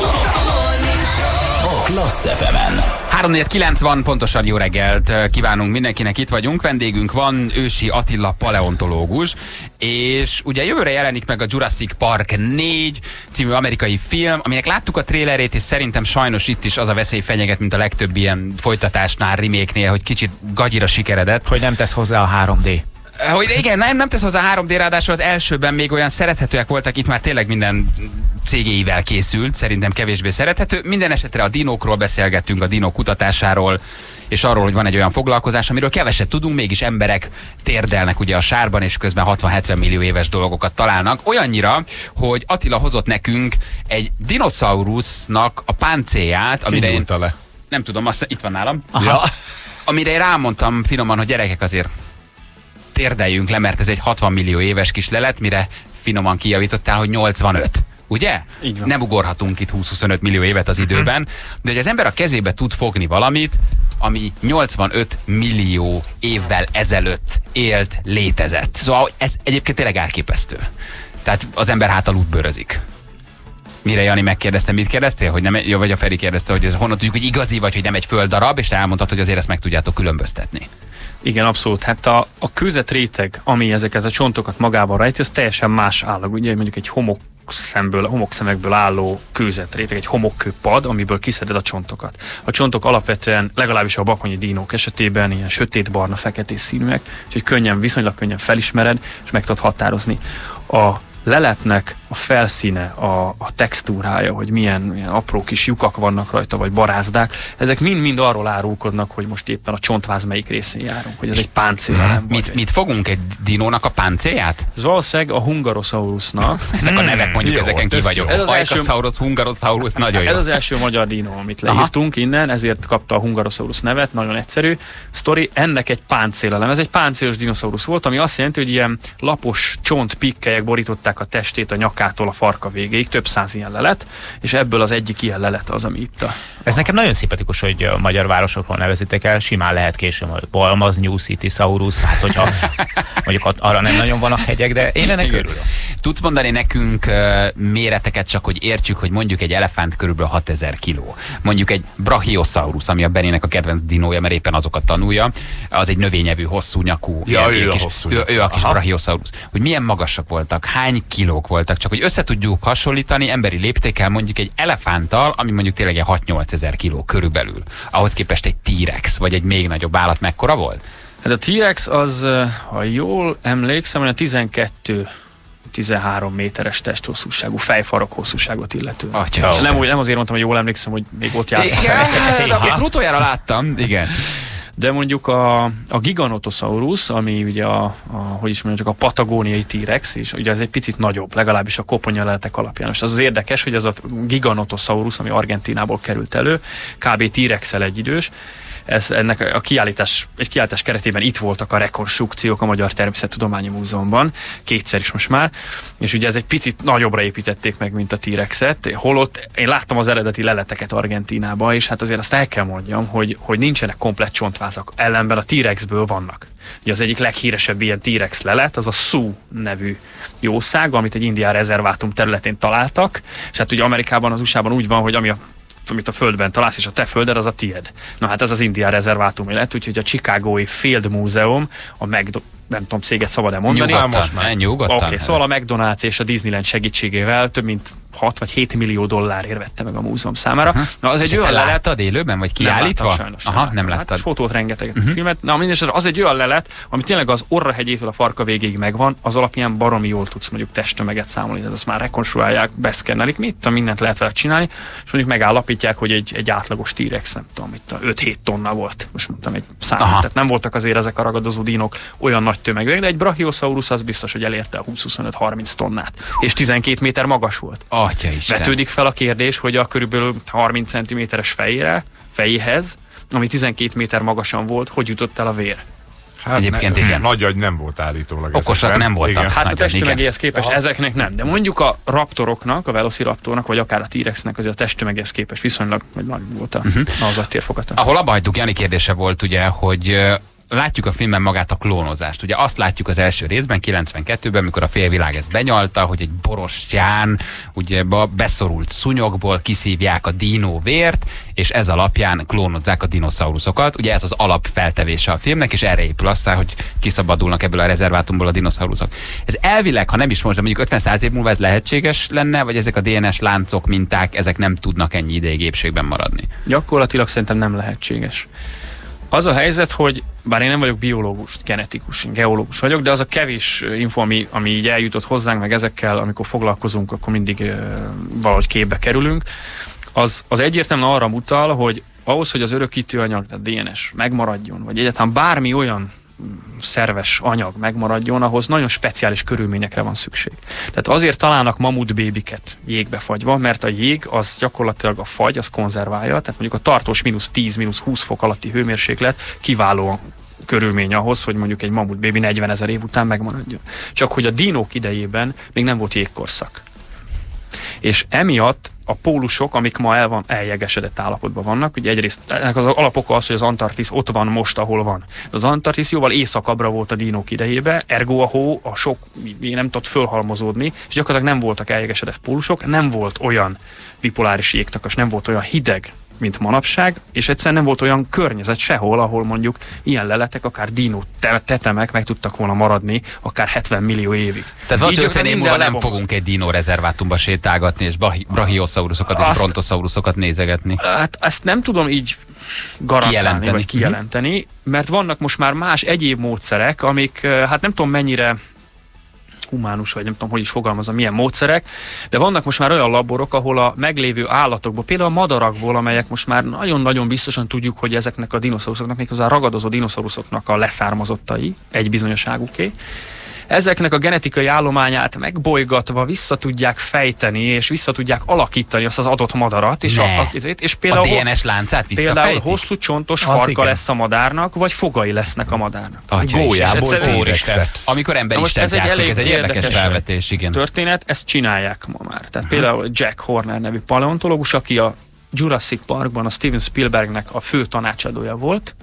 a Klassz ef emen. három négy kilenc van, pontosan jó reggelt kívánunk mindenkinek, itt vagyunk. Vendégünk van, Ősi Attila paleontológus, és ugye jövőre jelenik meg a Jurassic Park négy című amerikai film, aminek láttuk a trélerét, és szerintem sajnos itt is az a veszély fenyeget, mint a legtöbb ilyen folytatásnál, remake-nél, hogy kicsit gagyira sikeredett. Hogy nem tesz hozzá a három dé. Hogy igen, nem, nem tesz hozzá három dé, ráadásul az elsőben még olyan szerethetőek voltak, itt már tényleg minden cé gé í-vel készült, szerintem kevésbé szerethető. Minden esetre a dinókról beszélgettünk, a dinók kutatásáról, és arról, hogy van egy olyan foglalkozás, amiről keveset tudunk, mégis emberek térdelnek ugye a sárban, és közben hatvan-hetven millió éves dolgokat találnak. Olyannyira, hogy Attila hozott nekünk egy dinoszaurusznak a páncélját, amire én... le? Nem tudom, azt itt van nálam. Ja. Amire én rámondtam finoman, hogy gyerekek, azért térdeljünk le, mert ez egy hatvan millió éves kis lelet, mire finoman kijavítottál, hogy nyolcvanöt. Ugye? Nem ugorhatunk itt húsz-huszonöt millió évet az időben, de hogy az ember a kezébe tud fogni valamit, ami nyolcvanöt millió évvel ezelőtt élt, létezett. Szóval ez egyébként tényleg elképesztő. Tehát az ember hátal útbőrözik. Mire Jani megkérdezte, mit kérdeztél? Hogy nem, vagy a Feri kérdezte, hogy ez honnan tudjuk, hogy igazi, vagy hogy nem egy földdarab, és te elmondtad, hogy azért ezt meg tudjátok különböztetni. Igen, abszolút. Hát a, a kőzetréteg, ami ezeket a csontokat magában rejti, az teljesen más állag. Ugye mondjuk egy homok szemből, homokszemekből álló kőzetréteg, egy homokkőpad, amiből kiszeded a csontokat. A csontok alapvetően, legalábbis a bakonyi dínók esetében ilyen sötétbarna, feketés színűek, úgyhogy könnyen, viszonylag könnyen felismered, és meg tudod határozni. A leletnek a felszíne, a, a textúrája, hogy milyen, milyen apró kis lyukak vannak rajta, vagy barázdák, ezek mind-mind arról árulkodnak, hogy most éppen a csontváz melyik részén járunk, hogy ez egy páncélelem. Mit, mit fogunk, egy dinónak a páncélját? Ez valószínűleg a Hungarosaurusnak. Ezek a nevek, mondjuk, jó, ezeken ki vagyok. Ez az Ajkasaurus, Hungarosaurus, nagyon jó. Ez az első magyar dinó, amit leírtunk innen, ezért kapta a Hungarosaurus nevet, nagyon egyszerű sztori. Ennek egy páncélelem. Ez egy páncélos dinoszaurusz volt, ami azt jelenti, hogy ilyen lapos csontpikkelyek borították a testét a nyakától a farka végéig, több száz ilyen lelet, és ebből az egyik ilyen lelet az, ami itt a... Ez nekem nagyon szimpatikus, hogy a magyar városokról nevezitek el, simán lehet később, hogy Balmaz, New City, Saurus, hát hogyha mondjuk arra nem nagyon vannak hegyek, de én ennek örülök. Tudsz mondani nekünk uh, méreteket, csak hogy értsük, hogy mondjuk egy elefánt körülbelül hatezer kiló. Mondjuk egy Brachiosaurus, ami a Benének a kedvenc dinója, mert éppen azokat tanulja, az egy növényevű, hosszú nyakú. Ja, ő, kis, a hosszú ő, ő a kis Brachiosaurus. Hogy milyen magasak voltak, hány kilók voltak, csak hogy össze tudjuk hasonlítani emberi léptékkel mondjuk egy elefánttal, ami mondjuk tényleg egy hat-nyolcezer kiló körülbelül. Ahhoz képest egy T-rex, vagy egy még nagyobb állat mekkora volt? Hát a T-rex az, ha jól emlékszem, olyan tizenkettő tizenhárom méteres testhosszúságú, fejfarok hosszúságot illetően. Atya, nem, nem azért mondtam, hogy jól emlékszem, hogy még ott jártam. Igen, de akkor utoljára láttam, igen. De mondjuk a, a Giganotosaurus, ami ugye a, a, hogy is mondjam, csak a patagóniai T-rex, és ugye ez egy picit nagyobb, legalábbis a koponyaleletek alapján. És az az érdekes, hogy ez a Giganotosaurus, ami Argentínából került elő, kb. T-rex-el egyidős, ez, ennek a kiállítás, egy kiállítás keretében itt voltak a rekonstrukciók a Magyar Természettudományi Múzeumban, kétszer is most már, és ugye ez egy picit nagyobbra építették meg, mint a T-rexet, holott én láttam az eredeti leleteket Argentínában, és hát azért azt el kell mondjam, hogy, hogy nincsenek komplett csontvázak, ellenben a T-rexből vannak. Ugye az egyik leghíresebb ilyen T-rex lelet, az a Sioux nevű jószág, amit egy indián rezervátum területén találtak, és hát ugye Amerikában, az u es á-ban úgy van, hogy ami a amit a földben találsz, és a te földed, az a tied. Na hát ez az indián rezervátum lett, úgyhogy a Chicagói Field Múzeum, a McDo- nem tudom, céget szabad-e mondani? Nyugodtan, most már nyugodtan. Oké, okay, szóval a McDonald's és a Disneyland segítségével több mint hat vagy hét millió dollárért vette meg a múzeum számára. Uh-huh. Na, az egy olyan lelet... láttad élőben, vagy kiállítva? Nem sajnos. Aha, nem láttad. Hát, fotót, rengeteget uh-huh. filmet. Na, mindesetre az egy olyan lelet, ami tényleg az orra hegyétől a farka végéig megvan, az alapján baromi jól tudsz mondjuk testtömeget számolni, tehát azt már rekonstruálják, beszkennelik, mit, mindent lehet vele csinálni, és mondjuk megállapítják, hogy egy, egy átlagos T-rex, nem tudom, itt a öt-hét tonna volt. Most mondtam egy számot, tehát nem voltak azért ezek a ragadozó dinok olyan nagy tömegűek, de egy Brachiosaurus az biztos, hogy elérte a húsz-huszonöt-harminc tonnát, és tizenkét méter magas volt. Atya Isten. Vetődik fel a kérdés, hogy a körülbelül harminc centiméteres fejére, fejéhez, ami tizenkét méter magasan volt, hogy jutott el a vér? Hát egyébként ne, igen. Nagy agy nem volt állítólag. Okosak nem voltak. Igen. Hát a testtömegéhez képest aha. ezeknek nem. De mondjuk a raptoroknak, a velociraptornak, vagy akár a T-rexnek azért a testtömegéhez képest viszonylag nagy volt a, uh-huh. az agytérfogata. Ahol abba hagytuk, Jani kérdése volt ugye, hogy látjuk a filmben magát a klónozást. Ugye azt látjuk az első részben, kilencvenkettőben, amikor a félvilág ezt benyalta, hogy egy borostyán ugye beszorult szúnyogból kiszívják a dinóvért, és ez alapján klónozzák a dinoszauruszokat. Ugye ez az alapfeltevése a filmnek, és erre épül aztán, hogy kiszabadulnak ebből a rezervátumból a dinoszauruszok. Ez elvileg, ha nem is most, de mondjuk ötven-száz év múlva ez lehetséges lenne, vagy ezek a dé en es láncok, minták, ezek nem tudnak ennyi ideig épségben maradni? Gyakorlatilag szerintem nem lehetséges. Az a helyzet, hogy bár én nem vagyok biológus, genetikus, geológus vagyok, de az a kevés info, ami, ami így eljutott hozzánk, meg ezekkel, amikor foglalkozunk, akkor mindig uh, valahogy képbe kerülünk, az, az egyértelműen arra mutal, hogy ahhoz, hogy az örökítő anyag, tehát dé en es megmaradjon, vagy egyáltalán bármi olyan szerves anyag megmaradjon, ahhoz nagyon speciális körülményekre van szükség. Tehát azért találnak mamutbébiket jégbe fagyva, mert a jég az gyakorlatilag a fagy, az konzerválja, tehát mondjuk a tartós mínusz tíz, mínusz húsz fok alatti hőmérséklet kiváló körülmény ahhoz, hogy mondjuk egy mamutbébi negyvenezer év után megmaradjon. Csak hogy a dinók idejében még nem volt jégkorszak. És emiatt a pólusok, amik ma el van, eljegesedett állapotban vannak, ugye egyrészt ennek az alapoka az, hogy az Antarktisz ott van most, ahol van. De az Antarktisz jóval északabbra volt a dinók idejében, ergo a hó, a sok nem tudott fölhalmozódni, és gyakorlatilag nem voltak eljegesedett pólusok, nem volt olyan bipoláris jégtakas, nem volt olyan hideg mint manapság, és egyszerűen nem volt olyan környezet sehol, ahol mondjuk ilyen leletek, akár dino tetemek meg tudtak volna maradni, akár hetven millió évig. Tehát valószínűleg ötven év múlva nem fogunk egy dino rezervátumba sétálgatni, és brachiosaurusokat és brontosaurusokat nézegetni. Hát ezt nem tudom így garantálni, kijelenteni. vagy kijelenteni, mert vannak most már más egyéb módszerek, amik, hát nem tudom mennyire humánus, vagy nem tudom, hogy is fogalmazom, milyen módszerek, de vannak most már olyan laborok, ahol a meglévő állatokból, például a madarakból, amelyek most már nagyon-nagyon biztosan tudjuk, hogy ezeknek a dinoszauruszoknak, méghozzá a ragadozó dinoszauruszoknak a leszármazottai, egy bizonyoságuké, ezeknek a genetikai állományát megbolygatva vissza tudják fejteni, és vissza tudják alakítani azt az adott madarat, és, a, a, és például, a dé en es láncát visszafejtik? Például hosszú csontos az farka igen. lesz a madárnak, vagy fogai lesznek a madárnak. Gólyából tórexet. Amikor ember Isten játszik, ez egy érdekes felvetés, igen. Történet, ezt csinálják ma már. Tehát például Jack Horner nevű paleontológus, aki a Jurassic Parkban a Steven Spielbergnek a fő tanácsadója volt,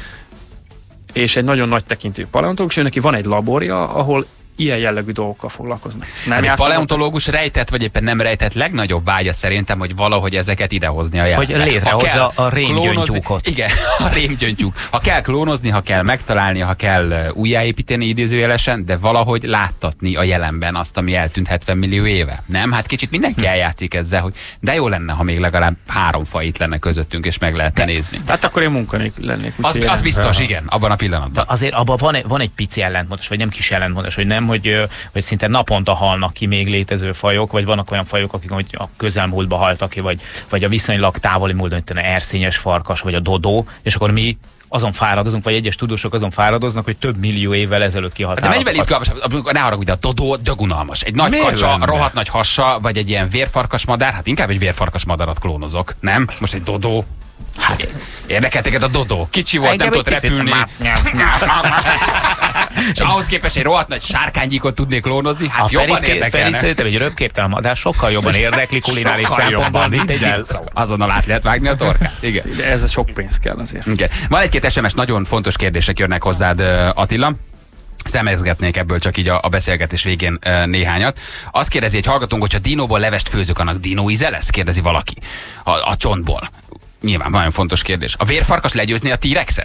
és egy nagyon nagy tekintő paleontológus, és neki van egy laborja, ahol ilyen jellegű dolgokkal foglalkoznak. Nem egy paleontológus rejtett, vagy éppen nem rejtett legnagyobb vágya szerintem, hogy valahogy ezeket idehozni a jelenbe. Hogy létrehozza a rémgyöngyúkot. Igen, a rémgyöngyúk. Ha kell klónozni, ha kell megtalálni, ha kell újjáépíteni idézőjelesen, de valahogy láttatni a jelenben azt, ami eltűnt hetven millió éve. Nem? Hát kicsit mindenki eljátszik ezzel, hogy de jó lenne, ha még legalább három faj itt lenne közöttünk, és meg lehetne nézni. Hát akkor én munkanélkül lennék. Az, az biztos, igen, abban a pillanatban. De azért abban van, van egy pici ellentmondás, vagy nem kis ellentmondás, hogy nem, hogy, hogy szinte naponta halnak ki még létező fajok, vagy vannak olyan fajok, akik hogy a közelmúltban haltak ki, vagy, vagy a viszonylag távoli múltban, mint a erszényes farkas, vagy a dodó, és akkor mi azon fáradozunk, vagy egyes tudósok azon fáradoznak, hogy több millió évvel ezelőtt kihalt. De mennyivel izgalmas, ne haragudj, a dodó dögunalmas. Egy nagy kacsa, rohadt nagy hassa, vagy egy ilyen vérfarkas madár, hát inkább egy vérfarkas madarat klónozok, nem? Most egy dodó. Hát, érdekel téged a dodó. Kicsi volt, engem nem tudott repülni. És ahhoz képest egy rohadt nagy sárkánygyíkot tudnék klónozni, hát a jobban érdekelne. Szerintem egy röpképtelen madár sokkal jobban érdekli kulináris szempontból, mint egy azonnal át lehet vágni a torkát. Igen. De ez sok pénz kell azért. Igen. Van egy-két es em es, nagyon fontos kérdések jönnek hozzád, Attila. Szemezgetnék ebből csak így a, a beszélgetés végén e, néhányat. Azt kérdezi egy hallgatónk, hogy ha dinóból levest főzök, annak dinó íze lesz? Kérdezi valaki. A, a csontból. Nyilván nagyon fontos kérdés. A vérfarkas legyőzni a T-rexet?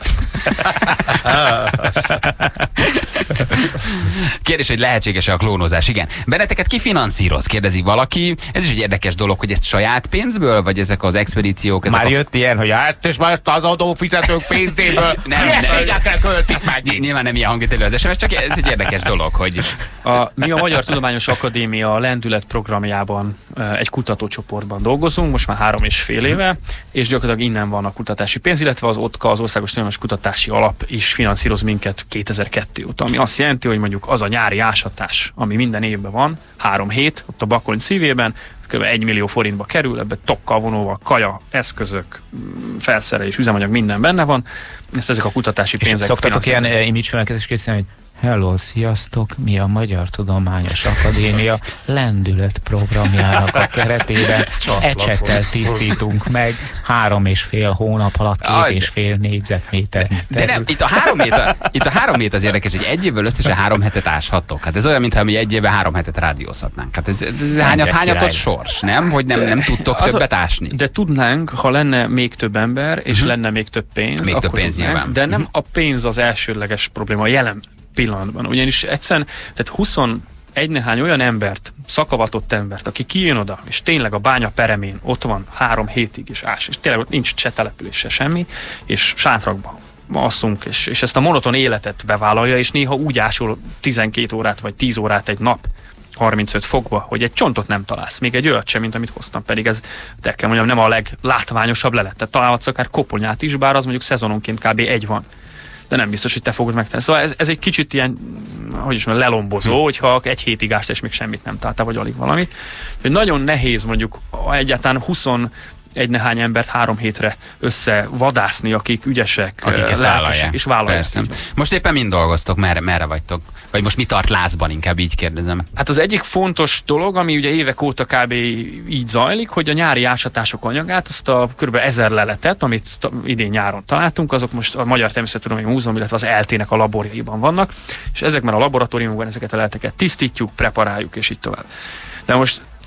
Kérdés, hogy lehetséges-e a klónozás? Igen. Benneteket ki finanszíroz? Kérdezi valaki. Ez is egy érdekes dolog, hogy ezt saját pénzből, vagy ezek az expedíciók... Ezek már a... jött ilyen, hogy hát, és már ezt az adófizetők pénzéből hülyeségekre költik meg. Nyilván nem ilyen hangvételű az es em es, csak ez egy érdekes dolog, hogy... A, mi a Magyar Tudományos Akadémia Lendület programjában egy kutatócsoportban dolgozunk, most már három és fél éve, és gyakorlatilag innen van a kutatási pénz, illetve az OTKA, az Országos Tudományos Kutatási Alap is finanszíroz minket kétezer-kettő óta, ami azt jelenti, hogy mondjuk az a nyári ásatás, ami minden évben van, három hét, ott a Bakony szívében, kb. egy millió forintba kerül, ebbe tokkal, vonóval, kaja, eszközök, felszerelés, üzemanyag, minden benne van, ezt ezek a kutatási pénzek. És szoktatok ilyen image felkeltést készíteni, hogy hello, sziasztok, mi a Magyar Tudományos Akadémia lendület programjának a keretében ecsettel tisztítunk meg három és fél hónap alatt két Aj, és fél négyzetméter. De nem, itt a három hét, a, itt a három hét az érdekes, hogy egy évből összesen három hetet áshattok. Hát ez olyan, mintha mi egy évben három hetet rádiózhatnánk. Hát ez, ez hányat, hányatott sors, nem? Hogy nem, nem tudtok az többet ásni. De tudnánk, ha lenne még több ember, és uh-huh. lenne még több pénz, még több pénz tudnánk, nyilván. De nem uh-huh. a pénz az elsődleges probléma, a jelen pillanatban. Ugyanis egyszerűen, tehát huszonegy néhány olyan embert, szakavatott embert, aki kijön oda, és tényleg a bánya peremén ott van három hétig is ás, és tényleg ott nincs se település, se semmi, és sátrakban asszunk, és, és ezt a monoton életet bevállalja, és néha úgy ásol tizenkét órát, vagy tíz órát egy nap, harmincöt fokba, hogy egy csontot nem találsz, még egy olyat sem, mint amit hoztam, pedig ez, te kell mondjam, nem a leglátványosabb lelet. Tehát találhatsz akár koponyát is, bár az mondjuk szezononként kb. Egy van. De nem biztos, hogy te fogod megtenni. Szóval ez, ez egy kicsit ilyen, hogy is mondjam, lelombozó, hm. hogyha egy hétig ást, és még semmit nem találtál, vagy alig valami. Hogy nagyon nehéz mondjuk egyáltalán huszonegy néhány embert három hétre összevadászni, akik ügyesek, akik lelkesek, és vállalják. Most éppen mind dolgoztok, merre, merre vagytok? Vagy most mi tart lázban, inkább így kérdezem. Hát az egyik fontos dolog, ami ugye évek óta kb. Így zajlik, hogy a nyári ásatások anyagát, azt a kb. ezer leletet, amit idén nyáron találtunk, azok most a Magyar Természettudományi Múzeum, illetve az é el té-nek a laborjaiban vannak, és ezekben a laboratóriumokban ezeket a leleteket tisztítjuk, preparáljuk, és így tovább. De most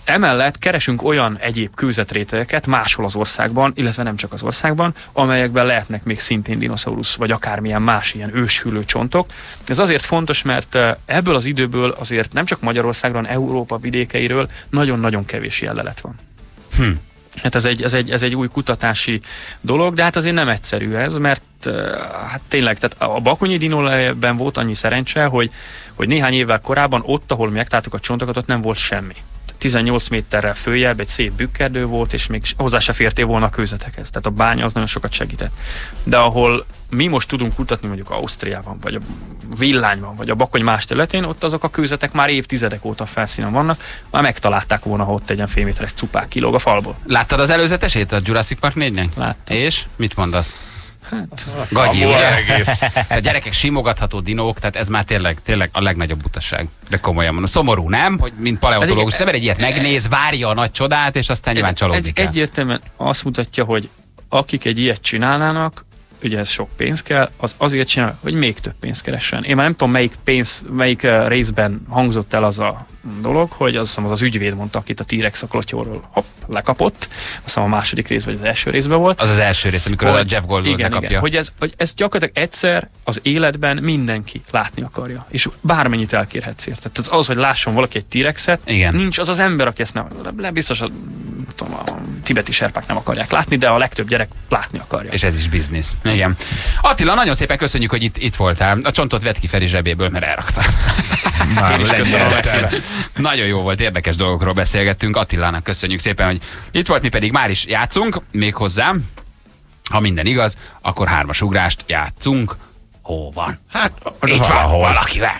Emellett keresünk olyan egyéb kőzetrétegeket máshol az országban, illetve nem csak az országban, amelyekben lehetnek még szintén dinoszaurusz, vagy akármilyen más ilyen őshűlő csontok. Ez azért fontos, mert ebből az időből azért nem csak Magyarországról, Európa vidékeiről nagyon-nagyon kevés jellelet van. Hm. Hát ez egy, ez, egy, ez egy új kutatási dolog, de hát azért nem egyszerű ez, mert hát tényleg, tehát a bakonyi dinólejben volt annyi szerencse, hogy, hogy néhány évvel korábban ott, ahol megtaláltuk a csontokat, ott nem volt semmi. tizennyolc méterrel följebb egy szép bükkerdő volt, és még hozzá se fértél volna a kőzetekhez. Tehát a bánya az nagyon sokat segített. De ahol mi most tudunk kutatni, mondjuk Ausztriában, vagy a Villányban, vagy a Bakony más területén, ott azok a kőzetek már évtizedek óta felszínen vannak, már megtalálták volna, ha ott egy fél méteres cupák kilóg a falból. Láttad az előzetesét a Jurassic Park négynek? Láttam. És? Mit mondasz? Hát, Gagyi, ugye? Egész. A gyerekek simogatható dinók, tehát ez már tényleg, tényleg a legnagyobb butaság. De komolyan mondom. Szomorú, nem? Hogy mint paleontológus, nem egy ilyet megnéz, várja a nagy csodát, és aztán nyilván csalódik el. Egyértelműen azt mutatja, hogy akik egy ilyet csinálnának, ugye ez sok pénz kell, az azért csinál, hogy még több pénzt keressen. Én már nem tudom, melyik pénz, melyik részben hangzott el az a dolog, hogy az, az az ügyvéd mondta, akit a T-rex a klotyóról hopp, lekapott. Azt hiszem a második rész, vagy az első részben volt. Az az első rész, amikor hogy, a Jeff Goldblum lekapja. Igen, hogy ez, hogy ez gyakorlatilag egyszer az életben mindenki látni akarja. És bármennyit elkérhetsz érte. Tehát az, hogy lásson valaki egy T-rexet, nincs az az ember, aki ezt nem, le biztos a, tudom, a tibeti serpák nem akarják látni, de a legtöbb gyerek látni akarja. És ez is biznisz. Igen. Attila, nagyon szépen köszönjük, hogy itt, itt voltál. A csontot vedd ki Feri zsebéből, mert elrakta. Én is köszönöm. Nagyon jó volt, érdekes dolgokról beszélgettünk. Attilának köszönjük szépen, hogy itt volt, mi pedig már is játszunk, még hozzá. Ha minden igaz, akkor hármas ugrást játszunk. Hol van? Hát, itt valahol. Van valakivel.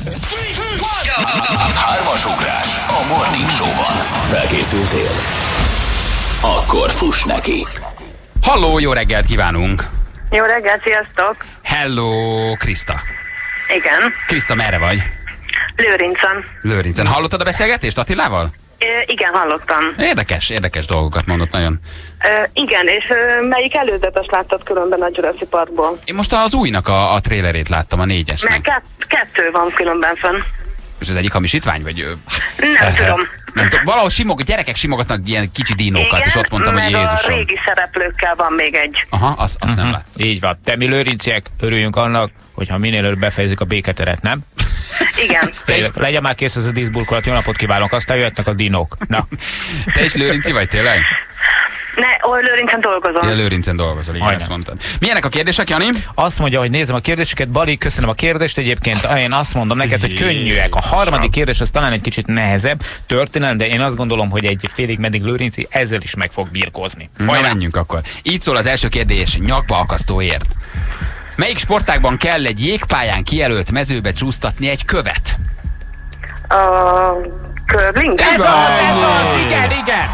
Hármas ugrás a Morning Show-ban. Felkészültél? Akkor fuss neki. Halló, jó reggelt kívánunk. Jó reggelt, sziasztok. Hello, Kriszta. Igen. Kriszta, merre vagy? Lőrincen. Lőrincen. Hallottad a beszélgetést Attilával? Ö, igen, hallottam. Érdekes, érdekes dolgokat mondott nagyon. Ö, igen, és ö, melyik előzetes láttad különben a Jurassic Parkból? Én most az újnak a, a trailerét láttam, a négyesnek. Mert kett, kettő van különben fönn. És az egyik hamisítvány, vagy? Nem tudom. Nem tudom. Valahol simog, gyerekek simogatnak ilyen kicsi dinókat, igen, és ott mondtam, hogy Jézusom. a régi szereplőkkel van még egy. Aha, azt, azt uh-huh. nem láttam. Így van. Te mi lőrinciek, örüljünk annak, hogyha minél előbb befejezzük a béketeret, nem? Igen. És legyen már kész ez a díszburkolat, jó napot kívánok, aztán jöhetnek a dinók. Na. Te is lőrinci vagy tényleg? Ne, ó, Lőrincen dolgozom. Ja, Lőrincen dolgozol, igen, ezt mondtad. Milyenek a kérdések, Jani? Azt mondja, hogy nézem a kérdéseket. Bali, köszönöm a kérdést. Egyébként én azt mondom neked, hogy könnyűek. A harmadik kérdés az talán egy kicsit nehezebb történelem, de én azt gondolom, hogy egy félig meddig lőrinci ezzel is meg fog birkózni. Na, menjünk akkor. Így szól az első kérdés, nyakba akasztóért. Melyik sportágban kell egy jégpályán kijelölt mezőbe csúsztatni egy követ? A curling? Ez az, ez az, igen, igen.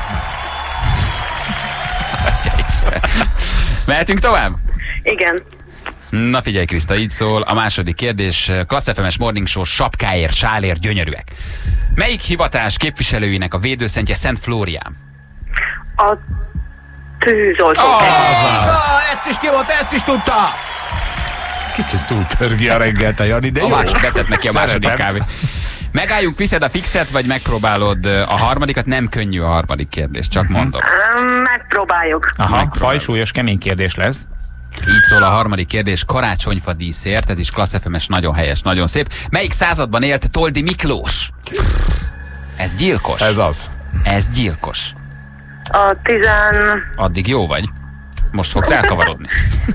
Mehetünk tovább? Igen. Na figyelj, Kriszta, így szól a második kérdés. Klassz ef em-es Morning Show sapkáért, sálért gyönyörűek. Melyik hivatás képviselőinek a védőszentje Szent Flórián? A tűzoltó. Oh, ezt is ki volt, ezt is tudta! Kicsit túlpörgi a reggelt a Jani, de a jó. Másod, betett neki a második kávé. Megálljuk, viszed a fixet, vagy megpróbálod a harmadikat? Nem könnyű a harmadik kérdés, csak mondom. Megpróbáljuk. Aha, fajsúlyos, kemény kérdés lesz. Így szól a harmadik kérdés, karácsonyfa díszért, ez is Klassz ef em-es, nagyon helyes, nagyon szép. Melyik században élt Toldi Miklós? Ez gyilkos. Ez az. Ez gyilkos. A tizen... Addig jó vagy? Most fogsz elkavarodni.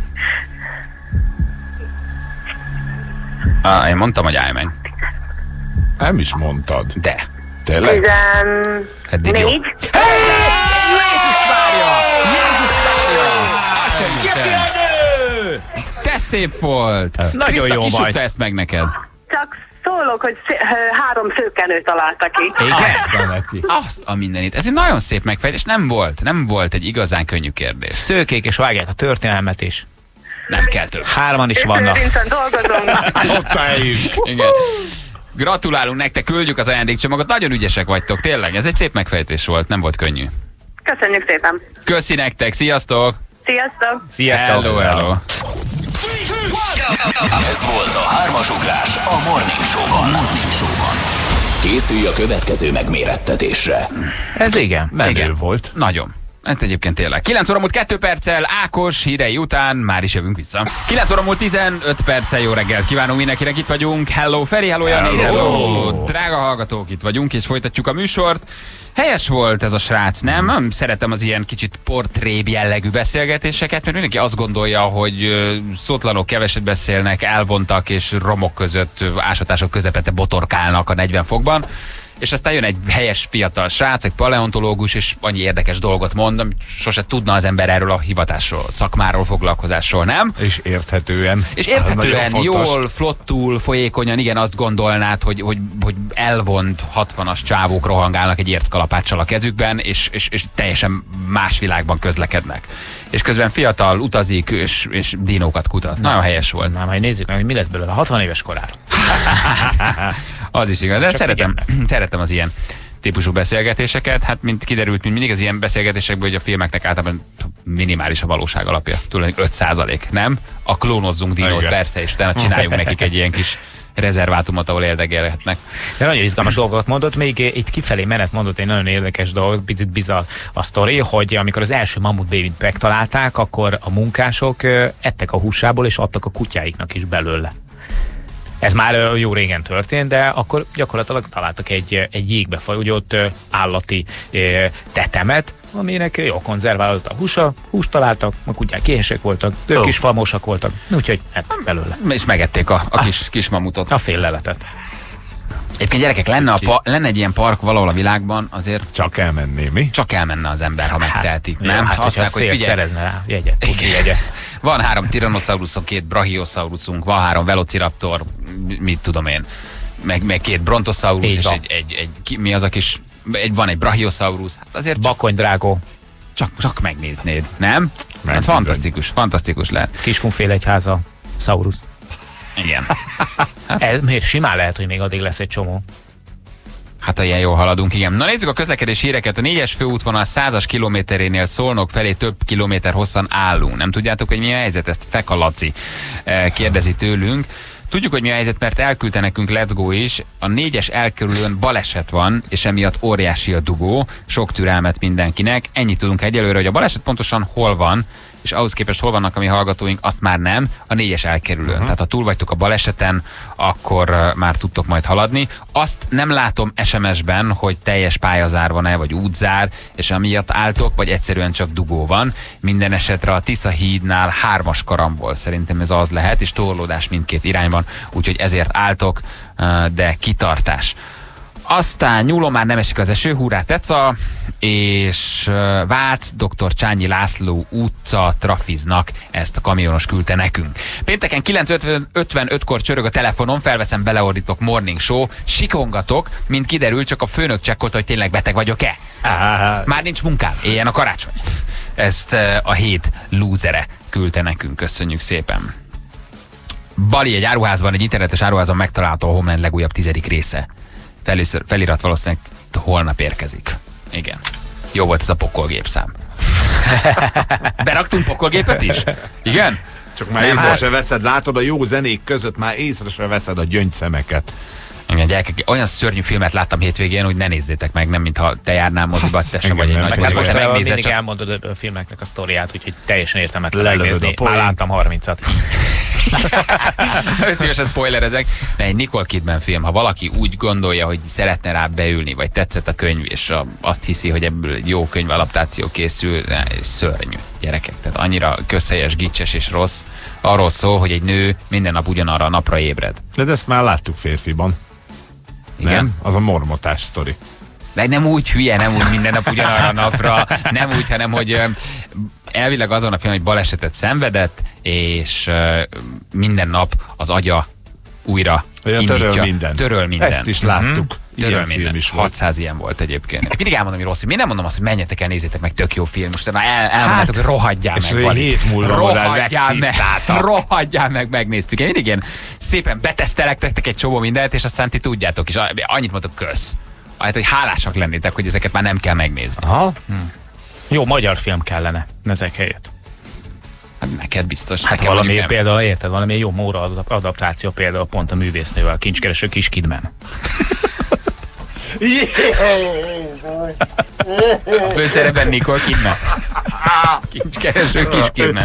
Ah, én mondtam, hogy állj meg. Nem is mondtad. De. Tényleg? Tizen... Eddig jó. Négy? Jézus várja! Jézus várja! Atya te szép volt! Nagyon Kriszta, jó ki vagy. sütte ezt meg neked? Csak szólok, hogy szé- három szőkenő találta ki. Igen? Azt a mindenit. Ez egy nagyon szép megfejtés. Nem volt. Nem volt egy igazán könnyű kérdés. Szőkék és vágják a történelmet is. Nem kell több. Hárman is vannak. Lőrincen dolgozom. Ott álljunk. Igen. Gratulálunk nektek, küldjük az ajándékcsomagot. Nagyon ügyesek vagytok, tényleg. Ez egy szép megfejtés volt, nem volt könnyű. Köszönjük szépen. Köszi nektek, sziasztok! Sziasztok! Sziasztok! Hello, hello. Ez volt a hármas ugrás a Morning Show-ban. Morning Show-ban. Készülj a következő megmérettetésre. Ez igen, menő igen. volt. Nagyon. Hát egyébként tényleg. kilenc óra múlt kettő perccel, Ákos hírei után már is jövünk vissza. kilenc óra múlt tizenöt perccel, jó reggelt kívánunk mindenkinek, itt vagyunk. Hello Feri, hello Jani, hello. Drága hallgatók, itt vagyunk, és folytatjuk a műsort. Helyes volt ez a srác, nem? Nem szeretem az ilyen kicsit portrébb jellegű beszélgetéseket, mert mindenki azt gondolja, hogy szótlanok keveset beszélnek, elvontak, és romok között, ásatások közepette botorkálnak a negyven fokban. És aztán jön egy helyes fiatal srác, egy paleontológus, és annyi érdekes dolgot mond, amit sose tudna az ember erről a hivatásról, szakmáról, foglalkozásról, nem? És érthetően. És érthetően, jól, flottul, folyékonyan, igen, azt gondolnád, hogy, hogy, hogy elvont hatvanas csávók rohangálnak egy érckalapáccsal a kezükben, és, és, és teljesen más világban közlekednek. És közben fiatal utazik, és, és dinókat kutat. Nagyon helyes volt. Na, majd nézzük meg, hogy mi lesz belőle hatvan éves korára. Az is igaz, de szeretem, szeretem az ilyen típusú beszélgetéseket. Hát, mint kiderült, mint mindig az ilyen beszélgetésekből, hogy a filmeknek általában minimális a valóság alapja. Tulajdonképpen öt százalék, nem? A klónozzunk dinót, persze, és utána csináljunk nekik egy ilyen kis rezervátumot, ahol érdekelhetnek. De nagyon izgalmas dolgokat mondott, még itt kifelé menet mondott egy nagyon érdekes dolgot, picit bizarr a sztori, hogy amikor az első mamut bébit megtalálták, akkor a munkások ettek a húsából, és adtak a kutyáiknak is belőle. Ez már jó régen történt, de akkor gyakorlatilag találtak egy, egy jégbe fagyott állati tetemet, aminek jó konzerválódott a húsa, húst találtak, a kutyák éhesek voltak, ők is falmosak voltak, úgyhogy ettek belőle. És megették a, a kis, kis mamutot. A fél leletet. Egyébként gyerekek, lenne, a pa, lenne egy ilyen park valahol a világban, azért csak elmenné, mi? Csak elmenne az ember, ha megteheti. Hát, nem? hát, Azt mondják, hogy figyelj, szerezne rá jegyet, jegyet. Van három Tyrannosaurusunk, két Brachiosaurusunk, van három Velociraptor, mit tudom én, meg, meg két Brontosaurus, és egy, egy, egy, ki, mi az a kis, egy, van egy Brachiosaurus. Hát azért Bakony-drágó. Csak, csak megnéznéd, nem? Hát fantasztikus, fantasztikus lehet. Kiskunfél egyháza, Saurus. Igen. Hát, Ez, miért simán lehet, hogy még addig lesz egy csomó. Hát, ha ilyen jól haladunk, igen. Na nézzük a közlekedés híreket. A négyes főútvonal százas kilométerénél Szolnok felé több kilométer hosszan állunk. Nem tudjátok, hogy mi a helyzet? Ezt Feka Laci kérdezi tőlünk. Tudjuk, hogy mi a helyzet, mert elküldte nekünk Let's Go is. A négyes elkerülőn baleset van, és emiatt óriási a dugó. Sok türelmet mindenkinek. Ennyit tudunk egyelőre, hogy a baleset pontosan hol van, és ahhoz képest hol vannak a mi hallgatóink, azt már nem, a négyes elkerülőn. Uh-huh. Tehát ha túl vagytok a baleseten, akkor uh, már tudtok majd haladni. Azt nem látom es em es-ben, hogy teljes pályazár van-e, vagy útzár, és amiatt álltok, vagy egyszerűen csak dugó van. Minden esetre a Tisza hídnál hármas karambol, szerintem ez az lehet, és torlódás mindkét irányban, úgyhogy ezért álltok, uh, de kitartás. Aztán nyúlom már nem esik az eső, hurrá teca, és Vác, doktor Csányi László utca trafiznak, ezt a kamionos küldte nekünk. Pénteken kilenc ötvenötkor csörög a telefonom, felveszem, beleordítok Morning Show, sikongatok, mint kiderül, csak a főnök csekkolta, hogy tényleg beteg vagyok-e. Már nincs munkám, éljen a karácsony. Ezt a hét lúzere küldte nekünk, köszönjük szépen. Bali, egy áruházban, egy internetes áruházban megtalálható a Homeland legújabb tizedik része. Felüször, felirat valószínűleg holnap érkezik. Igen. Jó volt ez a pokolgépszám. Beraktunk pokolgépet is? Igen? Csak már észre se veszed, látod, a jó zenék között már észre se veszed a gyöngyszemeket. Igen, gyerekek, olyan szörnyű filmet láttam hétvégén, hogy ne nézzétek meg, nem mintha te járnál moziba, te sem vagy egy nagy moziba. Most megnézed, mindig csak... elmondod a filmeknek a sztoriát, úgyhogy teljesen értelmetlen megnézni. Már láttam harmincat. Szívesen spoilerezek. De egy Nicole Kidman film, ha valaki úgy gondolja, hogy szeretne rá beülni, vagy tetszett a könyv, és a, azt hiszi, hogy ebből egy jó könyvalaptáció készül, szörnyű, gyerekek. Tehát annyira közhelyes, gicses és rossz. Arról szól, hogy egy nő minden nap ugyanarra a napra ébred. De ezt már láttuk férfiban. Igen? Nem? Az a mormotás sztori. De nem úgy hülye, nem úgy minden nap ugyanarra a napra, nem úgy, hanem hogy elvileg azon a film, hogy balesetet szenvedett, és minden nap az agya újra ja, indítja. Töröl mindent. Töröl mindent. Ezt is láttuk. Mm-hmm. Töröl minden. Is hatszáz ilyen volt egyébként. Mindig elmondom, hogy rossz, hogy miért nem mondom azt, hogy menjetek el, nézzétek meg, tök jó film. Most el, elmondjátok, hogy rohadjál és meg. hét múlva rohadjál meg, rohadjál meg, megnéztük. Én mindig ilyen szépen betesztelektek egy csomó mindent, és aztán ti tudjátok is. Annyit mondok, kösz. Hát, hogy hálásak lennétek, hogy ezeket már nem kell megnézni. Aha. Hm. Jó magyar film kellene ezek helyett. Hát neked biztos. Hát valami például, érted, valami jó Móra adaptáció például pont a művésznővel, Kincskereső kis Kidman. A főszerepben Nicole Kidman. Kincskereső kis Kidman.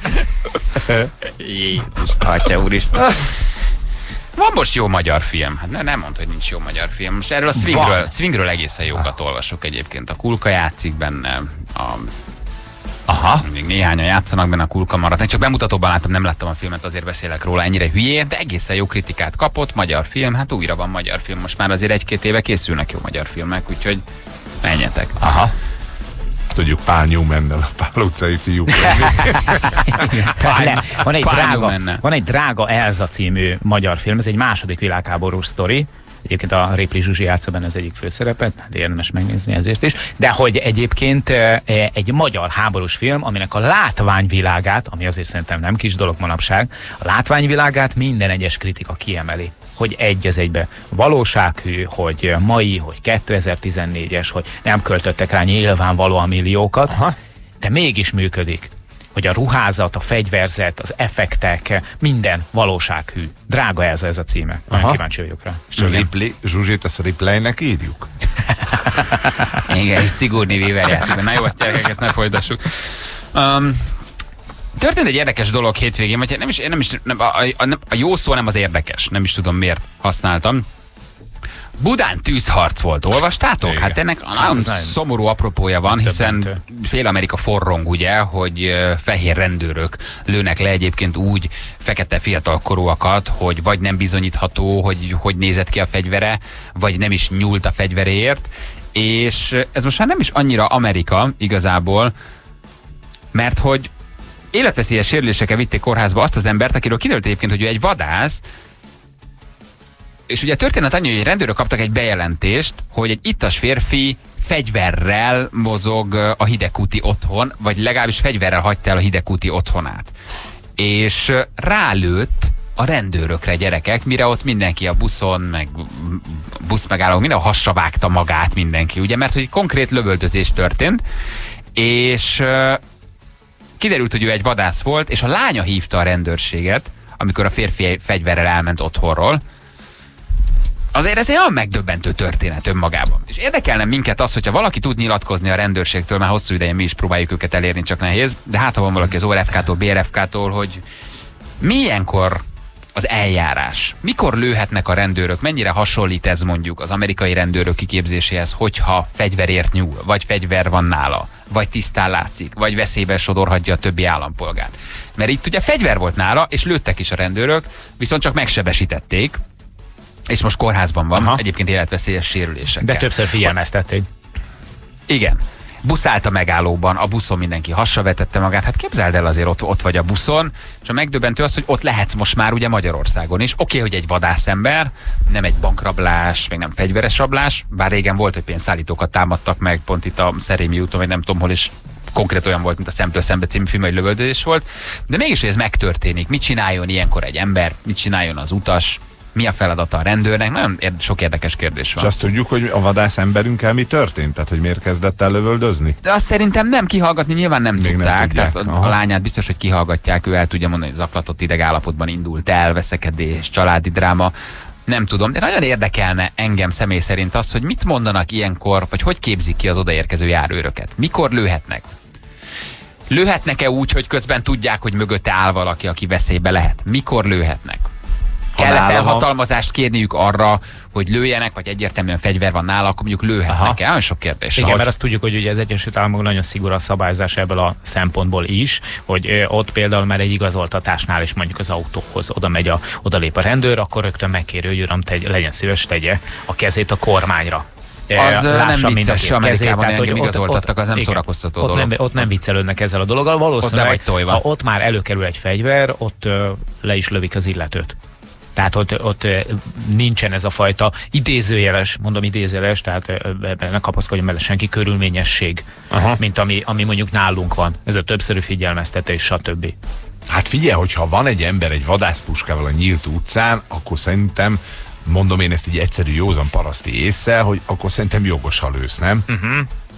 Jézus, Atya úristen. Van most jó magyar film. Hát ne, nem mondta, hogy nincs jó magyar film. Most erről a swingről, swingről egészen jókat olvasok egyébként. A Kulka játszik benne, a... Aha. Még néhányan játszanak benne, a Kulka maradt. Csak bemutatóban láttam, nem láttam a filmet, azért beszélek róla ennyire hülyén, de egészen jó kritikát kapott, magyar film, hát újra van magyar film. Most már azért egy-két éve készülnek jó magyar filmek, úgyhogy menjetek. Aha. Tudjuk Pál Newmannel, a Pál utcai fiúk. van, egy drága, van egy drága Elza című magyar film, ez egy második világháborús sztori. Egyébként a Ripley Zsuzsi játsza benne az egyik főszerepet, hát érdemes megnézni ezért is. De hogy egyébként egy magyar háborús film, aminek a látványvilágát, ami azért szerintem nem kis dolog manapság, a látványvilágát minden egyes kritika kiemeli. Hogy egy az egybe valósághű, hogy mai, hogy kétezer-tizennégyes, hogy nem költöttek rá nyilvánvalóan milliókat, aha, de mégis működik. Hogy a ruházat, a fegyverzet, az effektek, minden valósághű. Drága ez, ez a címe. Nagyon kíváncsi vagyok rá. És a Ripley, Zsuzsit ezt a Ripleynek írjuk? Igen, és Sigourney Weaver játszik. Na jó, gyerekek, ezt ne folytassuk. Um, Történt egy érdekes dolog hétvégén, vagy nem is, nem is nem, a, a, a jó szó nem az érdekes, nem is tudom miért használtam. Budán tűzharc volt, olvastátok? Igen. Hát ennek nagyon szomorú apropója van, hiszen fél Amerika forrong, ugye, hogy fehér rendőrök lőnek le egyébként úgy fekete fiatalkorúakat, hogy vagy nem bizonyítható, hogy hogy nézett ki a fegyvere, vagy nem is nyúlt a fegyveréért, és ez most már nem is annyira Amerika igazából, mert hogy életveszélyes sérülésekkel vitték kórházba azt az embert, akiről kiderült egyébként, hogy ő egy vadász, és ugye a történet annyi, hogy rendőrök kaptak egy bejelentést, hogy egy ittas férfi fegyverrel mozog a Hidegkúti otthon, vagy legalábbis fegyverrel hagyta el a Hidegkúti otthonát. És rálőtt a rendőrökre, gyerekek, mire ott mindenki a buszon, meg buszmegálló, minden hasra vágta magát mindenki, ugye, mert hogy konkrét lövöldözés történt, és kiderült, hogy ő egy vadász volt, és a lánya hívta a rendőrséget, amikor a férfi fegyverrel elment otthonról. Azért ez egy olyan megdöbbentő történet önmagában. És érdekelne minket az, hogyha valaki tud nyilatkozni a rendőrségtől, már hosszú ideje mi is próbáljuk őket elérni, csak nehéz, de hát ha van valaki az o er ef ká-tól, bé er ef ká-tól, hogy milyenkor az eljárás, mikor lőhetnek a rendőrök, mennyire hasonlít ez mondjuk az amerikai rendőrök kiképzéséhez, hogyha fegyverért nyúl, vagy fegyver van nála, vagy tisztán látszik, vagy veszélybe sodorhatja a többi állampolgárt. Mert itt ugye fegyver volt nála, és lőttek is a rendőrök, viszont csak megsebesítették, és most kórházban van, aha, egyébként életveszélyes sérülésekkel. De többször figyelmeztették. Igen. Buszált a megállóban, a buszon mindenki hasra vetette magát. Hát képzeld el, azért ott, ott vagy a buszon, és a megdöbbentő az, hogy ott lehetsz most már ugye Magyarországon is. Oké, okay, hogy egy vadászember, nem egy bankrablás, meg nem fegyveres rablás, bár régen volt, hogy pénzszállítókat támadtak meg, pont itt a Szerémi úton, vagy nem tudom hol is, konkrét olyan volt, mint a Szemtől szembe című film, hogy lövöldözés volt. De mégis, hogy ez megtörténik. Mit csináljon ilyenkor egy ember, mit csináljon az utas, mi a feladata a rendőrnek? Nagyon érde, sok érdekes kérdés van. És azt tudjuk, hogy a vadász emberünkkel mi történt? Tehát, hogy miért kezdett el lövöldözni? De azt szerintem nem kihallgatni, nyilván nem Még tudták. Nem tudják, tehát a, a lányát biztos, hogy kihallgatják, ő el tudja mondani, hogy zaklatott ideg állapotban indult el, veszekedés, családi dráma. Nem tudom, de nagyon érdekelne engem személy szerint az, hogy mit mondanak ilyenkor, vagy hogy képzik ki az odaérkező járőröket. Mikor lőhetnek? Lőhetnek-e úgy, hogy közben tudják, hogy mögötte áll valaki, aki veszélybe lehet? Mikor lőhetnek? Kell-e felhatalmazást kérniük arra, hogy lőjenek, vagy egyértelműen fegyver van nála, akkor mondjuk lőhetnek-e? Nagyon sok kérdés. Igen, mert azt tudjuk, hogy ugye az Egyesült Államokban nagyon szigorú a szabályozás ebből a szempontból is, hogy ö, ott például már egy igazoltatásnál is mondjuk az autóhoz oda megy a, oda lép a rendőr, akkor rögtön megkéri, hogy uram, tegy, legyen szíves, tegye a kezét a kormányra. Az lássa, nem vicces, Amerikában engem igazoltattak, az nem igen, szórakoztató ott dolog. Nem, ott nem viccelődnek ezzel a dologgal, valószínűleg, ott ha ott már előkerül egy fegyver, ott ö, le is lövik az illetőt. Tehát ott, ott nincsen ez a fajta idézőjeles, mondom idézőjeles, tehát ebben ne kapaszkodjon bele senki, körülményesség, aha, mint ami, ami mondjuk nálunk van. Ez a többszörű figyelmeztetés, stb. Hát figyelj, hogyha van egy ember egy vadászpuskával a nyílt utcán, akkor szerintem, mondom én ezt egy egyszerű józan paraszti ésszel, hogy akkor szerintem jogos, ha lősz, nem? Uh-huh.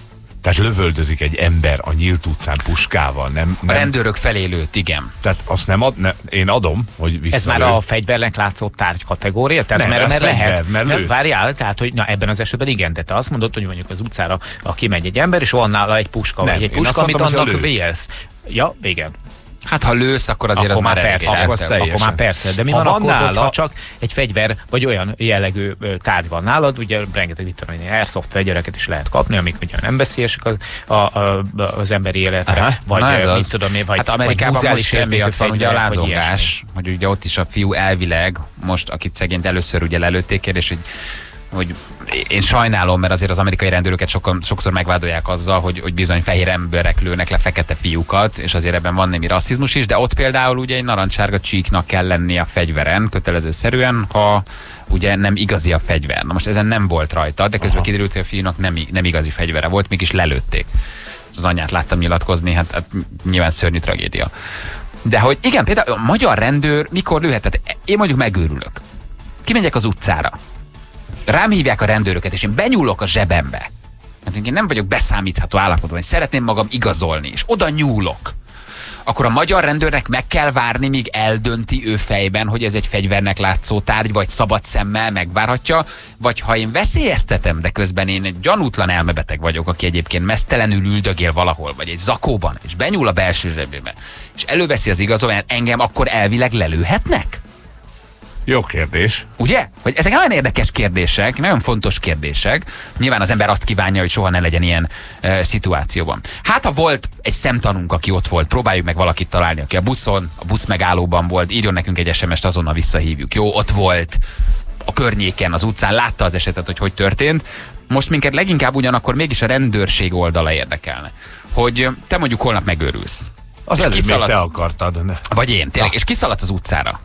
Tehát lövöldözik egy ember a nyílt utcán puskával, nem? nem. A rendőrök felé lőtt, igen. Tehát azt nem ad, ne, én adom, hogy visszalő. Ez már a fegyvernek látszó tárgy kategória? Tehát nem, mert, mert fegyver, lehet. mert nem, várjál, tehát hogy na, ebben az esetben igen, de te azt mondod, hogy mondjuk az utcára a kimegy egy ember, és van nála egy puska, nem, vagy egy én puska, amit mondtam, annak hogy vélsz. Ja, igen. Hát ha lősz, akkor azért akkor az már már persze, elég akkor, eltel. akkor már persze. De mi ha van, van akkor, nála... ha csak egy fegyver, vagy olyan jellegű tárgy van nálad, ugye rengeteg mit tudom én, airsoft fegyvereket is lehet kapni, amik ugye nem veszélyesek az, a, a, az emberi életre, aha, vagy mit az. tudom én, vagy hát Amerikában vagy most emiatt van ugye a lázongás, vagy hogy ugye ott is a fiú elvileg, most akit szegényt először ugye lelőtték, kérdés, hogy hogy én sajnálom, mert azért az amerikai rendőröket sokan, sokszor megvádolják azzal, hogy, hogy bizony fehér emberek lőnek le fekete fiúkat, és azért ebben van némi rasszizmus is, de ott például ugye egy narancsárga csíknak kell lennie a fegyveren, kötelezőszerűen, ha ugye nem igazi a fegyver. Na most ezen nem volt rajta, de közben aha, kiderült, hogy a fiúnak nem, nem igazi fegyvere volt, mégis lelőtték. Az anyját láttam nyilatkozni, hát, hát nyilván szörnyű tragédia. De hogy igen, például a magyar rendőr mikor lőhetett? Én mondjuk megőrülök. Kimegyek az utcára. Rám hívják a rendőröket, és én benyúlok a zsebembe. Mert én nem vagyok beszámítható állapotban, és szeretném magam igazolni, és oda nyúlok. Akkor a magyar rendőrnek meg kell várni, míg eldönti ő fejben, hogy ez egy fegyvernek látszó tárgy, vagy szabad szemmel megvárhatja, vagy ha én veszélyeztetem, de közben én egy gyanútlan elmebeteg vagyok, aki egyébként mesztelenül üldögél valahol, vagy egy zakóban, és benyúl a belső zsebébe, és előveszi az igazolványt, engem akkor elvileg lelőhetnek? Jó kérdés. Ugye? Hogy ezek nagyon érdekes kérdések, nagyon fontos kérdések. Nyilván az ember azt kívánja, hogy soha ne legyen ilyen e, szituációban. Hát ha volt egy szemtanunk, aki ott volt, próbáljuk meg valakit találni, aki a buszon, a busz megállóban volt, írjon nekünk egy es em est, azonnal visszahívjuk. Jó, ott volt a környéken, az utcán, látta az esetet, hogy hogy történt. Most minket leginkább ugyanakkor mégis a rendőrség oldala érdekelne. Hogy te mondjuk holnap megőrülsz. Az előbb még te akartad. Ne. Vagy én, tényleg, és kiszaladt az utcára.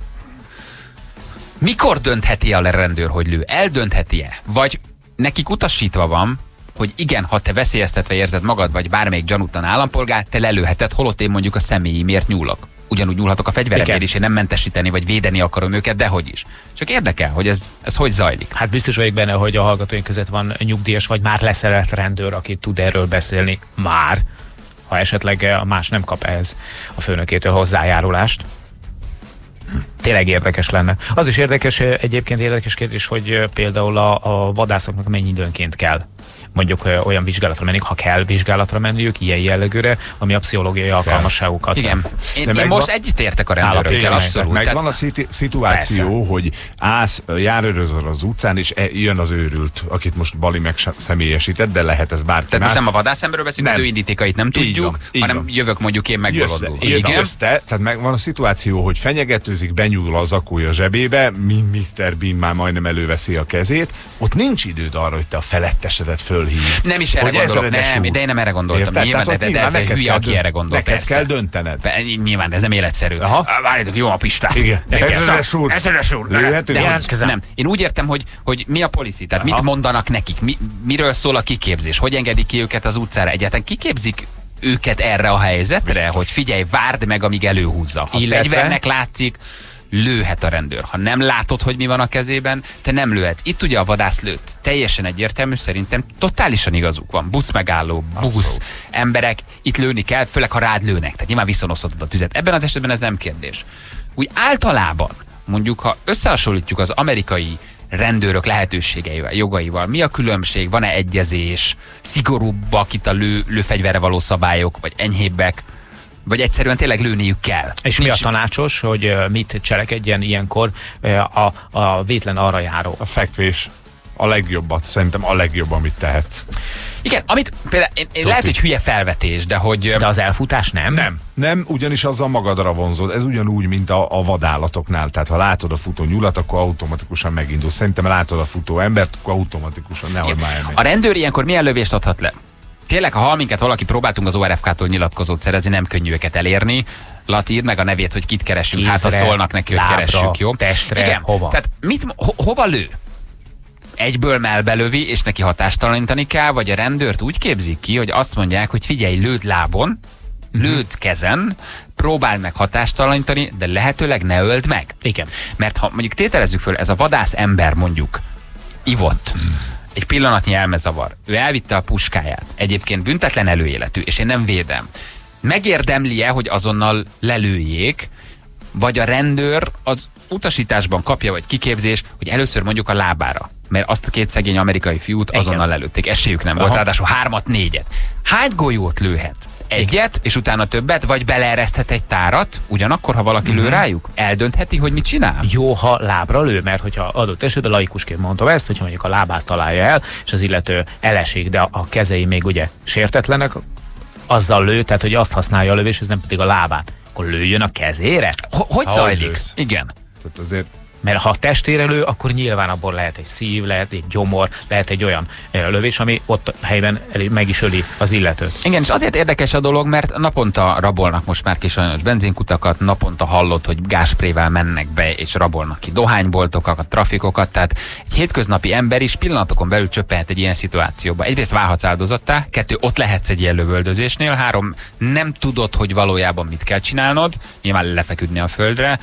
Mikor döntheti el a rendőr, hogy lő? Eldöntheti-e? Vagy nekik utasítva van, hogy igen, ha te veszélyeztetve érzed magad, vagy bármelyik gyanútlan állampolgár, te lelőheted, holott én mondjuk a személyimért nyúlok. Ugyanúgy nyúlhatok a fegyveremért is, én nem mentesíteni, vagy védeni akarom őket, dehogy is. Csak érdekel, hogy ez, ez hogy zajlik. Hát biztos vagyok benne, hogy a hallgatóink között van nyugdíjas, vagy már leszerelt rendőr, aki tud erről beszélni. Már. Ha esetleg más nem kap ehhez a főnökétől hozzájárulást. Tényleg érdekes lenne. Az is érdekes, egyébként érdekes kérdés, hogy például a, a vadászoknak mennyi időnként kell mondjuk olyan vizsgálatra menni, ha kell vizsgálatra menniük, ilyen jellegűre, ami a pszichológiai alkalmasságukat. Igen. Én, én megvan, most egyetértek a rendőrökkel, abszolút. Megvan a szituáció, persze, hogy állsz, járőrözöl az utcán, és jön az őrült, akit most Bali megszemélyesített, de lehet ez bárki. Tehát most nem a vadászemberről beszélünk, az ő indítékait nem tudjuk, van, hanem jövök mondjuk én megbolondul. Igen. Tehát megvan a szituáció, hogy fenyegetőzik, benyúl az zakója zsebébe, miszter Bean már majdnem előveszi a kezét, ott nincs időd arra, hogy te a felettesedet fölhív. Nem is erre gondolok, nem, de én nem erre gondoltam. Érted? Nyilván, de, de, de, de hülye, aki erre gondol, neked persze. kell döntened. Be, nyilván, ez nem életszerű. Várjátok, jó a pistát. Igen. Ezeres úr. Ezeres úr. Nem. Én úgy értem, hogy, hogy mi a policy, tehát aha, mit mondanak nekik, mi, miről szól a kiképzés, hogy engedik ki őket az utcára, egyáltalán kiképzik őket erre a helyzetre, biztos, hogy figyelj, várd meg, amíg előhúzza. Ha illetve fegyvernek látszik, lőhet a rendőr. Ha nem látod, hogy mi van a kezében, te nem lőhetsz. Itt ugye a vadász lőtt. Teljesen egyértelmű, szerintem totálisan igazuk van. Busz megálló, busz, abszolút, emberek, itt lőni kell, főleg ha rád lőnek. Tehát nyilván viszonosztatod a tüzet. Ebben az esetben ez nem kérdés. Úgy általában, mondjuk, ha összehasonlítjuk az amerikai rendőrök lehetőségeivel, jogaival, mi a különbség, van-e egyezés, szigorúbbak itt a lő, lőfegyverre való szabályok, vagy enyhébbek, vagy egyszerűen tényleg lőniük kell. És mi a tanácsos, hogy mit cselekedjen ilyenkor a, a vétlen arra járó? A fekvés. A legjobbat, szerintem a legjobb, amit tehetsz. Igen, amit például, én, én lehet, hogy hülye felvetés, de hogy... De az elfutás nem? Nem, nem, ugyanis azzal magadra vonzod. Ez ugyanúgy, mint a, a vadállatoknál. Tehát ha látod a futó nyulat, akkor automatikusan megindul. Szerintem látod a futó embert, akkor automatikusan nehogy már elmegy. A rendőr ilyenkor milyen lövést adhat le? Tényleg, ha hal minket valaki, próbáltunk az o er ef ká-tól nyilatkozót szerezni, nem könnyű őket elérni. Laci, írd meg a nevét, hogy kit keresünk. Kézre, hát ha szólnak neki, hogy lábra, keressük, jó? Testre, igen, hova? Tehát mit, ho, hova lő? Egyből melbelövi, és neki hatástalanítani kell, vagy a rendőrt úgy képzik ki, hogy azt mondják, hogy figyelj, lőd lábon, lőd kezen, próbáld meg hatástalanítani, de lehetőleg ne öld meg. Igen. Mert ha mondjuk tételezzük föl, ez a vadász ember mondjuk ivott, egy pillanatnyi elmezavar, ő elvitte a puskáját, egyébként büntetlen előéletű, és én nem védem. Megérdemli-e, hogy azonnal lelőjék, vagy a rendőr az utasításban kapja, vagy kiképzés, hogy először mondjuk a lábára? Mert azt a két szegény amerikai fiút azonnal lelőtték. Esélyük nem Aha. volt, ráadásul hármat, négyet. Hány golyót lőhet? Egyet, és utána többet, vagy beleereszthet egy tárat, ugyanakkor, ha valaki lő rájuk? Eldöntheti, hogy mit csinál? Jó, ha lábra lő, mert hogyha adott esetben laikusként mondom ezt, hogyha mondjuk a lábát találja el, és az illető elesik, de a kezei még ugye sértetlenek, azzal lő, tehát hogy azt használja a lövés, ez nem pedig a lábát. Akkor lőjön a kezére? Hogy zajlik? Igen. Tehát azért Mert ha a testére lő, akkor nyilván abból lehet egy szív, lehet egy gyomor, lehet egy olyan lövés, ami ott helyben meg is öli az illetőt. Igen, és azért érdekes a dolog, mert naponta rabolnak most már kis sajnos benzinkutakat, naponta hallott, hogy gásprével mennek be és rabolnak ki dohányboltokat, trafikokat, tehát egy hétköznapi ember is pillanatokon belül csöppenhet egy ilyen szituációba. Egyrészt válhatsz áldozattá, kettő, ott lehetsz egy ilyen lövöldözésnél, három, nem tudod, hogy valójában mit kell csinálnod, nyilván lefeküdni a földre.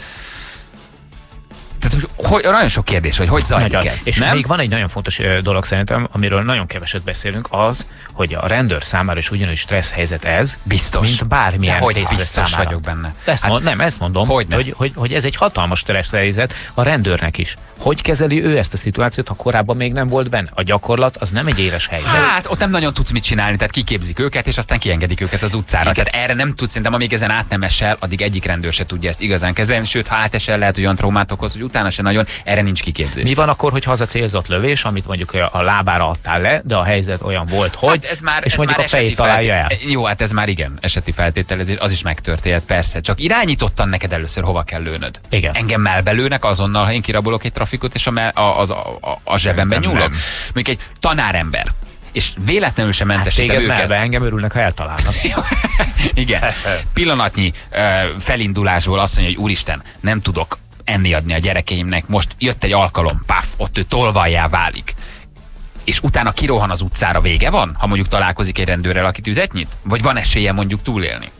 Tehát, hogy, hogy nagyon sok kérdés, hogy hogy zajlik nagyon. ez, És nem? még van egy nagyon fontos ö, dolog szerintem, amiről nagyon keveset beszélünk, az, hogy a rendőr számára is ugyanúgy stressz helyzet ez, biztos. mint bármilyen hogy résztvevő biztos számára. vagyok benne. Ezt Hát, mond, nem, ezt mondom, hogy, hogy, hogy, hogy ez egy hatalmas stressz helyzet a rendőrnek is. Hogy kezeli ő ezt a szituációt, ha korábban még nem volt benne? A gyakorlat az nem egy éles helyzet. Hát ott nem nagyon tudsz mit csinálni, tehát kiképzik őket, és aztán kiengedik őket az utcára. Igen. Tehát erre nem tudsz, szerintem amíg ezen át nem esel, addig egyik rendőr se tudja ezt igazán kezelni, sőt, ha átesel, lehet, hogy olyan traumát okoz, hogy utána se nagyon, erre nincs kiképzés. Mi van akkor, hogyha az a célzott lövés, amit mondjuk a lábára adtál le, de a helyzet olyan volt, hogy hát ez már, és ez mondjuk már a fejét találja el? Jó, hát ez már igen, eseti feltételezés, az is megtörténhet, persze. Csak irányítottan neked először hova kell lőnöd. Igen. Engem melbelőnek azonnal, ha én kirabolok egy trafikot, és a, mell, a, az, a, a, a zsebemben nyúlok. Mondjuk egy tanárember, és véletlenül sem mentesítem hát őket. Melbe, engem örülnek, ha eltalálnak. Igen. Pillanatnyi uh, felindulásból azt mondja, hogy úristen, nem tudok enni adni a gyerekeimnek, most jött egy alkalom, páf, ott ő tolvajjá válik. És utána kirohan az utcára, vége van? Ha mondjuk találkozik egy rendőrrel, aki tüzet nyit? Vagy van esélye mondjuk túlélni?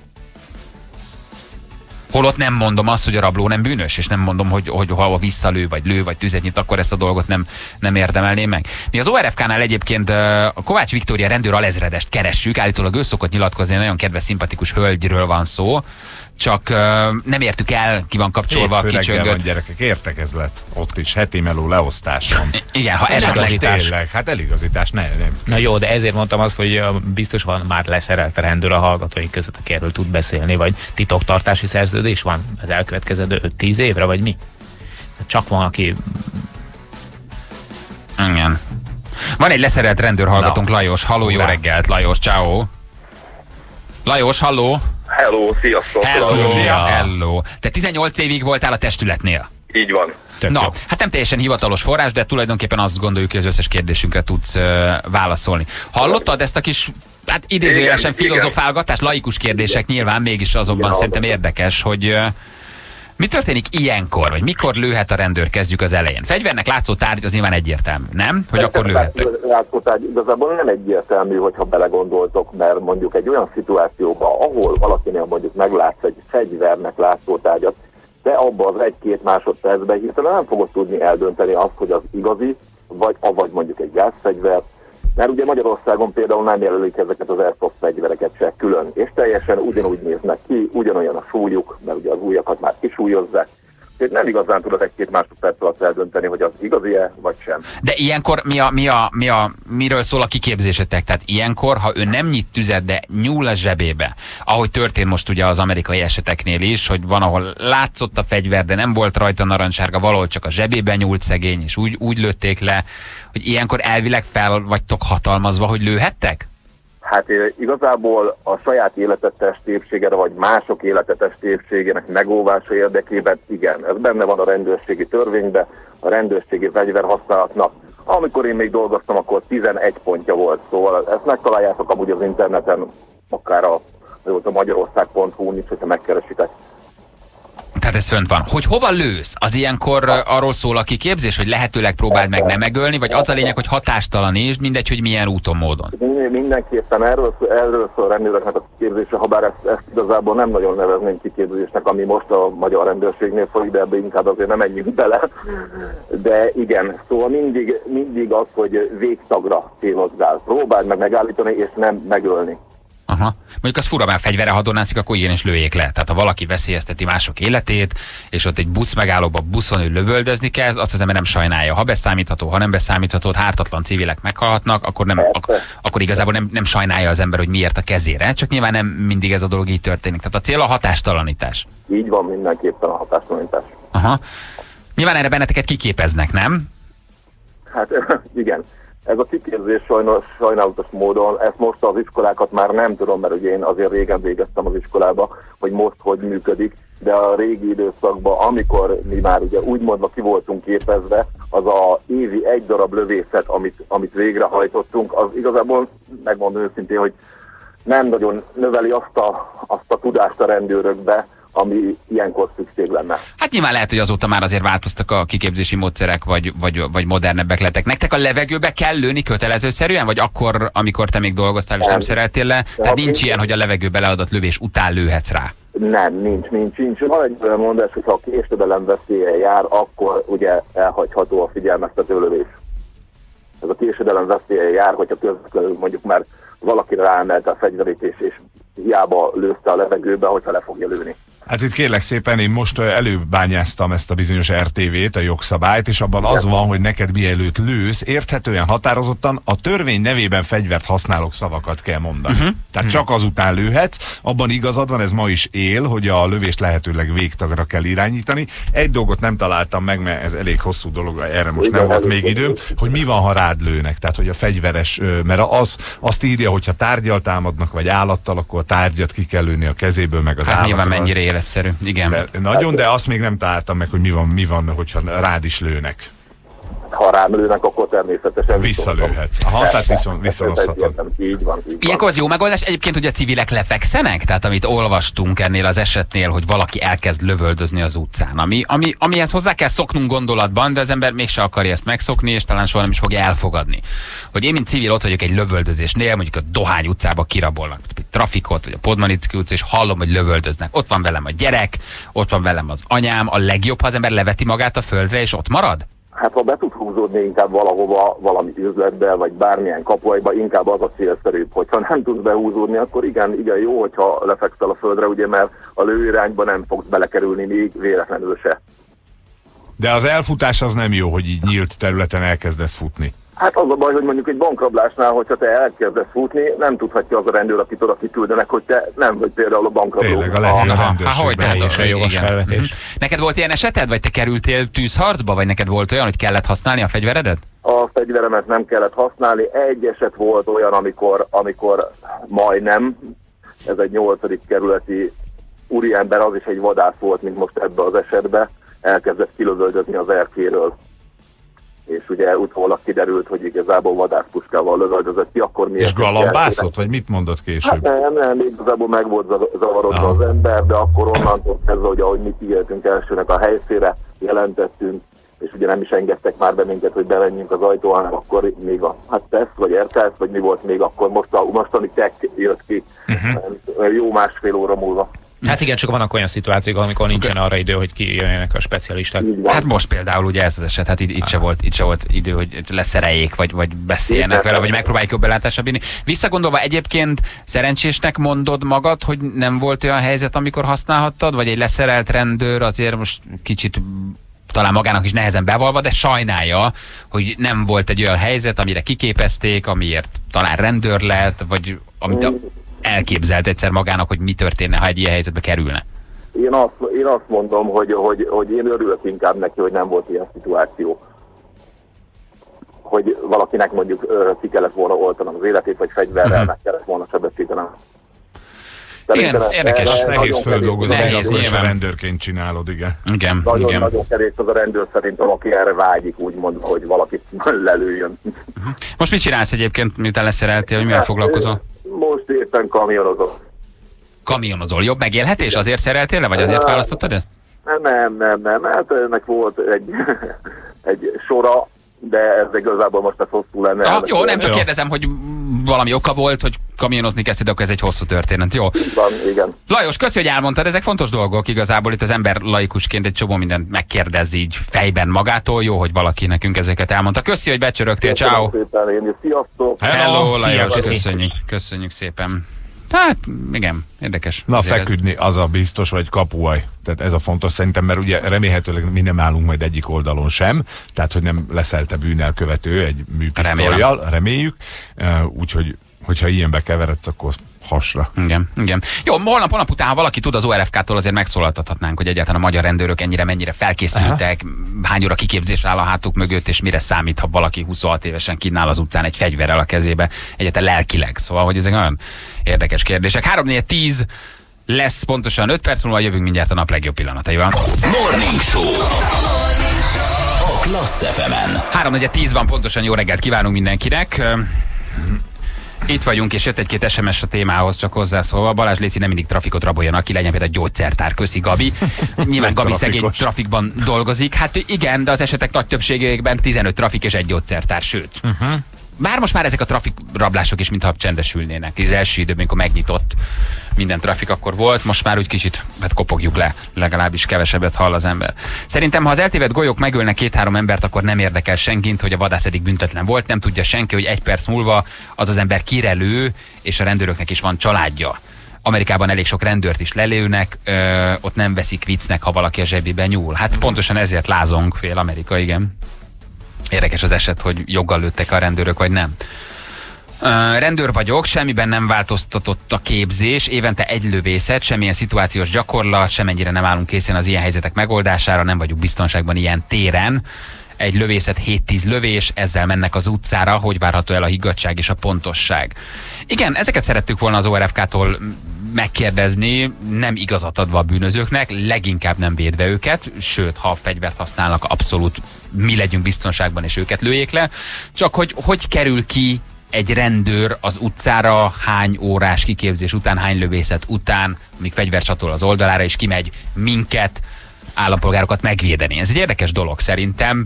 Holott nem mondom azt, hogy a rabló nem bűnös, és nem mondom, hogy, hogy ha visszalő, vagy lő, vagy tüzet nyit, akkor ezt a dolgot nem, nem érdemelném meg. Mi az o er ef ká-nál egyébként a Kovács Viktória rendőr alezredest keressük, állítólag ő szokott nyilatkozni, nagyon kedves, szimpatikus hölgyről van szó, csak uh, nem értük el, ki van kapcsolva a kicsöngött. Van, gyerekek, értekezlet. Ott is heti meló leosztáson. Igen, ha esetleg... Tényleg, hát eligazítás, ne, nem. Na jó, de ezért mondtam azt, hogy biztos van már leszerelt a rendőr a hallgatóink között, aki erről tud beszélni, vagy titoktartási szerződés van az elkövetkező öt-tíz évre, vagy mi? Csak van, aki... Igen. Van egy leszerelt rendőr hallgatónk, Lajos. Halló, jó reggelt, Lajos, ciao. Lajos, halló. Hello, sziasztok! Hello, hello. Te tizennyolc évig voltál a testületnél. Így van. Tök Na, jó. hát nem teljesen hivatalos forrás, de tulajdonképpen azt gondoljuk, hogy az összes kérdésünkre tudsz uh, válaszolni. Hallottad ezt a kis, hát idézőjelesen filozofálgatás, laikus kérdések igen. Nyilván mégis azonban igen, szerintem érdekes, hogy uh, mi történik ilyenkor, vagy mikor lőhet a rendőr, kezdjük az elején. Fegyvernek látszó tárgy az nyilván egyértelmű, nem? Hogy akkor lőhettek. Látszó tárgy igazából nem egyértelmű, hogyha belegondoltok, mert mondjuk egy olyan szituációban, ahol valakinél mondjuk meglátsz egy fegyvernek látszó tárgyat, de abban az egy-két másodpercben hirtelen nem fogod tudni eldönteni azt, hogy az igazi, vagy avagy mondjuk egy gázfegyver, mert ugye Magyarországon például nem jelölik ezeket az airsoft fegyvereket se külön, és teljesen ugyanúgy néznek ki, ugyanolyan a súlyuk, mert ugye az ujjakat már kisúlyozzák, tehát nem igazán tudod egy-két másodperc alatt eldönteni, hogy az igazi-e, vagy sem. De ilyenkor mi a, mi a, mi a, miről szól a kiképzésetek? Tehát ilyenkor, ha ő nem nyit tüzet, de nyúl a zsebébe, ahogy történt most ugye az amerikai eseteknél is, hogy van, ahol látszott a fegyver, de nem volt rajta narancssárga, valahol csak a zsebében nyúlt szegény, és úgy, úgy lőtték le, hogy ilyenkor elvileg fel vagytok hatalmazva, hogy lőhettek? Hát igazából a saját életetes tépségére, vagy mások életetes tépségének megóvása érdekében igen, ez benne van a rendőrségi törvényben, a rendőrségi fegyverhasználatnak. Amikor én még dolgoztam, akkor tizenegy pontja volt, szóval ezt megtaláljátok amúgy az interneten, akár a, a magyarország pont hu-n is, hogyha megkeresitek. Tehát ez fönt van. Hogy hova lősz? Az ilyenkor arról szól a kiképzés, hogy lehetőleg próbáld meg nem megölni, vagy az a lényeg, hogy hatástalanítsd, mindegy, hogy milyen úton, módon? Mindenképpen erről, erről szól a rendőröknek a kiképzése, ha bár ezt, ezt igazából nem nagyon nevezném kiképzésnek, ami most a magyar rendőrségnél folyik, de ebbe inkább azért nem menjünk bele. De igen, szóval mindig, mindig az, hogy végtagra célozzál. Próbáld meg megállítani, és nem megölni. Aha. Mondjuk az fura, mert fegyverre hadonászik, akkor igenis lőjék le. Tehát ha valaki veszélyezteti mások életét, és ott egy busz megállóba buszon ő lövöldözni kell, azt az ember nem sajnálja. Ha beszámítható, ha nem beszámítható, hártatlan civilek meghalhatnak, akkor, nem, ak akkor igazából nem, nem sajnálja az ember, hogy miért a kezére. Csak nyilván nem mindig ez a dolog így történik. Tehát a cél a hatástalanítás. Így van, mindenképpen a hatástalanítás. Aha. Nyilván erre benneteket kiképeznek, nem? Hát igen. Ez a kiképzés sajnos, sajnálatos módon, ezt most az iskolákat már nem tudom, mert ugye én azért régen végeztem az iskolába, hogy most hogy működik, de a régi időszakban, amikor mi már ugye úgymondva ki voltunk képezve, az a évi egy darab lövészet, amit, amit végrehajtottunk, az igazából megmondom őszintén, hogy nem nagyon növeli azt a, azt a tudást a rendőrökbe, ami ilyenkor szükség lenne. Hát nyilván lehet, hogy azóta már azért változtak a kiképzési módszerek, vagy, vagy, vagy modernebbek lettek. Nektek a levegőbe kell lőni kötelezőszerűen, vagy akkor, amikor te még dolgoztál és nem, nem szereltél le? Tehát nincs ilyen, hogy a levegőbe leadott lövés után lőhetsz rá? Nem, nincs, nincs, nincs. Van egy olyan mondás, hogy ha a késedelem veszélye jár, akkor ugye elhagyható a figyelmeztető lövés. Ez a késedelem veszélye jár, hogyha közvetlenül mondjuk már valaki ráemelte a fegyverét, és, és hiába lőzte a levegőbe, hogyha le fogja lőni. Hát itt kérlek szépen, én most előbányáztam ezt a bizonyos er té vét, a jogszabályt, és abban az van, hogy neked mielőtt lősz, érthetően határozottan a törvény nevében fegyvert használók szavakat kell mondani. Uh-huh. Tehát uh-huh. csak azután lőhetsz, abban igazad van, ez ma is él, hogy a lövést lehetőleg végtagra kell irányítani. Egy dolgot nem találtam meg, mert ez elég hosszú dolog, erre most nem volt még időm, hogy mi van, ha rád lőnek. Tehát, hogy a fegyveres, mert az, azt írja, hogyha tárgyal támadnak, vagy állattal, akkor a tárgyat ki kell lőni a kezéből, meg az hát állattal. Nyilván mennyire életszerű, igen. De nagyon, de azt még nem találtam meg, hogy mi van, mi van, hogyha rád is lőnek. Ha rám lőnek, akkor természetesen visszalőhetsz. Aha, tehát viszon, viszonozhatod. Így van, így Ilyenkor az jó megoldás egyébként, hogy a civilek lefekszenek? Tehát amit olvastunk ennél az esetnél, hogy valaki elkezd lövöldözni az utcán. Ami, ami, amihez hozzá kell szoknunk gondolatban, de az ember mégse akarja ezt megszokni, és talán soha nem is fogja elfogadni. Hogy én, mint civil, ott vagyok egy lövöldözésnél, mondjuk a Dohány utcába kirabolnak trafikot, vagy a Podmanicki utca, és hallom, hogy lövöldöznek. Ott van velem a gyerek, ott van velem az anyám. A legjobb, ha az ember leveti magát a földre, és ott marad? Hát ha be tud húzódni inkább valahova, valami üzletbe, vagy bármilyen kapuajba, inkább az a célszerűbb. Hogyha nem tudsz behúzódni, akkor igen, igen jó, hogyha lefekszel a földre, ugye, mert a lőirányba nem fogsz belekerülni még véletlenül se. De az elfutás az nem jó, hogy így nyílt területen elkezdesz futni. Hát az a baj, hogy mondjuk egy bankrablásnál, hogyha te elkezdesz futni, nem tudhatja az a rendőr, akit oda kitüldenek, hogy te nem vagy például a bankrabló. Tényleg, a lehet, hogy a rendőrségben. Teljesen jogos felvetés. Neked volt ilyen eseted, vagy te kerültél tűzharcba, vagy neked volt olyan, hogy kellett használni a fegyveredet? A fegyveremet nem kellett használni. Egy eset volt olyan, amikor, amikor majdnem, ez egy nyolcadik kerületi úriember, az is egy vadász volt, mint most ebbe az esetben, elkezdett kilövöldözni az erkéről. És ugye utólag kiderült, hogy igazából vadászpuskával lövöldözött ki, akkor miért... És galambászott, vagy mit mondott később? Hát nem, nem, igazából meg volt zavarodva ah. az ember, de akkor onnantól kezdve, hogy ahogy mi kiértünk elsőnek a helyszínre, jelentettünk, és ugye nem is engedtek már be minket, hogy bemenjünk az ajtó, hanem akkor még a hát teszt, vagy ertesz, vagy mi volt még akkor, most a mostani tech jött ki, uh-huh. jó másfél óra múlva. Hát igen, csak vannak olyan szituációk, amikor nincsen arra idő, hogy kijöjjenek a specialisták. Hát most például ugye ez az eset, hát itt, itt, se, volt, itt se volt idő, hogy leszereljék, vagy, vagy beszéljenek vele, vagy megpróbáljuk jobb belátásra bírni. Visszagondolva egyébként szerencsésnek mondod magad, hogy nem volt olyan helyzet, amikor használhattad, vagy egy leszerelt rendőr azért most kicsit talán magának is nehezen bevalva, de sajnálja, hogy nem volt egy olyan helyzet, amire kiképezték, amiért talán rendőr lett, vagy amit a elképzelt egyszer magának, hogy mi történne, ha egy ilyen helyzetbe kerülne? Én azt, én azt mondom, hogy, hogy, hogy én örülök inkább neki, hogy nem volt ilyen szituáció. Hogy valakinek mondjuk ki kellett volna oltanom az életét, vagy fegyverrel uh-huh. meg kellett volna sebesítenem. Igen, érdekes. Ez nehéz földolgozni, akkor is a rendőrként csinálod, igen. Igen, nagyon, igen. Nagyon kevés az a rendőr szerintem, aki erre vágyik, úgymond, hogy valaki lelőjön. Uh-huh. Most mit csinálsz egyébként, miután leszereltél, hogy mivel foglalkozol? Most éppen kamionozok. Kamionozol. Jobb megélhetés? Azért szereltél le, vagy azért választottad ezt? Nem, nem, nem. Hát ennek volt egy, egy sora, de ez igazából most ez hosszú lenne. Ah, jó, nem csak kérdezem, hogy valami oka volt, hogy kamionozni kezdted, de akkor ez egy hosszú történet. Jó. Van, igen. Lajos, köszi, hogy elmondtad, ezek fontos dolgok igazából. Itt az ember laikusként egy csomó mindent megkérdez így fejben magától. Jó, hogy valaki nekünk ezeket elmondta. Köszi, hogy becsörögtél, ciao. Sziasztok. Hello, Lajos, köszönjük, köszönjük szépen. Hát, igen, érdekes. Na, feküdni az a biztos, vagy kapuaj. Tehát ez a fontos szerintem, mert ugye remélhetőleg mi nem állunk majd egyik oldalon sem, tehát hogy nem leszel te bűnelkövető egy műpisztolyjal, reméljük. Úgyhogy, hogyha ilyenbe keveredsz, akkor hasra. Igen, igen. Jó, holnap, holnap után, ha valaki tud az o er ef ká-tól, azért megszólaltathatnánk, hogy egyáltalán a magyar rendőrök ennyire mennyire felkészültek, aha, hány óra kiképzés áll a hátuk mögött, és mire számít, ha valaki huszonhat évesen kínál az utcán egy fegyverrel a kezébe, egyáltalán lelkileg. Szóval, hogy ezek nagyon érdekes kérdések. három négy tíz lesz pontosan öt perc múlva, jövünk mindjárt a nap legjobb pillanataival. Morning Show a Klassz ef emen. három négy tíz van pontosan, jó reggelt kívánunk mindenkinek. Itt vagyunk, és jött egy-két es em es a témához, csak hozzászólva. Balázs, léci, nem mindig trafikot raboljanak ki, legyen például gyógyszertár. Köszi, Gabi. Nyilván Gabi szegény trafikban dolgozik. Hát igen, de az esetek nagy többségében tizenöt trafik és egy gyógyszertár, sőt. Uh-huh. Bár most már ezek a trafikrablások is mintha csendesülnének. Az első időben, amikor megnyitott minden trafik, akkor volt, most már úgy kicsit hát kopogjuk le, legalábbis kevesebbet hall az ember. Szerintem, ha az eltévedt golyók megölnek két-három embert, akkor nem érdekel senkit, hogy a vadász eddig büntetlen volt, nem tudja senki, hogy egy perc múlva az az ember kirelő, és a rendőröknek is van családja. Amerikában elég sok rendőrt is lelőnek, ö, ott nem veszik viccnek, ha valaki a zsebébe nyúl. Hát pontosan ezért lázong fél Amerika, igen. Érdekes az eset, hogy joggal lőttek a rendőrök, vagy nem. Uh, rendőr vagyok, semmiben nem változtatott a képzés, évente egy lövészet, semmilyen szituációs gyakorlat, semennyire nem állunk készen az ilyen helyzetek megoldására, nem vagyunk biztonságban ilyen téren. Egy lövészet hét-tíz lövés, ezzel mennek az utcára, hogy várható el a higgadtság és a pontosság. Igen, ezeket szerettük volna az o er ef ká-tól megkérdezni, nem igazat adva a bűnözőknek, leginkább nem védve őket, sőt, ha fegyvert használnak, abszolút mi legyünk biztonságban és őket lőjék le, csak hogy hogy kerül ki egy rendőr az utcára, hány órás kiképzés után, hány lövészet után, amíg fegyvert csatol az oldalára, és kimegy minket, állampolgárokat megvédeni. Ez egy érdekes dolog szerintem.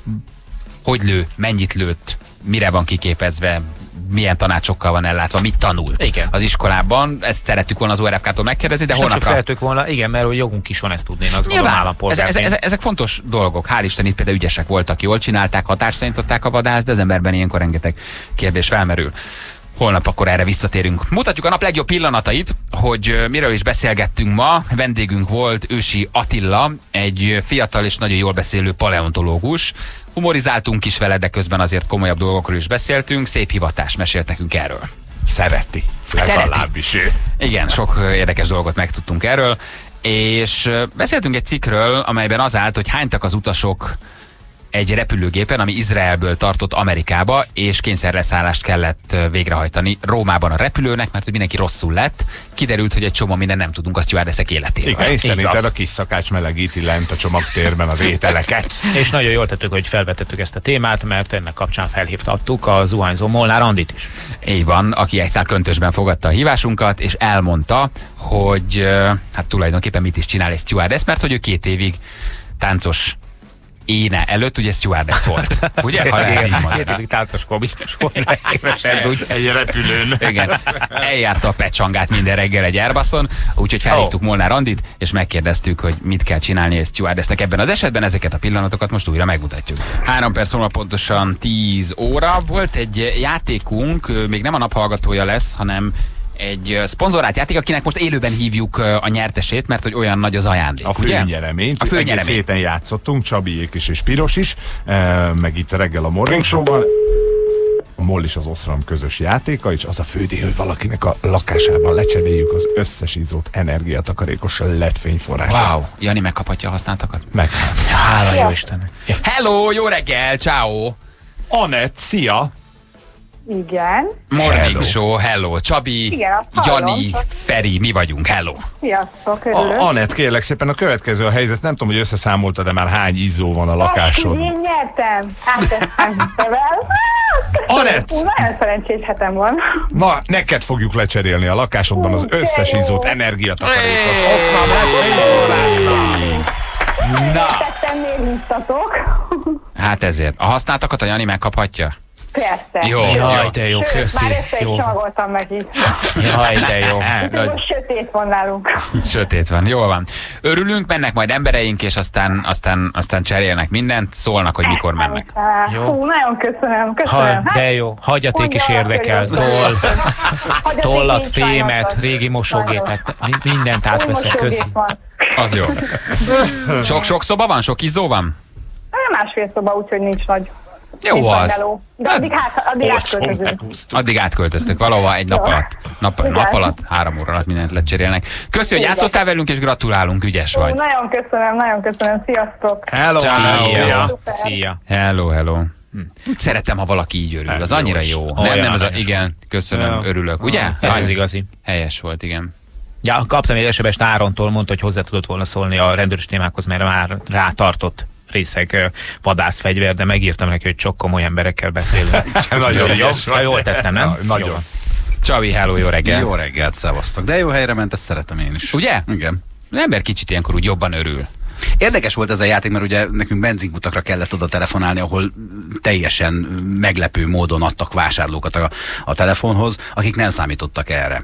Hogy lő, mennyit lőtt, mire van kiképezve, milyen tanácsokkal van ellátva, mit tanult igen. az iskolában. Ezt szerettük volna az o er ef ká-tól megkérdezni, de és holnapra... Nem szerettük volna, igen, mert hogy jogunk is van ezt tudni, én azt gondolom állampolgárként. Ezek, ezek, ezek fontos dolgok. Hál' Isten, itt például ügyesek voltak, jól csinálták, hatástalanították a vadászt, de az emberben ilyenkor rengeteg kérdés felmerül. Holnap akkor erre visszatérünk. Mutatjuk a nap legjobb pillanatait, hogy miről is beszélgettünk ma. Vendégünk volt Ősi Attila, egy fiatal és nagyon jól beszélő paleontológus. Humorizáltunk is vele, de közben azért komolyabb dolgokról is beszéltünk. Szép hivatás mesélt nekünk erről. Szereti. Legalábbis ő. Igen, sok érdekes dolgot megtudtunk erről. És beszéltünk egy cikkről, amelyben az állt, hogy hánytak az utasok egy repülőgépen, ami Izraelből tartott Amerikába, és kényszerleszállást kellett végrehajtani Rómában a repülőnek, mert hogy mindenki rosszul lett. Kiderült, hogy egy csomó minden nem tudunk a stewardessek életéről. Igen, és szerinted a kis szakács melegíti lent a csomagtérben az ételeket. És nagyon jól tettük, hogy felvetettük ezt a témát, mert ennek kapcsán felhívtattuk a zuhanyzó Molnár Andit is. Így van, aki egy szál köntösben fogadta a hívásunkat, és elmondta, hogy hát tulajdonképpen mit is csinál egy stewardess, mert hogy ő két évig táncos éne előtt ugye stewardess volt. Ugye? Ha lehet így mondani. Két évig táncos komikus volt. Egy repülőn. Igen. Eljárta a pecsangát minden reggel egy Airbuson, úgyhogy felhívtuk oh. Molnár Andit, és megkérdeztük, hogy mit kell csinálni egy stewardessnek ebben az esetben. Ezeket a pillanatokat most újra megmutatjuk. Három perc múlva pontosan tíz óra. Volt egy játékunk, még nem a naphallgatója lesz, hanem egy szponzorált játék, akinek most élőben hívjuk a nyertesét, mert hogy olyan nagy az ajándék. A főnyereményt. A főnyeremény. Egész héten játszottunk, Csabiék is és Piros is, meg itt reggel a Morning Show-ban. A MOL is az Oszram közös játéka, és az a fődíj, hogy valakinek a lakásában lecseréljük az összes izzót energiatakarékos ledfényforrásra. Wow, Jani megkaphatja a használtakat? Meg. Hála jó Istennek. Hello, jó reggel, ciao. Anett, szia. Igen. Morning hello. Show, hello. Csabi, igen, Jani, csak... Feri, mi vagyunk, hello. Sziasztok, örülök. Anett, kérlek szépen, a következő a helyzet, nem tudom, hogy összeszámoltad, de már hány izzó van a lakásod. Én nyertem. Hát ezt megtevel. Anett! Nagyon szerencsés hetem van. Na, neked fogjuk lecserélni a lakásodban az összes izzót energiatakarékos Oszram ledfényforrásra. Na. Tettem, miért hívtatok? Hát ezért. A használtakat a Jani megkaphatja? Persze. Jó, Jaj, de jó, Sőt, köszi. már össze is Jó. csomagoltam neki. Jaj, de jó. Most sötét van nálunk. Sötét van, jól van. Örülünk, mennek majd embereink, és aztán, aztán, aztán cserélnek mindent, szólnak, hogy mikor mennek. Jó. Hú, nagyon köszönöm, Ha, köszönöm. de jó, hagyaték is mondja, érdekel. akkor jó. Toll, Hagyaték tollat, nincs fémet, sajnos. régi mosógépet, mi- mindent átveszek, köszi. Mosógép van. Az jó. Sok-sok szoba van? Sok izzó van? Másfél szoba, úgyhogy nincs nagy. Jó nincs az. nagy meló. De addig, hát, addig átköltözünk. Addig átköltöztök valahova egy nap Jó. alatt. Nap, Igen. nap alatt, három óra alatt mindent lecserélnek. Köszi, hogy Igen. játszottál velünk, és gratulálunk, ügyes Ó, vagy. nagyon köszönöm, nagyon köszönöm. Sziasztok! Hello, Ciao. Szia. Szuper. Szia. Hello, hello. Hm. Úgy szeretem, ha valaki így örül. Az annyira jó. Nem, Olyan nem az a, aranyos. igen, köszönöm, Ja. örülök. Ugye? Ez az Nagyon igazi. Helyes volt, igen. Ja, kaptam egy es em es-t Árontól, mondta, hogy hozzá tudott volna szólni a rendőrös témákhoz, mert már rátartott részeg ö, vadászfegyver, de megírtam neki, hogy csak komoly emberekkel beszélünk. Nagyon jó, ügyes vagy. jól tettem, nem? Na, nagyon. Jó. Csavi, hello, jó reggel. Jó reggelt, szevasztok. De jó helyre ment, ezt szeretem én is. Ugye? Igen. Az ember kicsit ilyenkor úgy jobban örül. Érdekes volt ez a játék, mert ugye nekünk benzinkutakra kellett oda telefonálni, ahol teljesen meglepő módon adtak vásárlókat a, a telefonhoz, akik nem számítottak erre.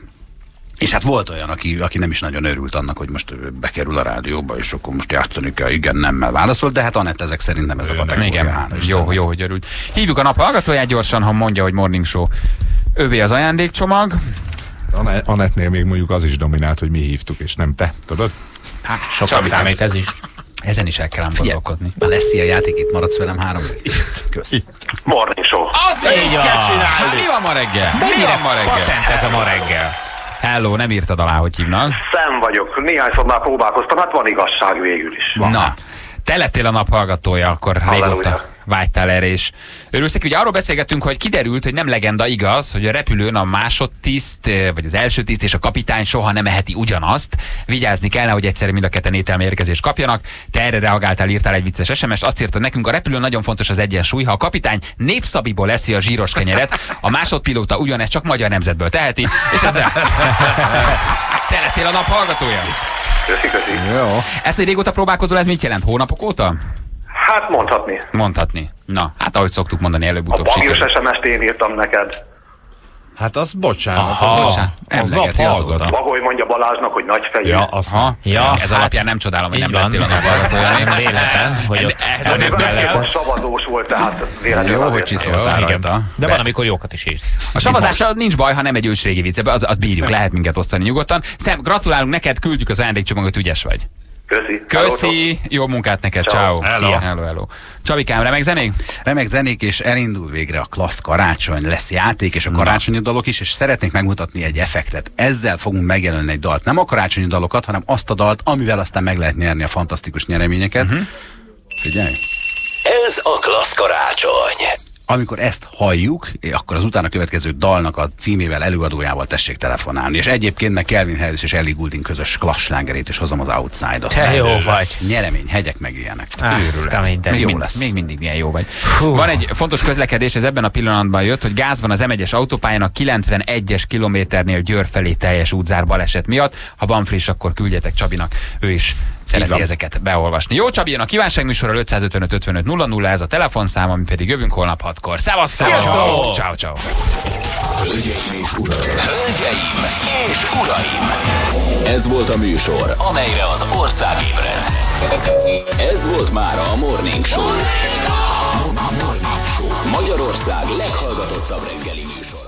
És hát volt olyan, aki, aki nem is nagyon örült annak, hogy most bekerül a rádióba, és akkor most játszani kell, igen, nemmel válaszolt, de hát Anett ezek szerint nem ez a kategória. Igen, hála jó, Istennek. jó, hogy örült. Hívjuk a nap hallgatóját gyorsan, ha mondja, hogy Morning Show. Övé az ajándékcsomag. Ane- Anettnél még mondjuk az is dominált, hogy mi hívtuk, és nem te, tudod? Hát, Sokat számít ez is. Ezen is el kell ám Figyelj, gondolkodni. ha lesz ilyen játék, itt maradsz velem három. Itt, kösz. Morning Show. Az még így kell csinálni! Mi van ma reggel? Mi van ma reggel? Patent ez a ma reggel. Hello, nem írtad alá, hogy hívnak. Szem vagyok. Néhányszor már próbálkoztam, hát van igazság végül is. Na, te lettél a nap hallgatója, akkor Halleluja. régóta vágytál erre, és örülsz neki, ugye arról beszélgettünk, hogy kiderült, hogy nem legenda igaz, hogy a repülőn a másodtiszt, vagy az első tiszt és a kapitány soha nem eheti ugyanazt. Vigyázni kellene, hogy egyszerre mind a ketten ételmérgezést kapjanak. Te erre reagáltál, írtál egy vicces es em es-t, azt írtad nekünk, a repülőn nagyon fontos az egyensúly, ha a kapitány népszabiból eszi a zsíros kenyeret, a másodpilóta ugyanezt csak magyar nemzetből teheti, és ezzel te lettél a nap hallgatója. Köszi, köszi. Jó. Ez, hogy régóta próbálkozol, ez mit jelent? Hónapok óta? Hát mondhatni. Mondhatni. Na, hát ahogy szoktuk mondani, A előbb-utóbb bagyos sikerül. es em es-t én írtam neked. Hát az bocsánat, Aha, az, bocsánat. az nap Emlegeti hallgató. azóta. Bagoly mondja Balázsnak, hogy nagy fejű. Ja, azt Ha? Ja, ez hát, alapján nem csodálom, hogy így nem van. lettél a nap hallgatója. Nem véletlen, hogy ott Ez azért azért mellett több van. Savazós volt, tehát véletlenül Jó, hogy azért. csiszoltál Jó, rajta. De van, amikor jókat is írsz. A savazással nincs baj, ha nem egy ősrégi vicc, az, az bírjuk, lehet minket osztani nyugodtan. Szem, gratulálunk neked, küldjük az ajándékcsomagot, ügyes vagy. Köszi. Köszi, jó munkát neked, ciao. Ciao. Szia. Hello, hello. Csabikám, remek zenék? Remek zenék, és elindul végre a klassz karácsony, lesz játék, és a karácsonyi dalok is, és szeretnék megmutatni egy effektet. Ezzel fogunk megjelölni egy dalt. Nem a karácsonyi dalokat, hanem azt a dalt, amivel aztán meg lehet nyerni a fantasztikus nyereményeket. Uh-huh. Figyelj! Ez a klassz karácsony. Amikor ezt halljuk, akkor az utána következő dalnak a címével, előadójával tessék telefonálni. És egyébként meg Calvin Harris és Ellie Goulding közös klasslágerét is hozom, az Outside-ot. Te jó vagy. Nyeremény, hegyek meg ilyenek. Azt a minden. Még, Jó mind, lesz. még mindig milyen jó vagy. Hú. Van egy fontos közlekedés, ez ebben a pillanatban jött, hogy gáz van az em egyes autópályán a kilencvenegyes kilométernél Győr felé teljes útzár baleset miatt. Ha van friss, akkor küldjetek Csabinak, ő is szereti ezeket beolvasni. Jó, Csabi, jön a kívánságműsorral ötszázötvenöt ötvenöt nulla nulla, ez a telefonszám, ami pedig jövünk holnap hatkor. Szevasztok! Ciao, ciao! Hölgyeim és uraim! Hölgyeim és uraim! Ez volt a műsor, amelyre az ország ébred. Ez volt már a Morning Show. Magyarország leghallgatottabb reggeli műsor.